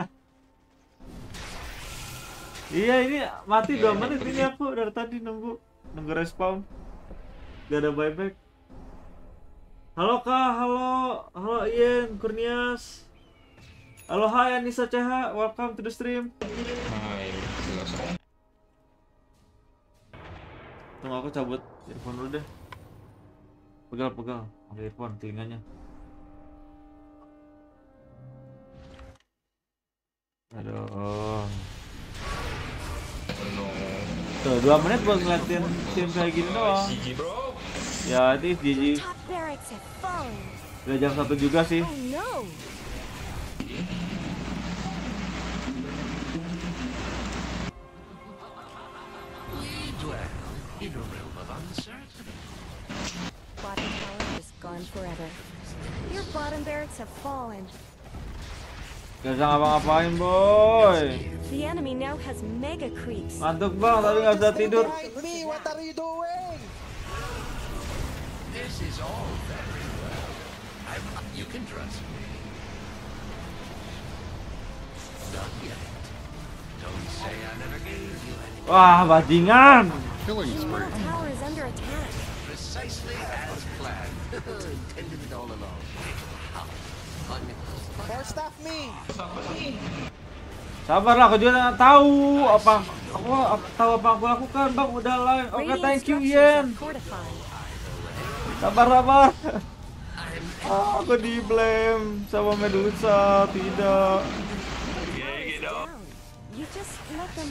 Iya ini mati 2 menit ini aku dari tadi nunggu respawn. Gak ada buyback. Halo Kak, halo Ian, Kurnias. Halo hai Anissa CH, welcome to the stream. Hai, jelas. Tunggu aku cabut earphone dulu deh. Pegal, ambil earphone telinganya. Aduh. Tuh 2 menit buat ngeliatin tim kayak gini doang. Ya ini GG. Udah jam 1 juga sih. In a realm of uncertainty. Bottom tower is gone forever. Your bottom barracks have fallen. Gak bisa ngapa-ngapain boy. The enemy now has mega creeps. Ngantuk bang, tapi gak bisa tidur. Me, what are you doing? This is all very well. You can trust me. Not yet. Don't say I never gave you any. Wah, bajingan. Killing spree. The tower is under attack. Precisely as planned. Intended it all along. More staff me. Sabarlah, aku juga nggak tahu apa aku lakukan bang. Udah lah. Oke, thank you Ian. Sabar. Aku di blame sama Medusa, tidak. You just let them.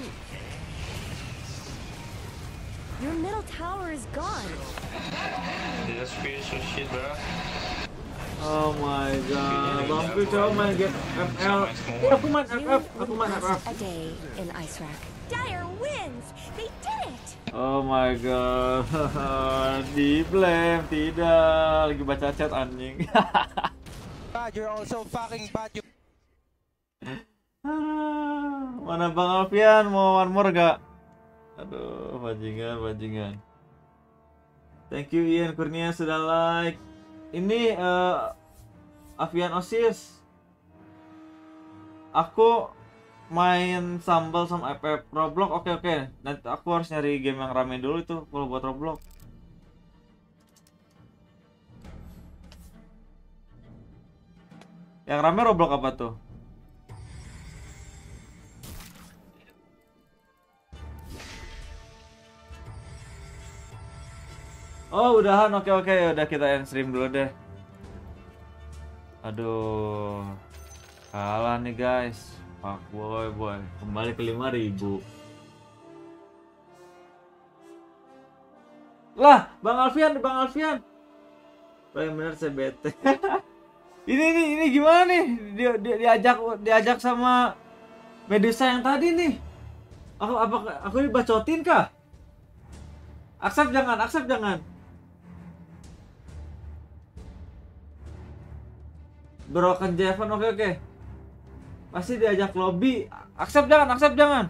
Your middle tower is gone. This is so shit, bro. Oh my god, Bangku coba main game ML. Aku main FF. A day in Ice Rack. Dire wins. They did it. Oh my god, di blame tidak lagi baca chat anjing. Bad, you're also fucking bad. Mana Bang Alfian mau one more gak? Aduh, bajingan. Thank you Ian Kurnia sudah like. Ini Avian Osis. Aku main sambal sama FF Roblox. Oke. Nanti aku harus nyari game yang rame dulu itu kalau buat Roblox. Yang rame Roblox apa tuh? Oh udahan, oke, udah kita end stream dulu deh. Aduh, kalah nih guys. Fuck boy, kembali ke 5.000. Lah, Bang Alfian. Paling bener saya bete. ini gimana nih? Diajak sama Medusa yang tadi nih. Aku dibacotin kah? Accept jangan. Broken Javan, oke. Pasti diajak lobby. Accept jangan.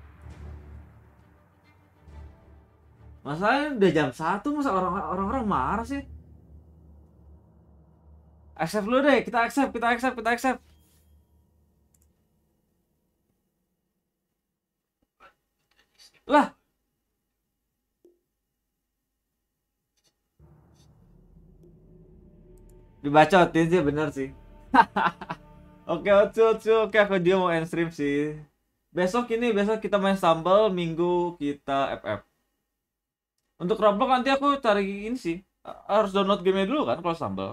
Masalahnya udah jam 1, masa orang-orang marah sih. Accept dulu deh, kita accept. Lah. Dibacotin sih, bener sih. Oke, aku dia mau end stream sih. besok kita main Stumble, Minggu kita FF. Untuk Roblox nanti aku cari ini sih. Harus download game dulu kan kalau Stumble.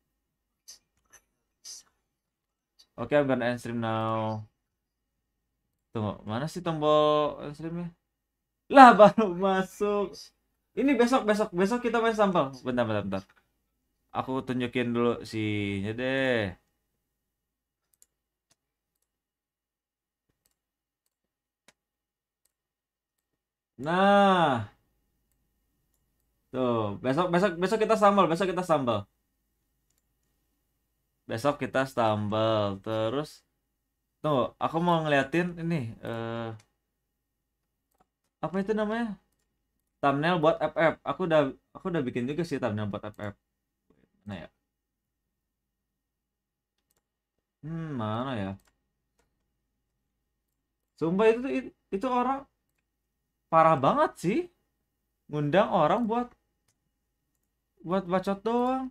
Oke, I'm gonna end stream now. Tunggu, mana sih tombol end streamnya? Lah, baru masuk. Ini besok kita main Stumble. Bentar. Aku tunjukin dulu sihnya deh. Nah. Tuh, besok kita Stumble, Besok kita Stumble. Terus tuh, aku mau ngeliatin ini apa itu namanya? Thumbnail buat FF. Aku udah bikin juga sih thumbnail buat FF. Mana ya? Mana ya? Sumpah itu orang parah banget sih. Ngundang orang buat bacot doang.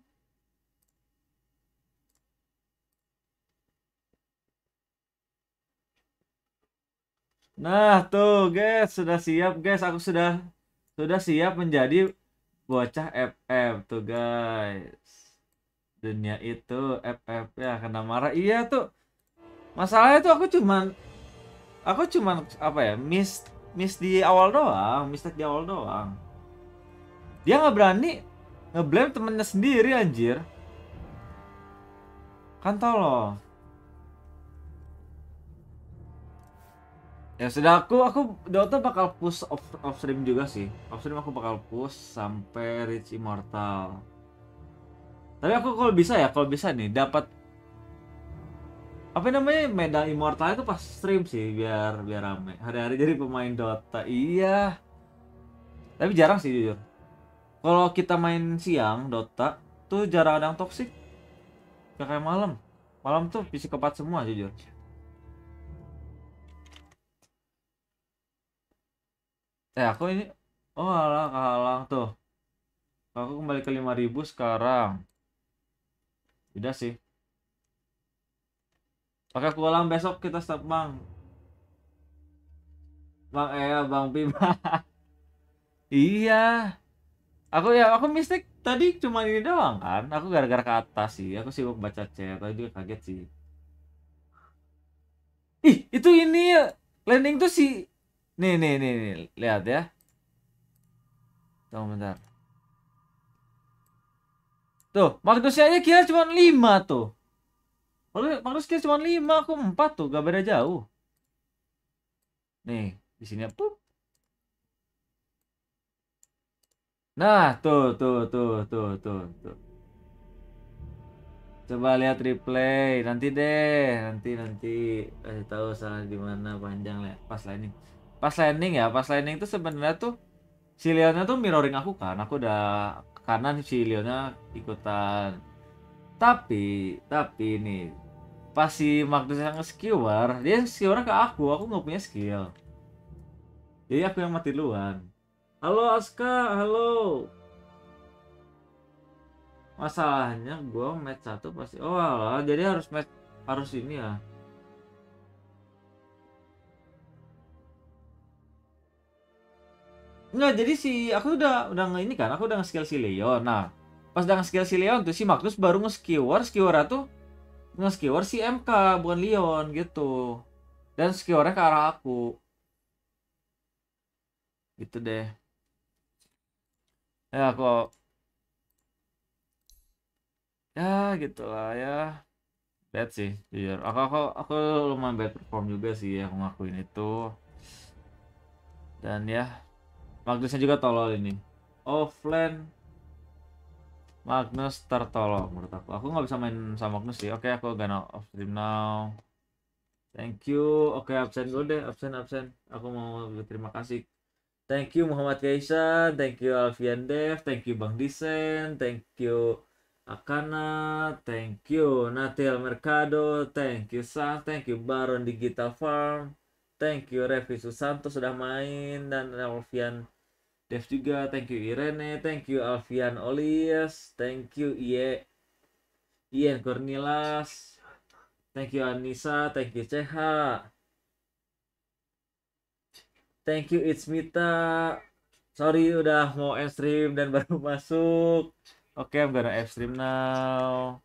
Nah, tuh guys, sudah siap guys. Aku sudah siap menjadi bocah FF tuh guys. Dunia itu FF ya, kena marah. Iya tuh. Masalahnya tuh aku cuman apa ya? Miss di awal doang, mistake di awal doang. Dia nggak berani ngeblame temennya sendiri anjir. Kan tolong. Ya sudah, aku Dota bakal push off stream juga sih. Off stream aku bakal push sampai reach immortal. Tapi aku kalau bisa nih dapat apa namanya medal immortal itu pas stream sih biar rame. Hari-hari jadi pemain Dota. Iya. Tapi jarang sih jujur. Kalau kita main siang Dota tuh jarang ada yang toxic. Gak kayak malam. Malam tuh psikopat semua jujur. Aku ini alah kehalang tuh. Aku kembali ke 5.000 sekarang. Udah sih. Oke, aku ulang besok kita start Bang. Bang Bima. Iya. Aku mistik tadi cuma ini doang kan. Aku gara-gara ke atas sih. Aku sibuk baca chat. Tadi juga kaget sih. Ih, itu ini landing tuh si Nih, lihat ya. Tunggu bentar. Tuh, Magnusnya aja kira cuma 5 tuh. Magnus kira cuma 5, aku 4 tuh, gak beda jauh. Nih, di sini pup. Nah, tuh. Coba lihat replay, nanti kasih tahu salah di mana panjang lah. Pas landing itu sebenarnya tuh si Leonnya tuh mirroring aku kan. Aku udah kanan, si Leonnya ikutan. Tapi nih pas si Magnus yang nge-skewer, dia skewer ke aku nggak punya skill. Jadi aku yang mati duluan. Halo Aska, halo. Masalahnya gue match 1 pasti. Oh alah, jadi harus ini ya. Enggak, jadi aku udah ini kan, aku udah nge-skill si Leon. Nah, pas udah nge-skill si Leon tuh si Magnus baru nge-skewer tuh nge-skewer si MK bukan Leon gitu. Dan skewernya ke arah aku. Gitu deh. Ya kok. Ya gitulah ya. Bad sih, jujur. Aku lumayan bad perform juga sih, aku ngakuin itu. Dan ya, Magnusnya juga tolol ini. Offline Magnus tertolong menurut aku. Aku nggak bisa main sama Magnus sih. Oke, aku gonna off stream now. Thank you. Oke, absen gue deh, absen. Aku mau berterima kasih. Thank you Muhammad Kaisan, thank you Alfian Dev, thank you Bang Disen, thank you Akana, thank you Natil Mercado, thank you Sam, thank you Baron Digital Farm, thank you Revi Susanto sudah main, dan Alfian Dev juga, thank you Irene, thank you Alfian Olias, thank you Ian Cornilas, thank you Anissa, thank you CH, Thank you It's Mita. Sorry udah mau end stream dan baru masuk. Oke, I'm gonna end stream now.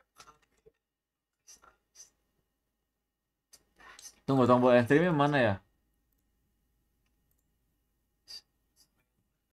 Tunggu tombol end streamnya mana ya?